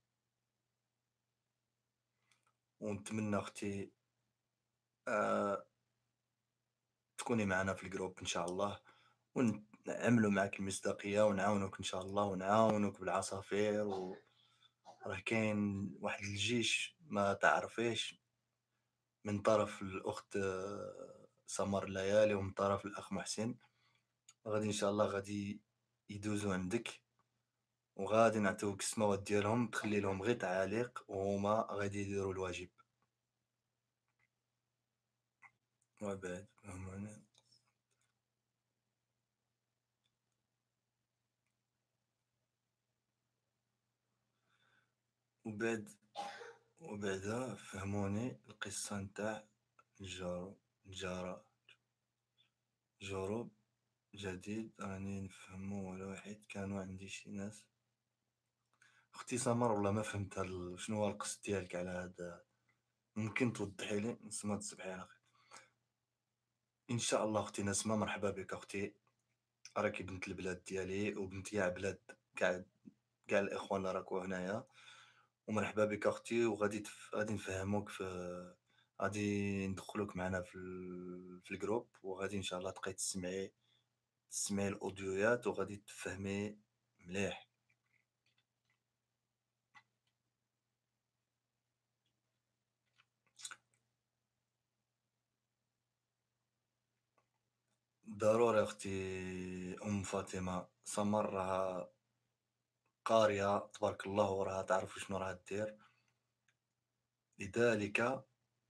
ونتمنى أختي آآ تكوني معنا في الجروب إن شاء الله، ونعملوا معاك المصداقية ونعاونوك إن شاء الله، ونعاونوك بالعصافير راه كاين واحد الجيش ما تعرفيش، من طرف الأخت سمر الليالي ومن طرف الأخ محسن، غادي إن شاء الله غادي يدوزو عندك، وغادي نعطيوك السماوات ديالهم تخلي لهم غير تعاليق وهما غادي يديروا الواجب. وبعد وبعد وبعدا فهموني القصة نتاع الجارو الجارة جروب جديد راني نفهمو على واحد، كانوا عندي شي ناس. اختي سمر والله ما فهمت شنو هو القصد ديالك على هذا. ممكن توضحي لي؟ نسمة تصبحي على خير. ان شاء الله اختي نسمة، مرحبا بك اختي. راكي بنت البلاد ديالي وبنت يا بلاد كاع، كاع الاخوان اللي راكو هنايا. ومرحبا بك اختي، وغادي غادي نفهموك في، غادي ندخلوك معنا في في الجروب، وغادي ان شاء الله تبقاي تسمعي الاوديويات وغادي تفهمي مليح. ضروري اختي ام فاطمه. سمر راها قاريه تبارك الله، وراها تعرف شنو راها دير، لذلك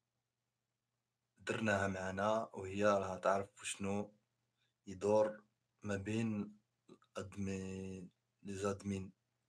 درناها معنا، وهي راها تعرف شنو يدور ما بين ادمي لي زادمين.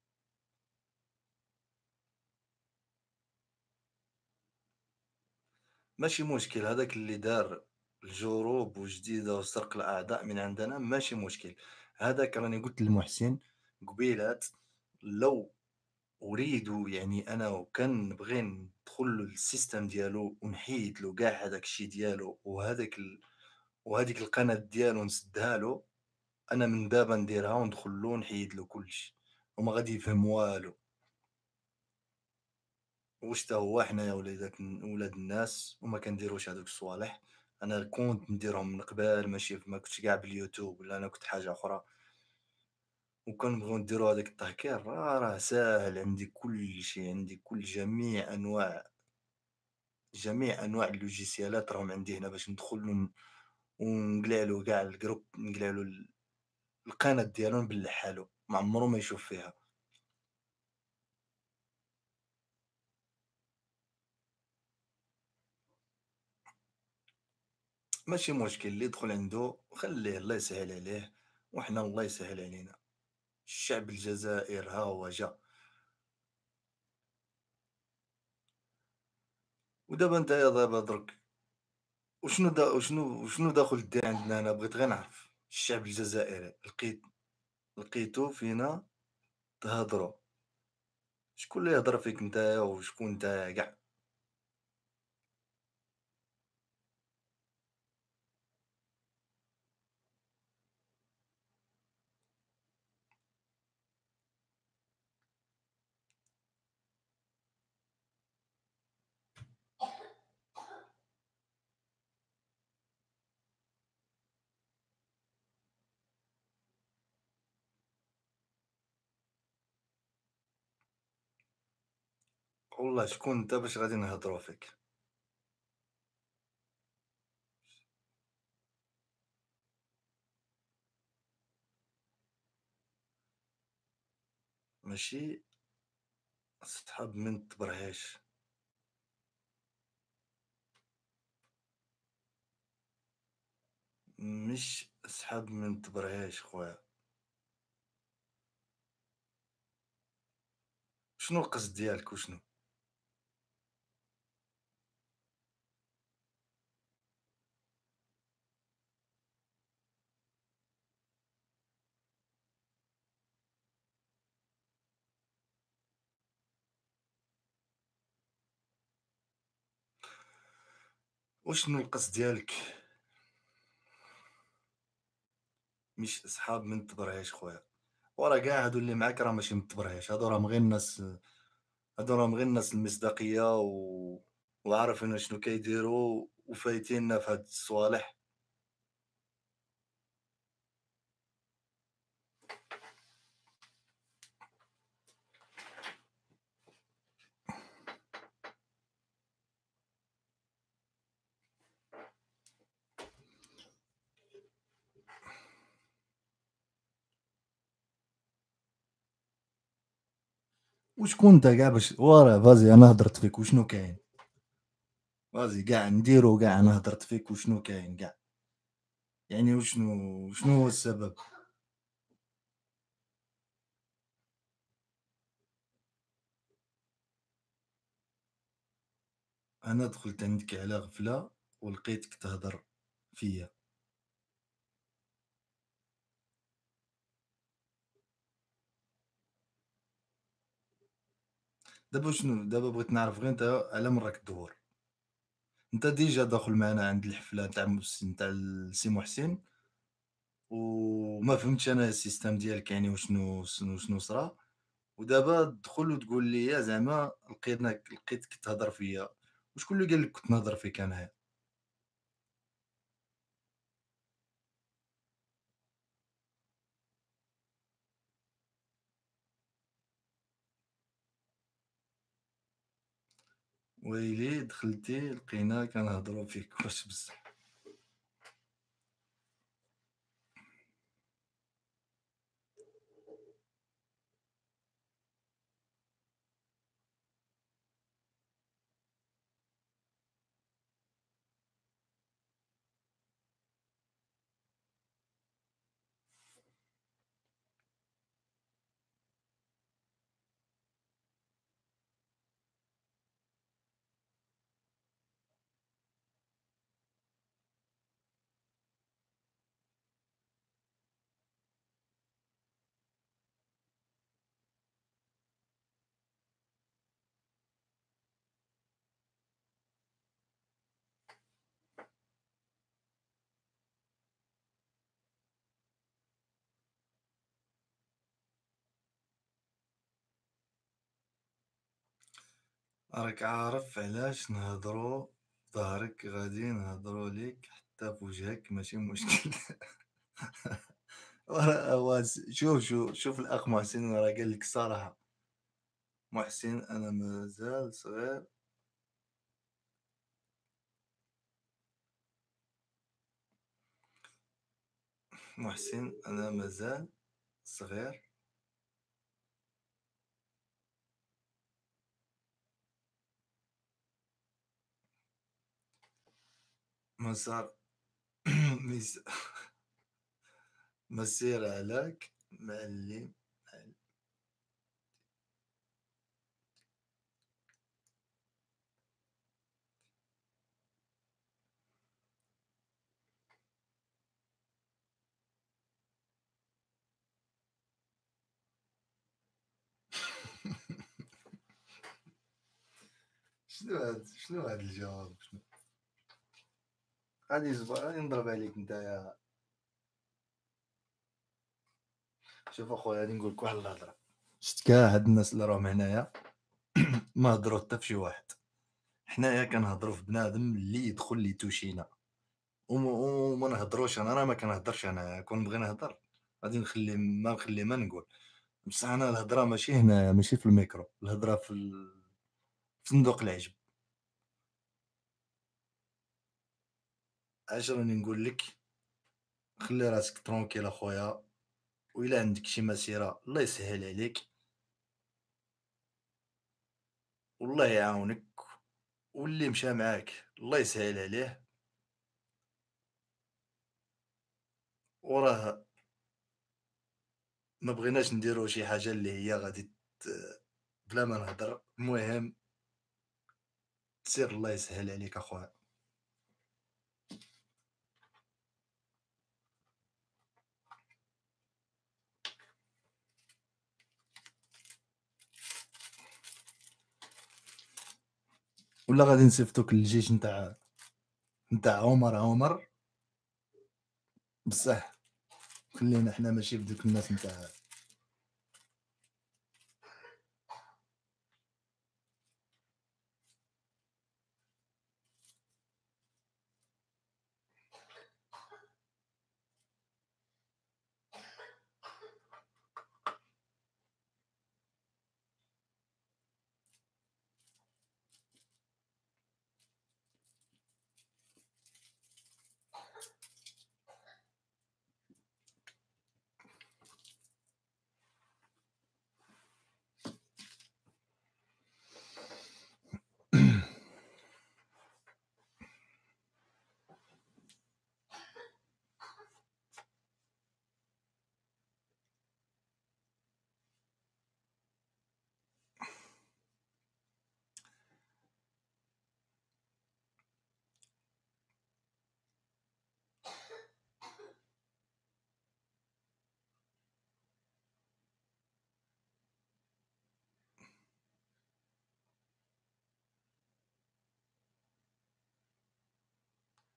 ماشي مشكل، هذاك اللي دار الجروب وجديدة وسرق الأعضاء من عندنا ماشي مشكل. هذاك راني قلت للمحسن قبيلات، لو أريد يعني أنا وكان نبغي ندخل له السيستم ديالو ونحيد له كاع هذاك الشيء ديالو، وهذاك وهذيك القناة ديالو نسدها له، أنا من دابا نديرها وندخل له ونحيد له كلشي وما غادي يفهم والو. واش تا هو حنايا وليدات ولاد الناس وما كنديروش هادوك الصوالح. انا كنت نديرهم من قبل، ماشي ما كنتش كاع باليوتيوب ولا انا كنت حاجه اخرى. وكنبغيو نديرو هذاك التهكير، راه ساهل، عندي كل شيء، عندي كل جميع انواع اللوجيسيالات راهم عندي هنا باش ندخل ونقلع له كاع الجروب، نقلع له القناه ديالو، نبلعها له ما عمرو ما يشوف فيها. ماشي مشكل، اللي يدخل عنده خليه، الله يسهل عليه وحنا الله يسهل علينا. الشعب الجزائر ها هو جا. ودابا انت يا دابا درك، وشنو داخل دير عندنا هنا؟ بغيت غير نعرف. الشعب الجزائري لقيتو فينا تهضروا. شكون اللي يهضر فيك نتايا؟ وشكون نتايا كاع؟ والله شكون انت باش غادي نهضروا فيك؟ ماشي صحاب من تبرهيش. مش صحاب من تبرهيش خويا. شنو القصد ديالك وشنو؟ وشنو القصد ديالك؟ مش صحاب من تبرهيش خويا. ورا كاع هادو اللي معاك راه ماشي من التبرهيش، هادو راهم غير الناس، هادو راهم غير الناس المصداقية وعارفين شنو كيديروا وفايتيننا في هاد الصوالح. وشكون انت كاع باش ورا فازي انا هضرت فيك وشنو كاين؟ فازي كاع نديرو، كاع انا هضرت فيك وشنو كاين كاع؟ يعني وشنو هو السبب؟ انا دخلت عندك على غفلة ولقيتك تهضر فيا. دابا بغيت نعرف غير أنت على من راك تدوّر. أنت ديجا داخل معانا عند الحفلة تاع تاع السي محسن، وما فهمتش أنا السيستم ديالك يعني وشنو صرا، ودابا تدخل وتقول لي زعما لقيتك تهضر فيا، وشكون اللي قال لك كنت نهضر فيك أنايا؟ ويلي دخلتي لقينا كنهضروا فيك واش بصح. راك عارف علاش نهضروا في ضهرك، غادي نهضروا ليك حتى في وجهك ماشي مشكل. شوف الأخ محسن راه قال لك الصراحة. محسن أنا مازال صغير. محسن أنا مازال صغير. مسار. مس مسير علاك معلم. شنو هاد الجواب شنو؟ غادي نضرب عليك نتايا. شوف أخويا غادي نقول لك واحد الهضرة. شفت كاع هاد الناس اللي راهم هنايا ما هضروا حتى في شي واحد. حنايا كنهضروا في بنادم اللي يدخل لي توشينا، وما نهضروش. انا راه ما كنهضرش. انا كون نبغي نهضر غادي نخلي ما نقول. بصح انا الهضره ماشي هنايا، ماشي في الميكرو، الهضره في صندوق العجب. اش راني نقول لك؟ خلي راسك ترونكيل اخويا، وإلا عندك شي مسيره الله يسهل عليك والله يعاونك، واللي مشى معاك الله يسهل عليه. وراه ما بغيناش نديرو شي حاجه اللي هي غادي بلا ما نهضر. المهم سير الله يسهل عليك اخويا. ولا غادي نصيفطوك للجيش نتاع عمر. بصح خلينا حنا ماشي بدوك الناس نتاع.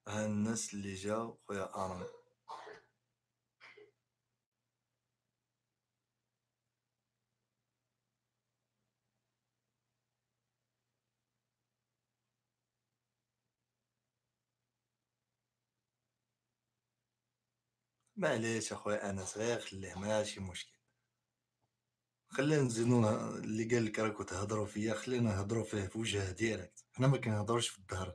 ها الناس اللي جاو خويا آرون. معليش اخويا انس، غير خليه ماشي مشكل. خلينا نزيدو اللي قال لك راكو تهضروا فيا خلينا نهضروا فيه في وجه ديريكت، حنا ما كنهضروش في الظهر.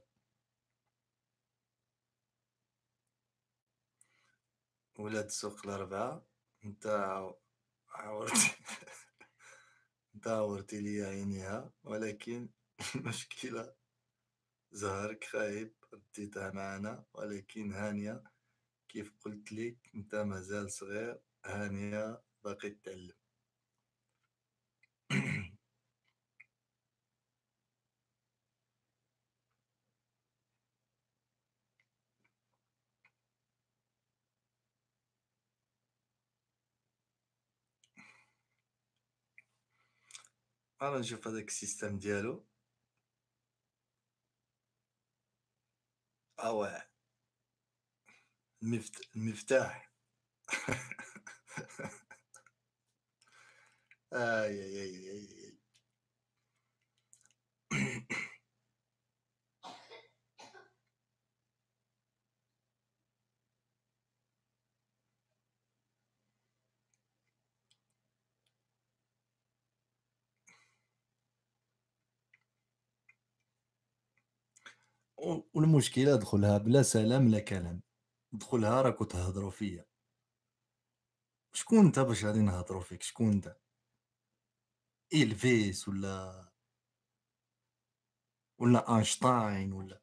ولاد السوق الاربعه. انت عورتي انت عورتي لي عينيها، ولكن المشكله زهرك خايب رديتها معنا، ولكن هانيه كيف قلت لك انت مازال صغير، هانيه باقي تتعلم. انا نشوف هذاك السيستم ديالو. اه، المفتاح. اي اي اي اي اي. والمشكله دخلها بلا سلام لا كلام، دخلها راكو تهضروا فيا. شكون انت باش غادي نهضروا فيك؟ شكون انت؟ إلفيس ولا اينشتاين ولا؟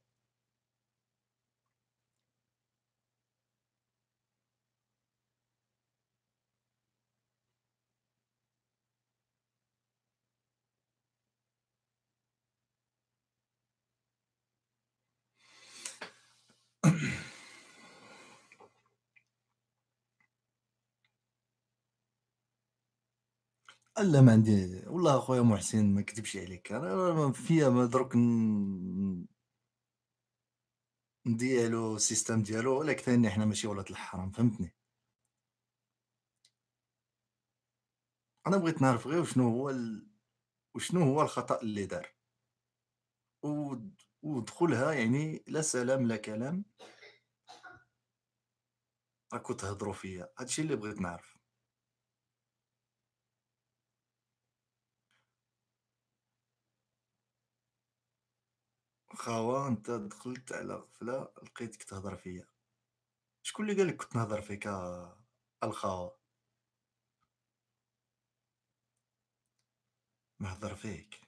لا ما عندي والله اخويا محسن، ما كتبش عليك، انا فيا ما درك نديالو السيستم ديالو، ولكن ثاني حنا ماشي ولاد الحرام، فهمتني. انا بغيت نعرف غير وشنو هو الخطأ اللي دار، ودخلها يعني لا سلام لا كلام، راكو تهضروا فيا، هادشي اللي بغيت نعرف. خاوة انت دخلت على غفلة لقيتك تهضر فيا؟ شكون اللي قالك كنت نهضر فيك الخاوة؟ نهضر فيك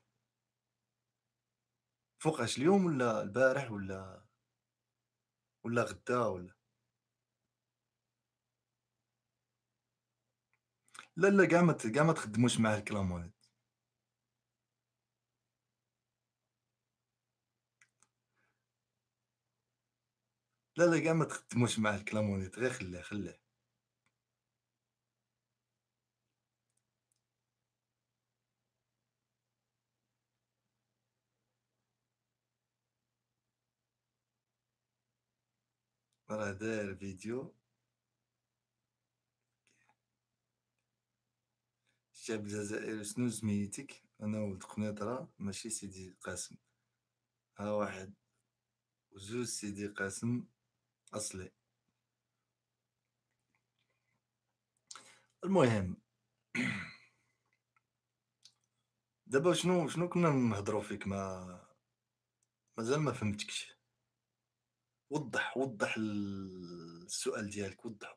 فوقاش؟ اليوم ولا البارح ولا غدا ولا؟ لا لا، كاع ما تخدموش معاه الكلامونات. لا لا، كاع ما تخدموش معاه الكلامونات، غير خليه. راه داير فيديو. الشعب الجزائري شنو سميتك؟ انا ولد قنيطرة ماشي سيدي قاسم. ها واحد وجوج سيدي قاسم اصلي. المهم، دابا شنو كنا نهضروا فيك؟ مازال ما فهمتكش. وضح السؤال ديالك، وضح.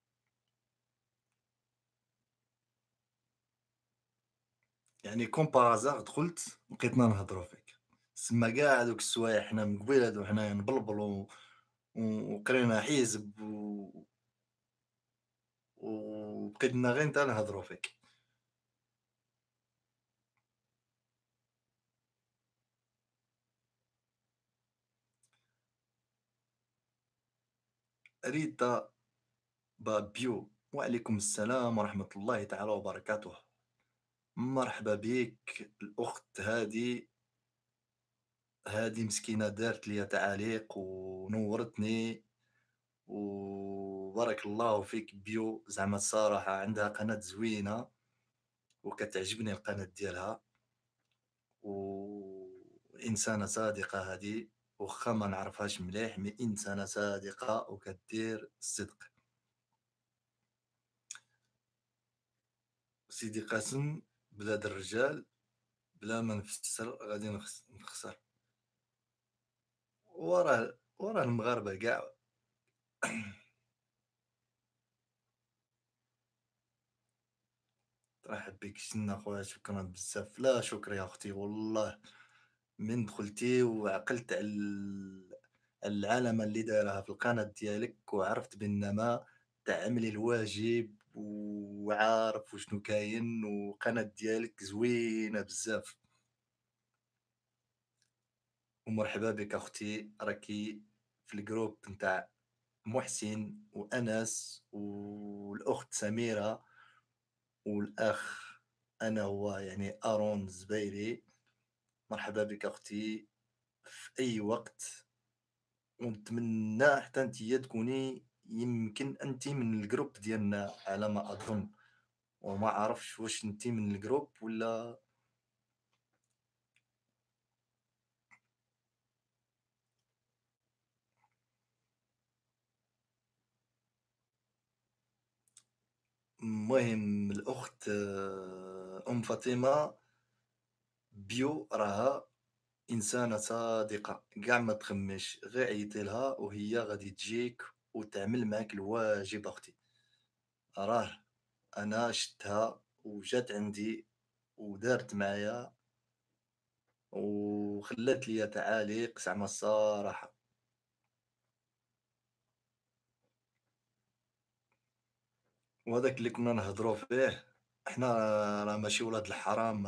يعني كوم بارازاغ دخلت لقيتنا نهضروا فيك، سما كاع هادوك السوايع حنا من قبيل هادو حنايا نبلبلو وقرينا حزب وبقيت لنا غير نتا نهضروا فيك. ريتا بابيو، وعليكم السلام ورحمة الله تعالى وبركاته. مرحبا بك الأخت هذه هذه مسكينة دارت ليا تعاليق ونورتني، وبارك الله فيك بيو، زعما الصراحة عندها قناة زوينة وكتعجبني القناة ديالها، وإنسانة صادقة هذه، واخا ما نعرفهاش مليح مي إنسانة صادقة وكدير الصدق. سيدي قاسم بلاد الرجال بلا ما نفسر غادي نخسر. وراه المغاربة كاع. ترحب بك شنا خويا، شكرا بزاف. لا شكر يا اختي والله، من دخلتي وعقلت على العلامة اللي دايرها في القناة ديالك، وعرفت بأنما تعملي الواجب وعارف وشنو كاين، وقناة ديالك زوينة بزاف. ومرحبا بك اختي، راكي في الجروب نتاع محسن وأنس والأخت سميرة والأخ أنا هو يعني أرون الزبيري. مرحبا بك أختي في أي وقت، ونتمنى حتى نتيا تكوني يمكن أنتِ من الجروب ديالنا على ما أظن، وما عرفتش واش أنتِ من الجروب والّا. المهم الأخت أم فاطمة بيو راها إنسانة صادقة، كاع ما تخممش، غير عيطي لها وهي غادي تجيك وتعمل معاك الواجب أختي. راه أنا شفتها وجات عندي ودارت معايا وخلات ليا تعاليق زعما الصراحة. وهذاك اللي كنا نهضروا فيه، حنا راه ماشي ولاد الحرام،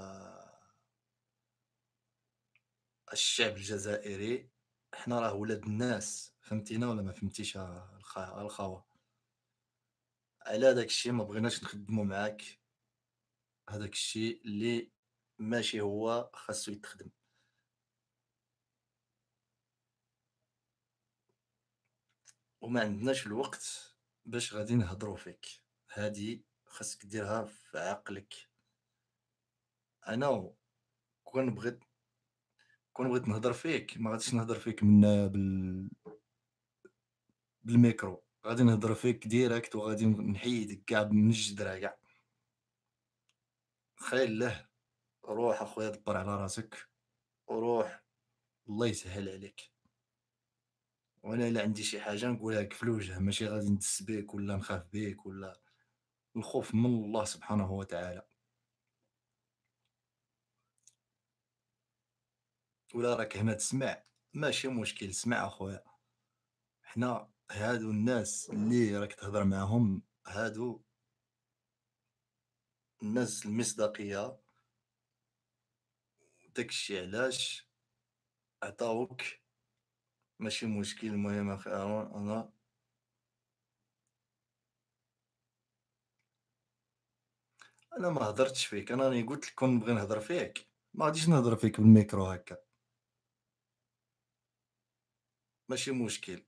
الشعب الجزائري، حنا راه ولاد الناس، فهمتينا والّا ما فهمتيش الخاوة. على هذاك الشيء ما بغيناش نخدموا معاك، هذاك الشيء اللي ماشي هو خاصو يتخدم، وما عندناش الوقت باش غادي نهضروا فيك. هادي خاصك ديرها في عقلك. أنا كون بغيت نهضر فيك ما غاديش نهضر فيك من بالميكرو، غادي نهضر فيك ديريكت وغادي نحيدك كاع من الجدرة كاع. خير له، روح أخويا دبّر على راسك وروح، الله يسهّل عليك. وأنا إلا عندي شي حاجة نقولها لك في الوجه، ماشي غادي ندس بيك ولا نخاف بيك ولا. الخوف من الله سبحانه وتعالى. ولا راك هنا تسمع ماشي مشكل، اسمع أخويا، حنا هادو الناس اللي راك تهضر معاهم، هادو الناس المصداقية، داك الشي علاش عطاوك. ماشي مشكل، المهم أخي هارون أنا ما هدرتش فيك، أنا راني قلت لك كون نبغي نهضر فيك ما غاديش نهضر فيك بالميكرو هكا. ماشي مشكل.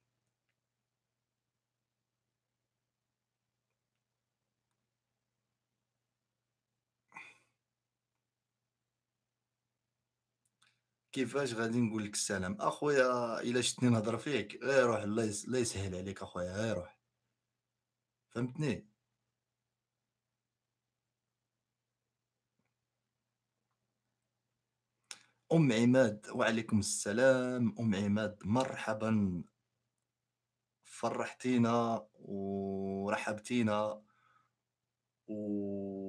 كيفاش غادي نقول لك السلام أخويا؟ إلا شتني نهضر فيك غير روح، الله يسهل عليك أخويا، غير روح، فهمتني. أم عماد وعليكم السلام. أم عماد مرحبا، فرحتينا ورحبتينا و...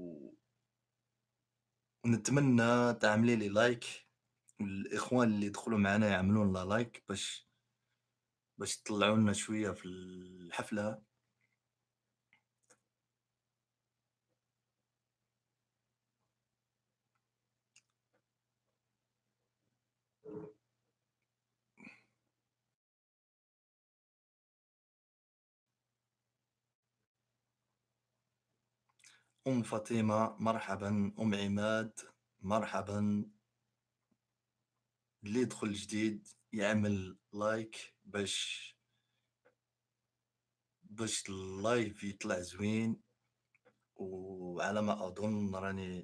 ونتمنى تعملي لي لايك، والإخوان اللي يدخلوا معنا يعملوا لنا لايك باش تطلعوا لنا شوية في الحفلة. أم فاطمة مرحبا، أم عماد مرحبا. اللي يدخل جديد يعمل لايك باش اللايف يطلع زوين، وعلى ما أظن راني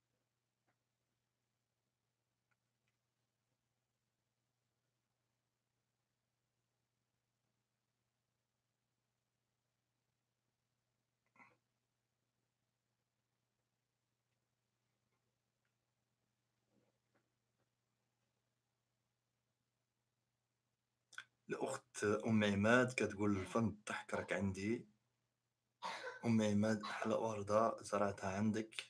الأخت أم عماد كتقول الفن الضحك راك عندي. أم عماد أحلى وردة زرعتها عندك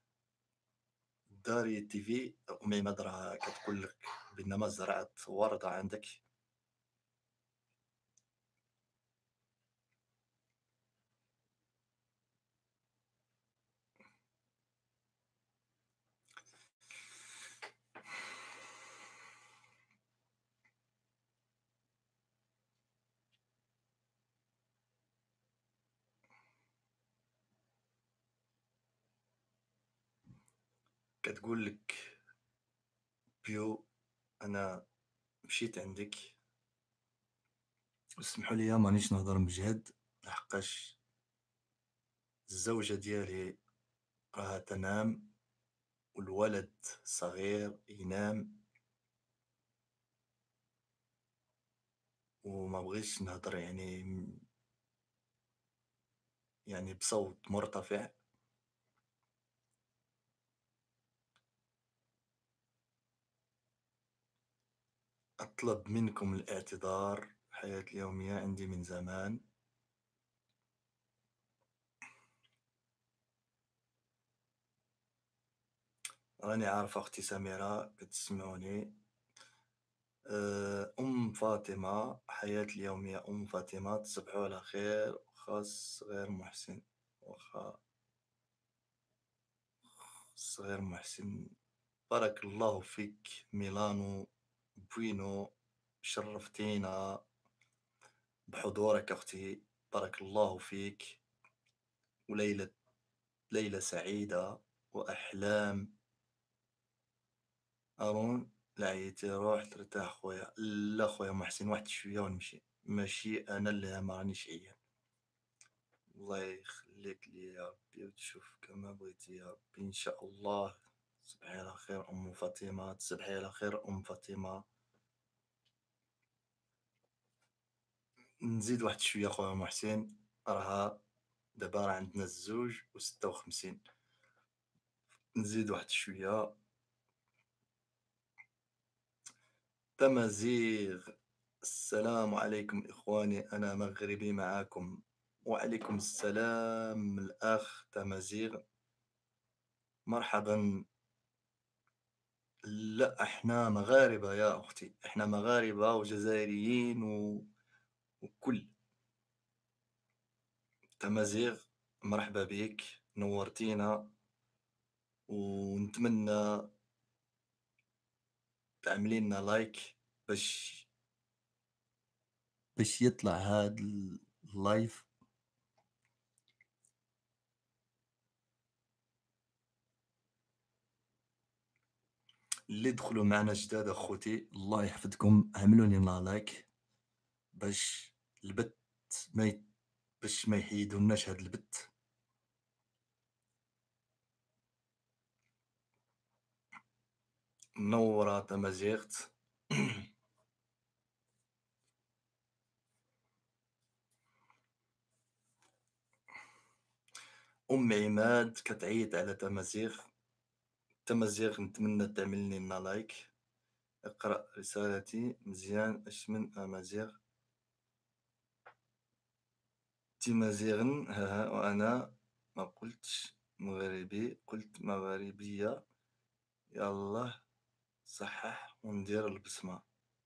داري تي في. أم عماد راه كتقول لك بأنما زرعت وردة عندك. كتقول لك بيو أنا مشيت عندك، اسمحوا لي مانيش نهضر بجهد لحقاش الزوجة ديالي راها تنام والولد الصغير ينام، وما بغيتش نهضر يعني بصوت مرتفع. أطلب منكم الاعتذار. الحياة اليومية عندي من زمان. راني عارفة أختي سميرة كتسمعوني. أم فاطمة، حياة اليومية أم فاطمة، تصبحوا على خير. وخاص غير محسن، وخا صغير محسن. بارك الله فيك ميلانو بوينو، شرفتينا بحضورك أختي. بارك الله فيك. ليلة سعيدة وأحلام. هارون لعيتي روح ترتاح خويا. لا خويا محسن، واحد شوية ونمشي، ماشي أنا اللي ما رانيش عيان. الله يخليك لي يا ربي وتشوف كما بغيتي يا ربي إن شاء الله. تصبحي على خير أم فاطمة، تصبحي على خير أم فاطمة. نزيد واحد شوية خويا محسن. راها دابا راه عندنا الزوج وستة وخمسين. نزيد واحد شوية. تمازيغ. السلام عليكم إخواني، أنا مغربي معاكم. وعليكم السلام الأخ تمازيغ، مرحبا. لا احنا مغاربة يا أختي، احنا مغاربة وجزائريين وكل. تمازيغ، مرحبا بك، نورتينا. ونتمنى تعملي لنا لايك باش يطلع هاد اللايف. اللي دخلوا معنا جداد اخوتي الله يحفظكم، عملوا لنا لايك باش البت ما ي... باش ما يحيدولناش هاد البت. منورة تمازيغت. أم عماد كتعيط على تمازيغ. تمازيغ نتمنى تعمل لنا لايك. اقرأ رسالتي مزيان اش من أمازيغ. تمازيغن ها وأنا ما قلتش مغربي، قلت مغاربية. يالله صحح وندير البصمة.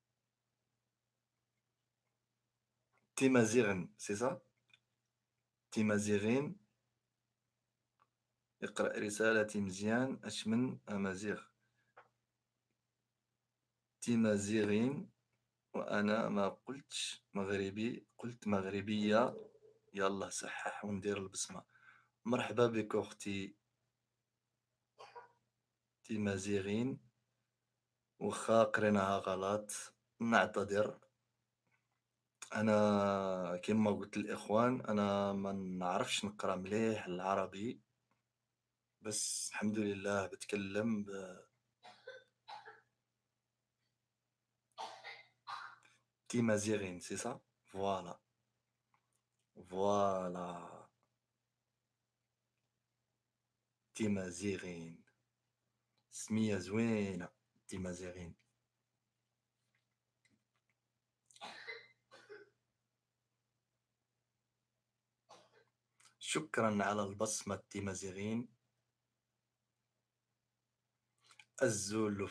تمازيغن سي صا. تمازيغين. اقرأ رسالتي مزيان اش من أمازيغ. تمازيغين وأنا ما قلتش مغربي، قلت مغربية. يلا صحح وندير البصمة. مرحبا بك أختي تمازيغين. واخا قريناها غلط نعتذر. أنا كيما قُلت للإخوان أنا ما نعرفش نقرا مليح العربي، بس الحمد لله باتكلم تيمازيغين سي ça؟ فوالا، فوالا تيمازيغين، سمية زوينة تيمازيغين. شكرًا على البصمة تيمازيغين، الزول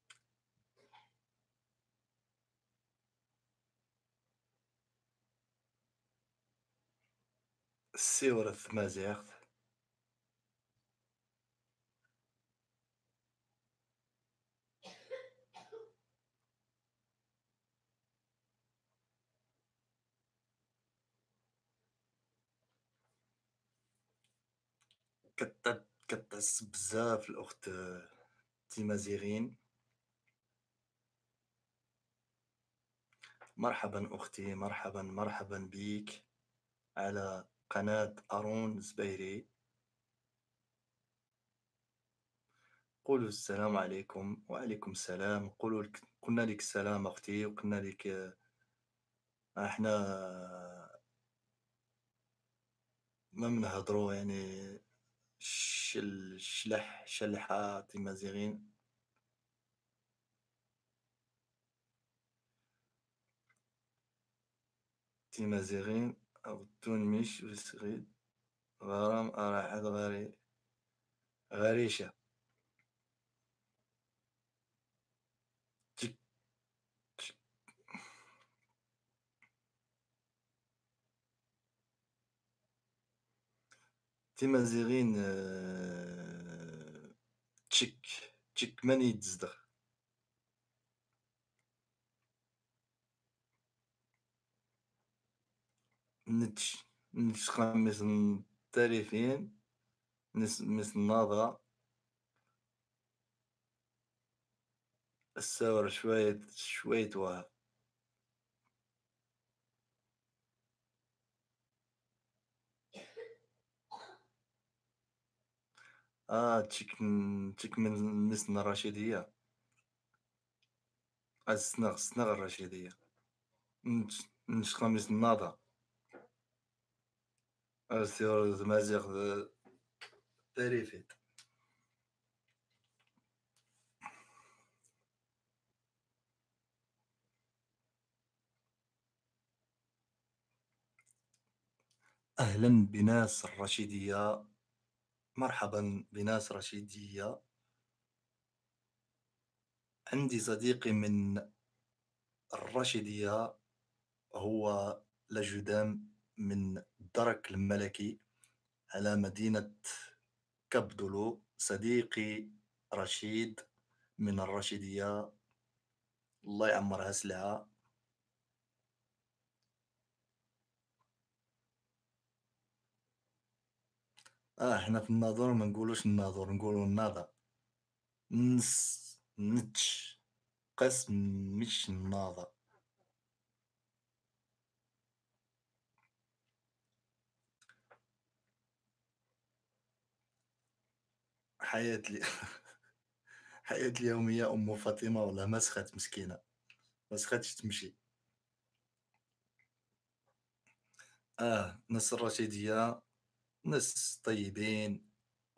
السيورث مازيغت. كتعس بزاف الأخت تيمازيغين. مرحبًا أختي، مرحبًا، مرحبًا بيك على قناة أرون زبيري. قولوا السلام عليكم، وعليكم السلام، قلنا لِك السلام أختي، وقلنا لِك إحنا ما بنهضروا يعني شلحة تيمازيغين. تيمازيغين أو التونميش والصغير غرام أراحت غريشة. تك تك تيمازيغين تشيك تشيك ماني تصدق. نتش نتش خمس تاريخيين مس النظرة الثورة شوية واه. تشيك من مسنا الرشيدية. السنغ الرشيدية. نشقى مس النظرة الثورة مازيغ تاريخيت. أهلا بناس الرشيدية، مرحبا بناس رشيدية. عندي صديقي من الرشيدية، هو لجدام من الدرك الملكي على مدينة كبدلو. صديقي رشيد من الرشيدية، الله يعمرها سلعة. احنا في الناظور ما نقولوش الناظور، نقولوا الناظر. نس نتش قسم مش الناظر. حياتي حياتي اليومية أم فاطمة والله مسخت مسكينة، مسختش تمشي. ناس الرشيدية ناس طيبين،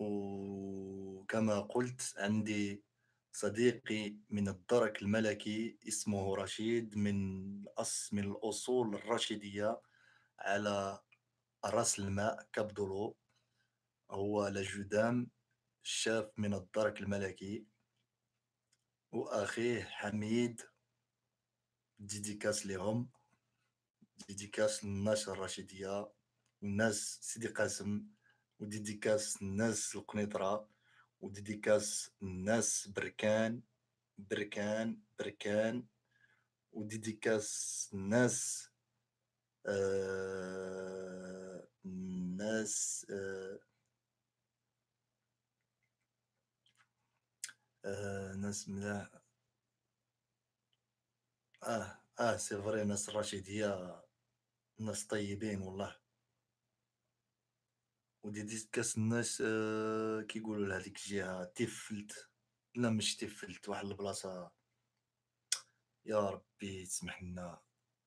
وكما قلت عندي صديقي من الدرك الملكي اسمه رشيد، من الأصول الرشيدية على رأس الماء كبدلو. هو لجدام شاف من الدرك الملكي. وأخيه حميد، ديديكاس لهم، ديديكاس للناس الرشيدية والناس سيدي قاسم، وديديكاس الناس القنيطرة، وديديكاس الناس بركان، بركان، وديديكاس الناس الناس ناس ملاح. سي فري ناس الرشيدية ناس طيبين والله. وديديكاس الناس كيقولوا لهاديك الجهة تيفلت، لا مش تيفلت، واحد البلاصة، يا ربي تسمح لنا.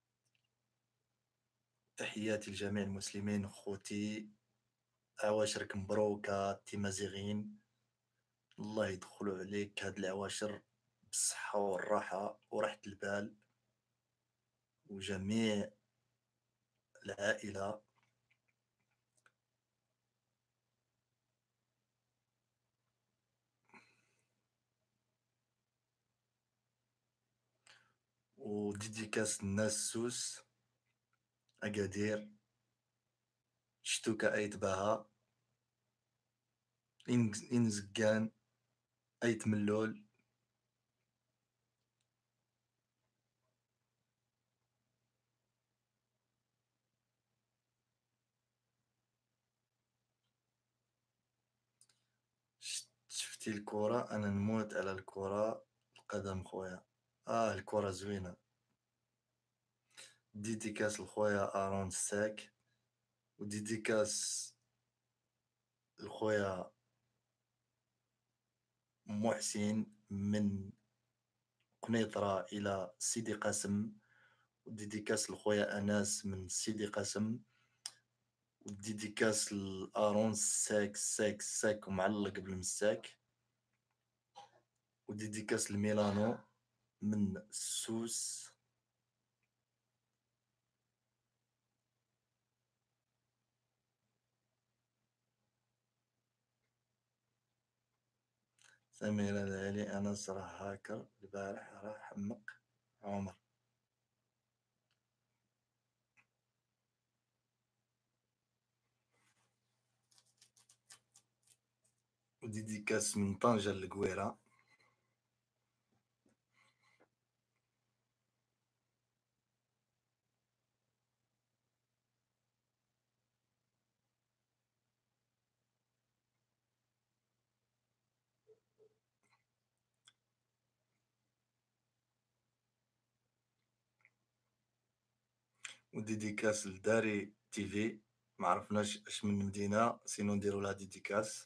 تحياتي لجميع المسلمين خوتي، عواشرك مبروكة التمازيغيين، الله يدخلوا عليك هاد العواشر بالصحة والراحة وراحة البال، وجميع العائلة. وديديكاس الناس سوس، أكادير، شتوكا أيت باها، إنزكان، أيت ملول. شفتي الكرة؟ أنا نموت على الكرة القدم خويا. الكرة زوينة. ديديكاس لخويا أرون الساك، وديديكاس لخويا محسن من قنيطرة إلى سيدي قاسم، وديديكاس لخويا أناس من سيدي قاسم، وديديكاس لأرون الساك الساك الساك ومعلق بالمساك، وديديكاس لميلانو من سوس. سميرة العلي، أنس راه هاكر البارح راه حمق عمر. وديديكاس من طنجة لقويرة. وديديكاس لداري تيفي، ما عرفناش اش من مدينة سينو نديرو لها ديديكاس.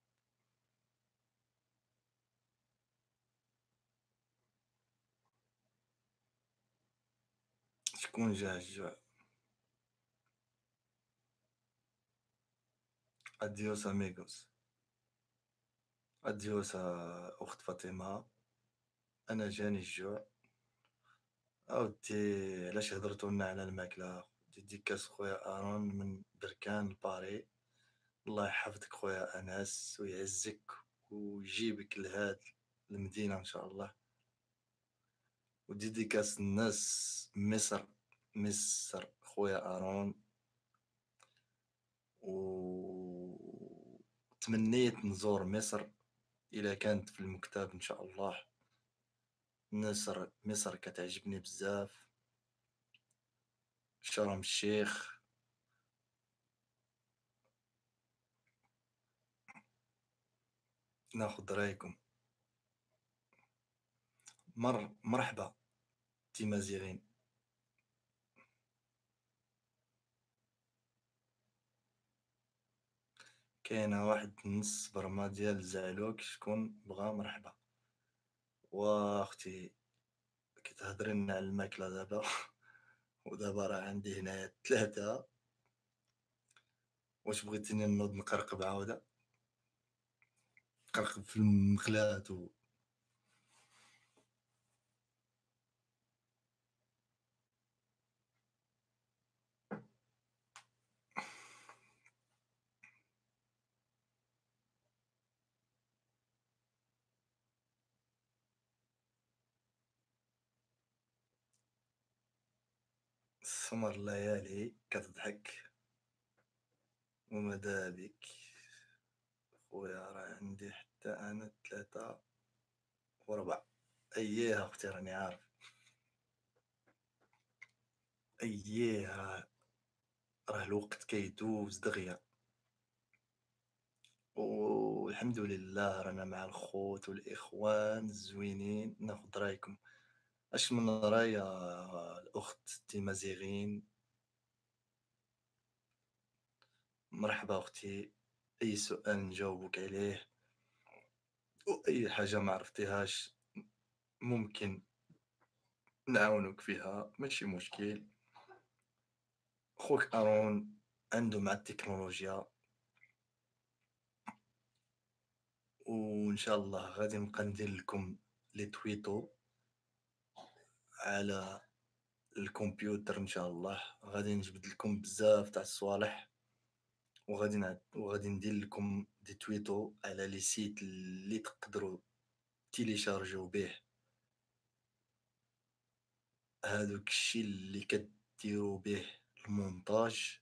شكون جاه الجوع؟ اديوس اميغوس. اديوس اخت فاطمة، انا جاني الجوع. اودي علاش هضرتو لنا على الماكلة؟ ديديكاس خويا ارون من بركان باري، الله يحفظك خويا انس ويعزك ويجيبك لهاد المدينة ان شاء الله. وديديكاس الناس مصر، مصر خويا ارون، وتمنيت نزور مصر إلا كانت في المكتب إن شاء الله. مصر كتعجبني بزاف. شرم الشيخ. ناخد رأيكم. مرحبا تيمازيغين. كاينة واحد نص برما ديال الزعلوك، شكون بغا مرحبا. واختي كتهضري لنا على الماكلة دابا ودابا راه عندي هنايا ثلاثة، واش بغيتيني نوض نقرقب عاودة؟ نقرقب في المخلات سمر الليالي كتضحك وماذا بك. خويا راه عندي حتى انا ثلاثة وربع. اييه اختي راني عارف. اييه راه الوقت كيدوز دغيا، والحمد لله رانا مع الخوت والاخوان الزوينين. ناخد رايكم. اش من رايا الأخت تيمازيغين. مرحبا أختي، أي سؤال نجاوبك عليه وأي حاجة ما عرفتيهاش ممكن نعاونك فيها، ماشي مشكل. خوك أرون عنده مع التكنولوجيا، وإن شاء الله غادي نبقى ندير لكم لي تويتو على الكمبيوتر. إن شاء الله غادي نجبد لكم بزاف تاع الصوالح، وغادي ندير لكم دي تويتو على لي سيت اللي تقدروا تيليشارجيو به هادوك الشي اللي كديروا به المونتاج.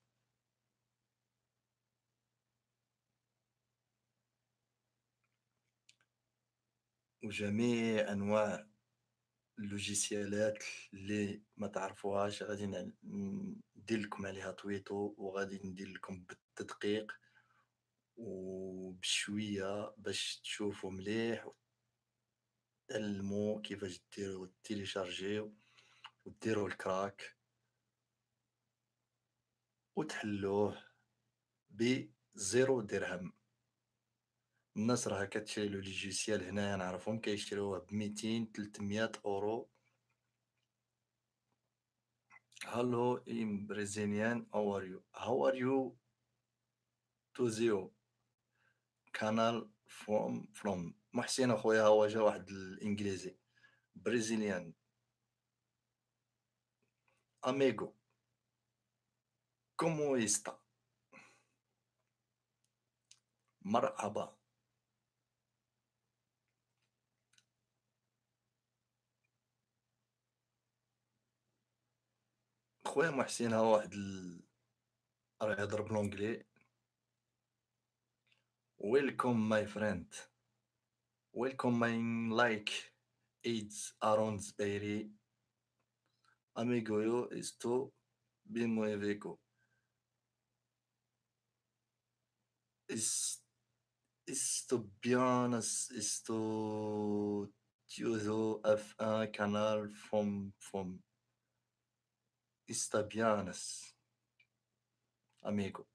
وجميع انواع اللوجيسيالات اللي ما تعرفوهاش غادي ندير لكم عليها تويتو، وغادي ندير لكم بالتدقيق وبشويه باش تشوفوا مليح وتعلموا كيفاش ديروا تيليشارجيو وديروا الكراك وتحلوه بزيرو درهم. الناس راها كتشري لو لوجيسيال هنايا نعرفهم كيشريوه ب 200 300 اورو. Hello in Brazilian, how are you? How are you to the canal from محسن اخويا، هو جا واحد الانجليزي برازيليان. amigo como está؟ مرحبا. خويا محسن ها واحد راه يهضر بالونجلي. ويلكم ماي فريند، ويلكم ماي لايك ايدز ارون زبيري. amigo yo esto bien muy rico. Es- Esto bien, esto Tudo F1 canal from está bien, amigo.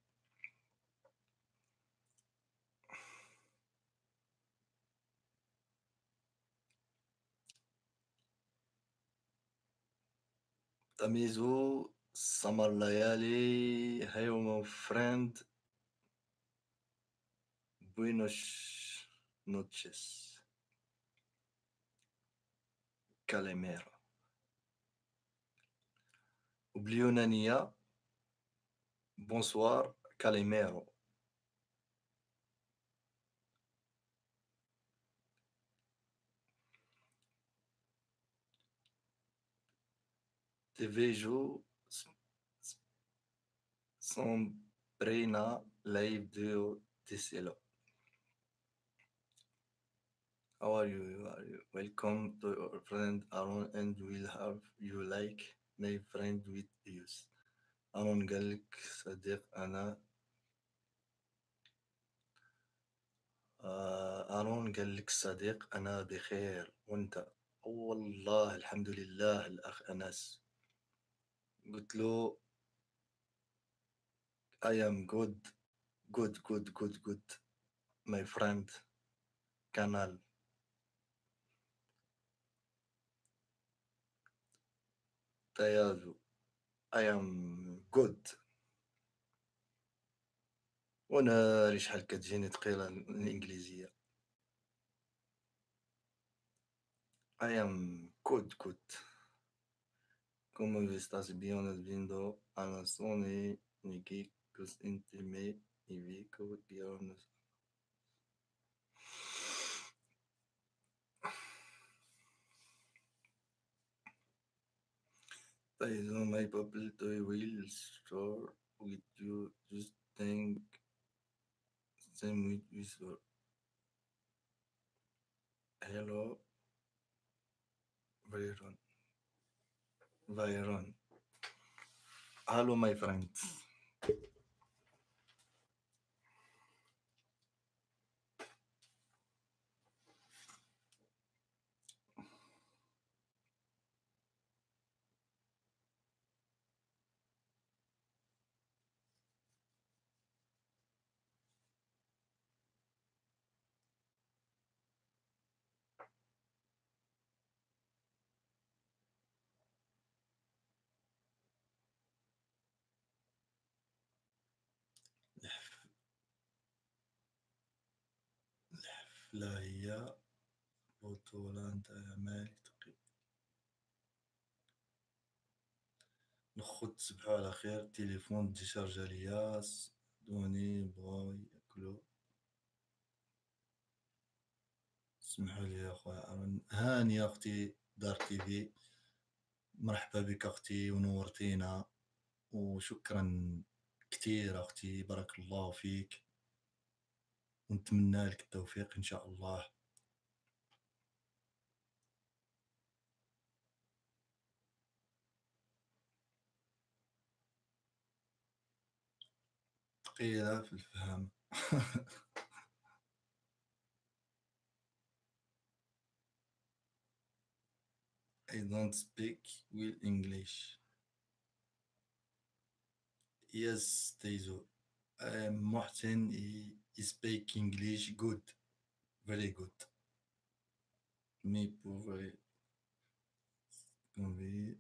Tamizu Samar Layali, hey my friend, buenos noches, Calimero. وباليونانية bonsoir Calimero. Te vejo sombrina live de Tiselo. How are you? Are you? Welcome to our friend Aaron, and we'll have you like my friend with you. aaron قال لك صديق انا aaron قال لك صديق انا بخير وانت؟ والله الحمد لله الاخ انس. قلت له I am good good good good good my friend كانال. تيازو I am good. وانا ريش شحال كتجيني ثقيله الانجليزيه. I am good good. Como estás viendo a la Sony Niki Kus Intime y Vico Guiones? Based on my bubble toy will store with you just think same with visual. Hello Byron. Byron. Hello my friend. لا هي بطولة أنت مالك تقييم. الخوت تصبحوا على خير، التليفون ديشارجا لياس دوني بغاو ياكلو. اسمحوا لي يا خويا أرون. هانية أختي دار تيفي، مرحبا بك أختي ونورتينا، وشكرا كتير أختي، بارك الله فيك، ونتمنى لك التوفيق إن شاء الله. ثقيلة في الفهم. I don't speak well English. Yes, Teizo. Mohsen, he speak English good, very good. Mais pour convey.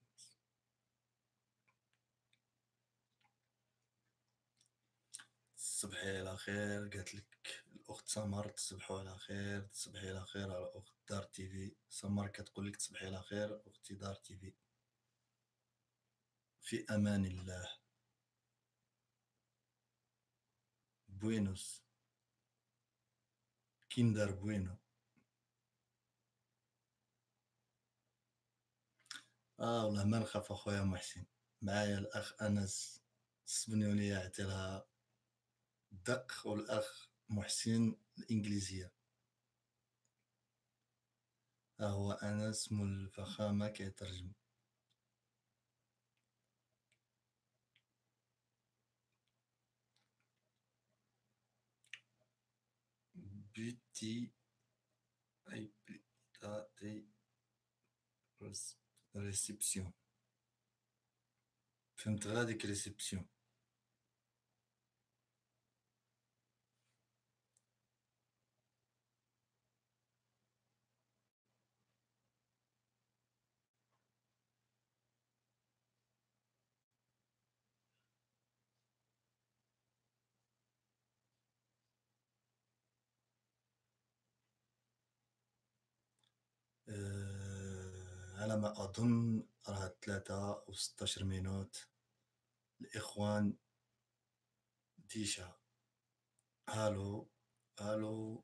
تصبحي على خير، قالت لك الأخت سمر تصبحوا على خير، تصبحي على خير على أخت دار تيفي. سمر كتقول لك تصبحي على خير أختي دار تيفي. في أمان الله. بوينوس. كيندر بوينو. والله ما نخاف أخويا محسن، معايا الأخ أنس السبنيونية عتلها دق، والأخ محسن الإنجليزية. هو أنس مول الفخامة كيترجم. بيتي أي بيتاتي ريسبسيون. فهمت غير هاديك ريسبسيون. على ما أظن راه 3 و16 مينوت. الإخوان ديشا. هالو هالو.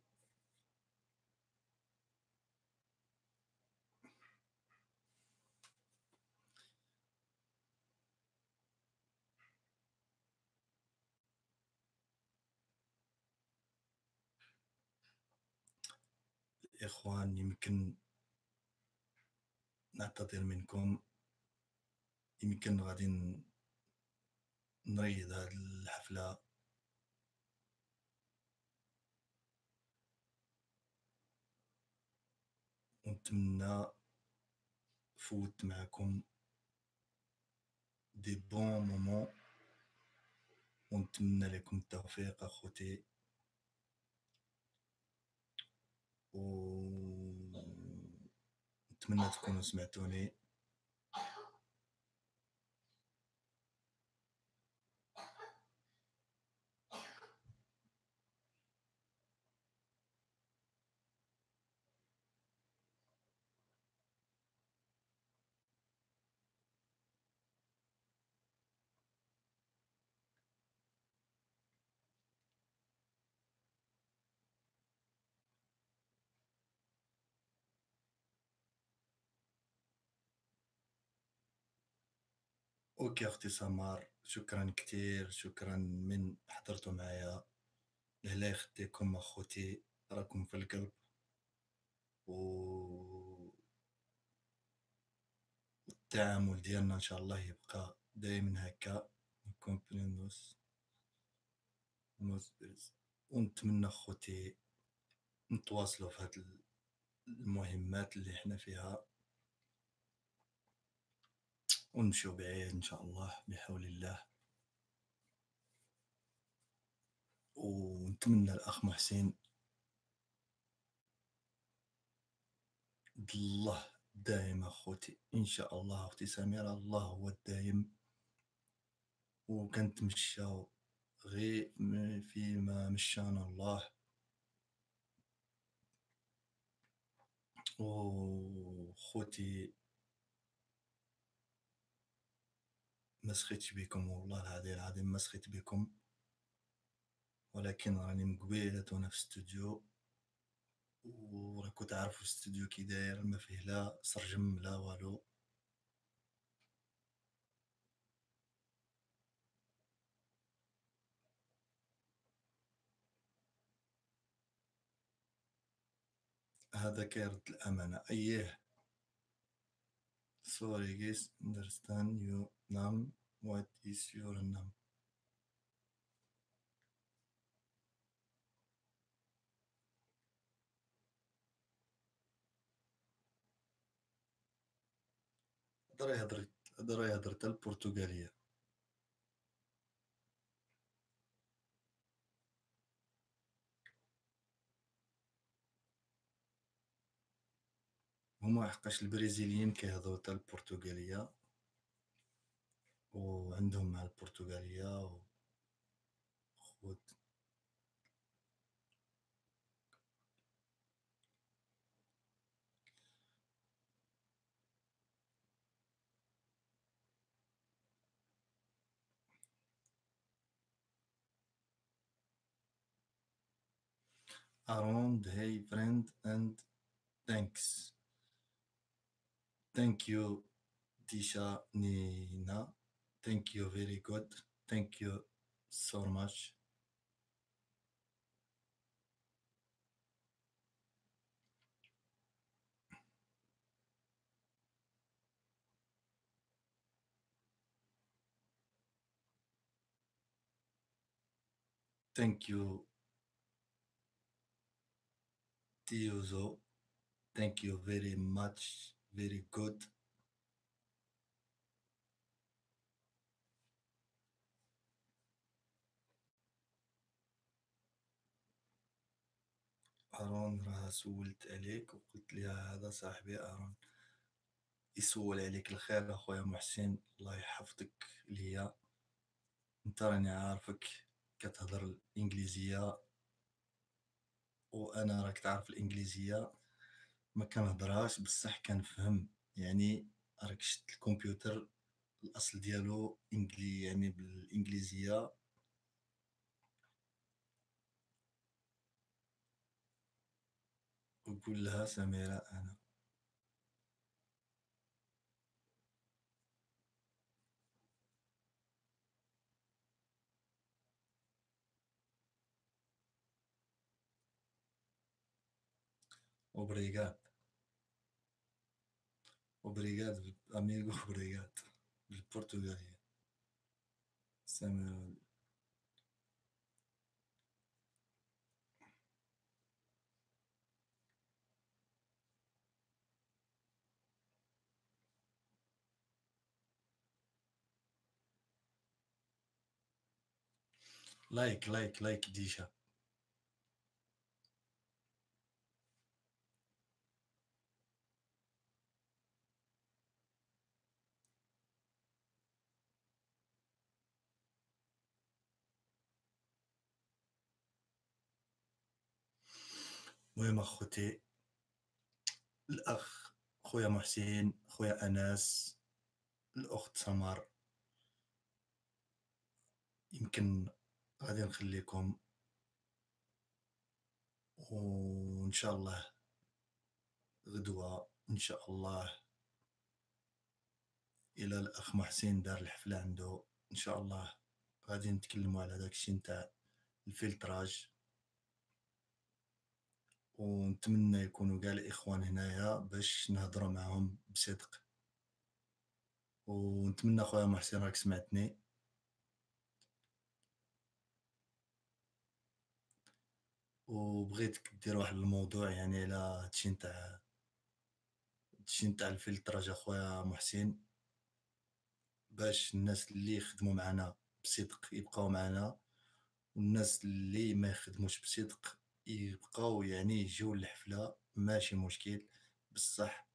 الإخوان يمكن نعتذر منكم، يمكن غادي نريض هاد الحفلة، ونتمنى فوت معكم دي بون مومون، ونتمنى لكم التوفيق أخوتي، ونتمنى تكونوا سمعتوني. اوكي اختي سمار، شكرا كتير، شكرا من حضرتوا معايا. الله يخليكم اخوتي، راكم في القلب، والتعامل ديالنا ان شاء الله يبقى دائما هكا، نكون بلينوس ونتمنى اخوتي نتواصلوا في هاد المهمات اللي احنا فيها، ونمشيو بعيد ان شاء الله بحول الله. ونتمنى الاخ محسن الله دائم اخوتي ان شاء الله. اختي سميرة الله هو الدائم، وكنتمشاو غير فيما مشانا الله. وخوتي ما سخيتش بكم، والله العظيم ما سخيت بكم، ولكن راني مقبيلات وانا في استوديو، وراكو تعرفوا الاستوديو كي داير، ما فيه لا سرجم لا والو. هذا كيرد الامانه. ايه sorry guys understand you name, what is your name. هضر حتى البرتغاليه. هما حقاش البرازيليين كيهضروا حتى البرتغاليه، وعندهم مع البرتغاليه وخوت. around hey friend and thank you Disha Nina, thank you very good, thank you so much. Thank you Tiozo, thank you very much, very good. أرون راه سولت عليك وقلت لها هذا صاحبي أرون يسول عليك الخير. أخويا محسن الله يحفظك ليا، انت راني عارفك كتهضر الإنجليزية، وأنا راك تعرف الإنجليزية ما كنهضرهاش بصح كنفهم، يعني راك شفت الكمبيوتر الأصل ديالو يعني بالإنجليزية. وقول لها سميرة أنا obrigado obrigado amigo obrigado بالبرتغالية سميرة. لايك ديشا. المهم أخوتي الأخ خويا محسن، خويا أنس، الأخت سمر، يمكن غادي نخليكم، وإن شاء الله غدوة إن شاء الله إلى الأخ محسن دار الحفلة عنده إن شاء الله غادي نتكلموا على داكشي نتاع الفلتراج، ونتمنى يكونوا كاع الإخوان هنايا باش نهضروا معهم بصدق. ونتمنى خويا محسن راك سمعتني، وبغيتك دير واحد الموضوع يعني على هادشي نتاع الفلتراج اخويا محسن، باش الناس اللي يخدموا معنا بصدق يبقاو معنا، والناس اللي ما يخدموش بصدق يبقاو يعني يجيو للحفلة ماشي مشكل، بصح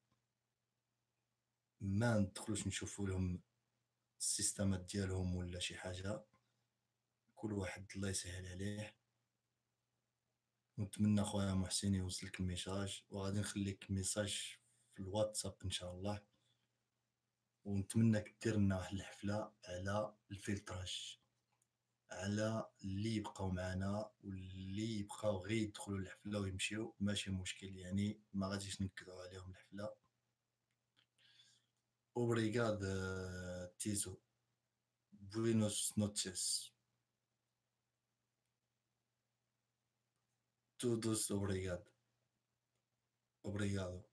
ما ندخلوش نشوفوا لهم السيستمات ديالهم ولا شي حاجة. كل واحد الله يسهل عليه، ونتمنى خويا محسن يوصلك الميساج، وغادي نخليك ميساج في الواتساب ان شاء الله. ونتمنىك دير لنا واحد الحفله على الفلتراج، على اللي يبقاو معنا واللي يبقاو غير يدخلوا الحفله ويمشيو ماشي مشكل، يعني ما غاديش نكدوا عليهم الحفله. اوبريغاد تيزو، بوينوس نوتشيس، تودوس، اوبريغاد، اوبريغادو.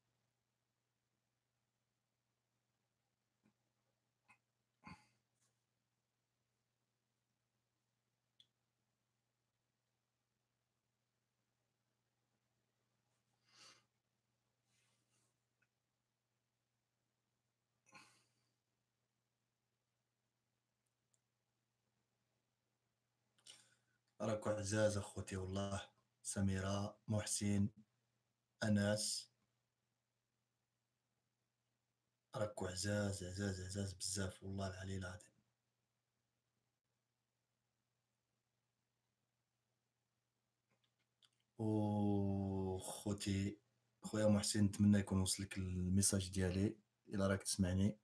راكو عزاز اخوتي والله، سميرة، محسن، انس، راكو عزاز عزاز عزاز بزاف والله العلي العظيم. خوتي خويا محسن، نتمنى يكون وصلك الميساج ديالي الا راك تسمعني.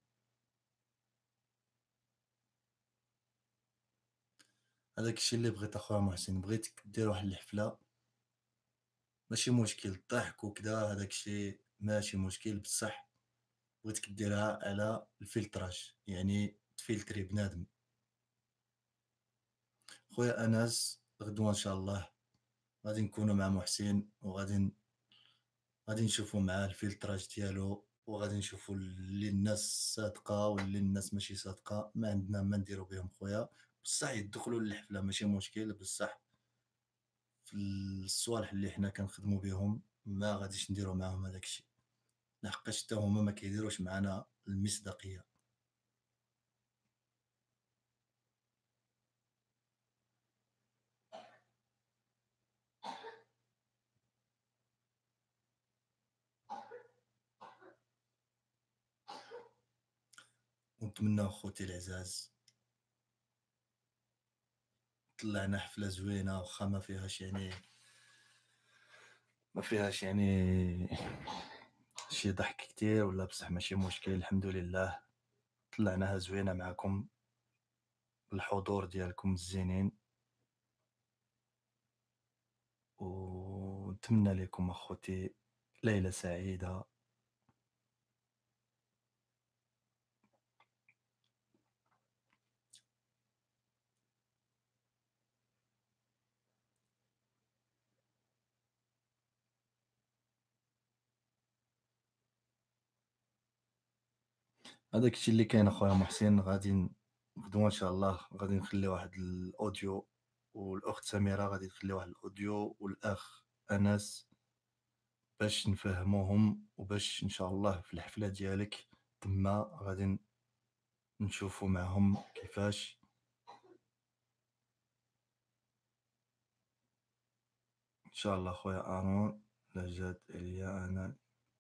هذاك الشيء اللي بغيت اخويا محسن، بغيتك دير واحد الحفله، ماشي مشكل الضحك وكذا، هذاك الشيء ماشي مشكل، بصح بغيتك ديرها على الفلتراج، يعني تفلتري بنادم. خويا انس غدوه ان شاء الله غادي نكونوا مع محسن، غادي نشوفوا معاه الفلتراج ديالو، وغادي نشوفوا اللي الناس صادقه واللي الناس ماشي صادقه، ما عندنا ما نديروا بهم خويا، بصح يدخلوا للحفله ماشي مشكل، بصح في الصوالح اللي حنا كنخدموا بهم ما غاديش نديروا معاهم هذاك الشيء، لحقاش حتى هما ما كيديروش معنا المصداقيه. ونتمنى خوتي العزاز طلعنا حفله زوينه، واخا ما فيهاش يعني شي ضحك كتير ولا، بصح ماشي مشكل، الحمد لله طلعناها زوينه معكم بالحضور ديالكم الزينين. ونتمنى لكم اخوتي ليله سعيده. هذاك الشيء اللي كاين اخويا محسن، غادي غدوه ان شاء الله غادي نخلي واحد الاوديو، والاخت سميره غادي تخلي واحد الاوديو، والاخ انس، باش نفهموهم، وباش ان شاء الله في الحفله ديالك تما غادي نشوفوا معهم كيفاش. ان شاء الله خويا ارون، لجاد اليا انا.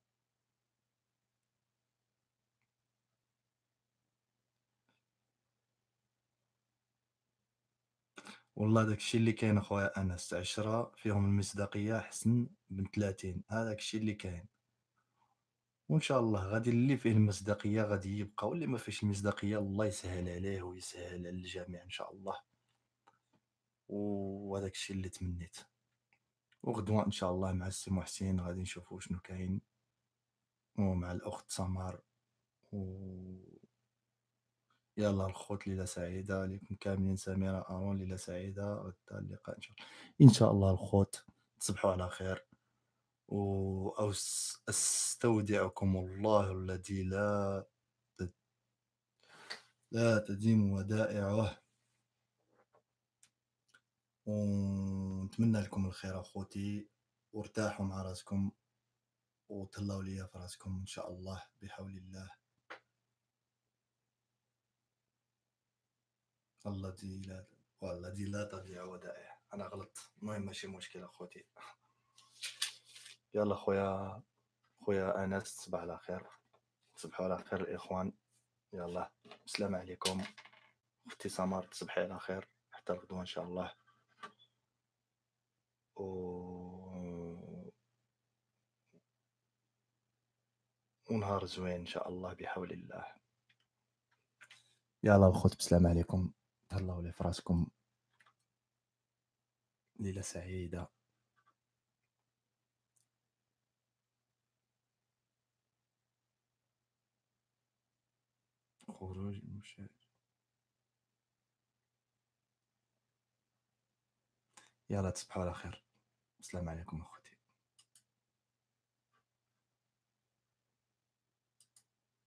والله داك الشيء اللي كاين اخويا انس، 10 فيهم المصداقيه احسن من 30، هذاك الشيء اللي كاين. وان شاء الله غادي اللي فيه المصداقيه غادي يبقى، واللي ما فيش المصداقيه الله يسهل عليه ويسهل على الجميع ان شاء الله. وهذاك الشيء اللي تمنيت. وغدوه ان شاء الله مع السي محسن غادي نشوفوا شنو كاين، ومع الاخت سمار. و يلا الخوت، ليله سعيده لكم كاملين. سميره، ارون، ليله سعيده، غدا اللقاء ان شاء الله. ان شاء الله الخوت، تصبحوا على خير. استودعكم الله الذي لا تديم ودائعه. ونتمنى لكم الخير اخوتي، وارتاحوا مع راسكم، وتهلاو ليا في راسكم ان شاء الله بحول الله. والذي لا تضيع ودائع. انا غلط، المهم ماشي مشكل اخوتي. يلا خويا انس، تصبح على خير. تصبحوا على خير الاخوان. يلا السلام عليكم. اختي سمر، تصبحي على خير حتى الغدوه ان شاء الله. و ونهار زوين ان شاء الله بحول الله. يلا الخوت بسلام عليكم، تهلاو لي فراسكم، ليلة سعيدة. خروج المشاهد. يلا تصبحوا على خير، السلام عليكم اخوتي.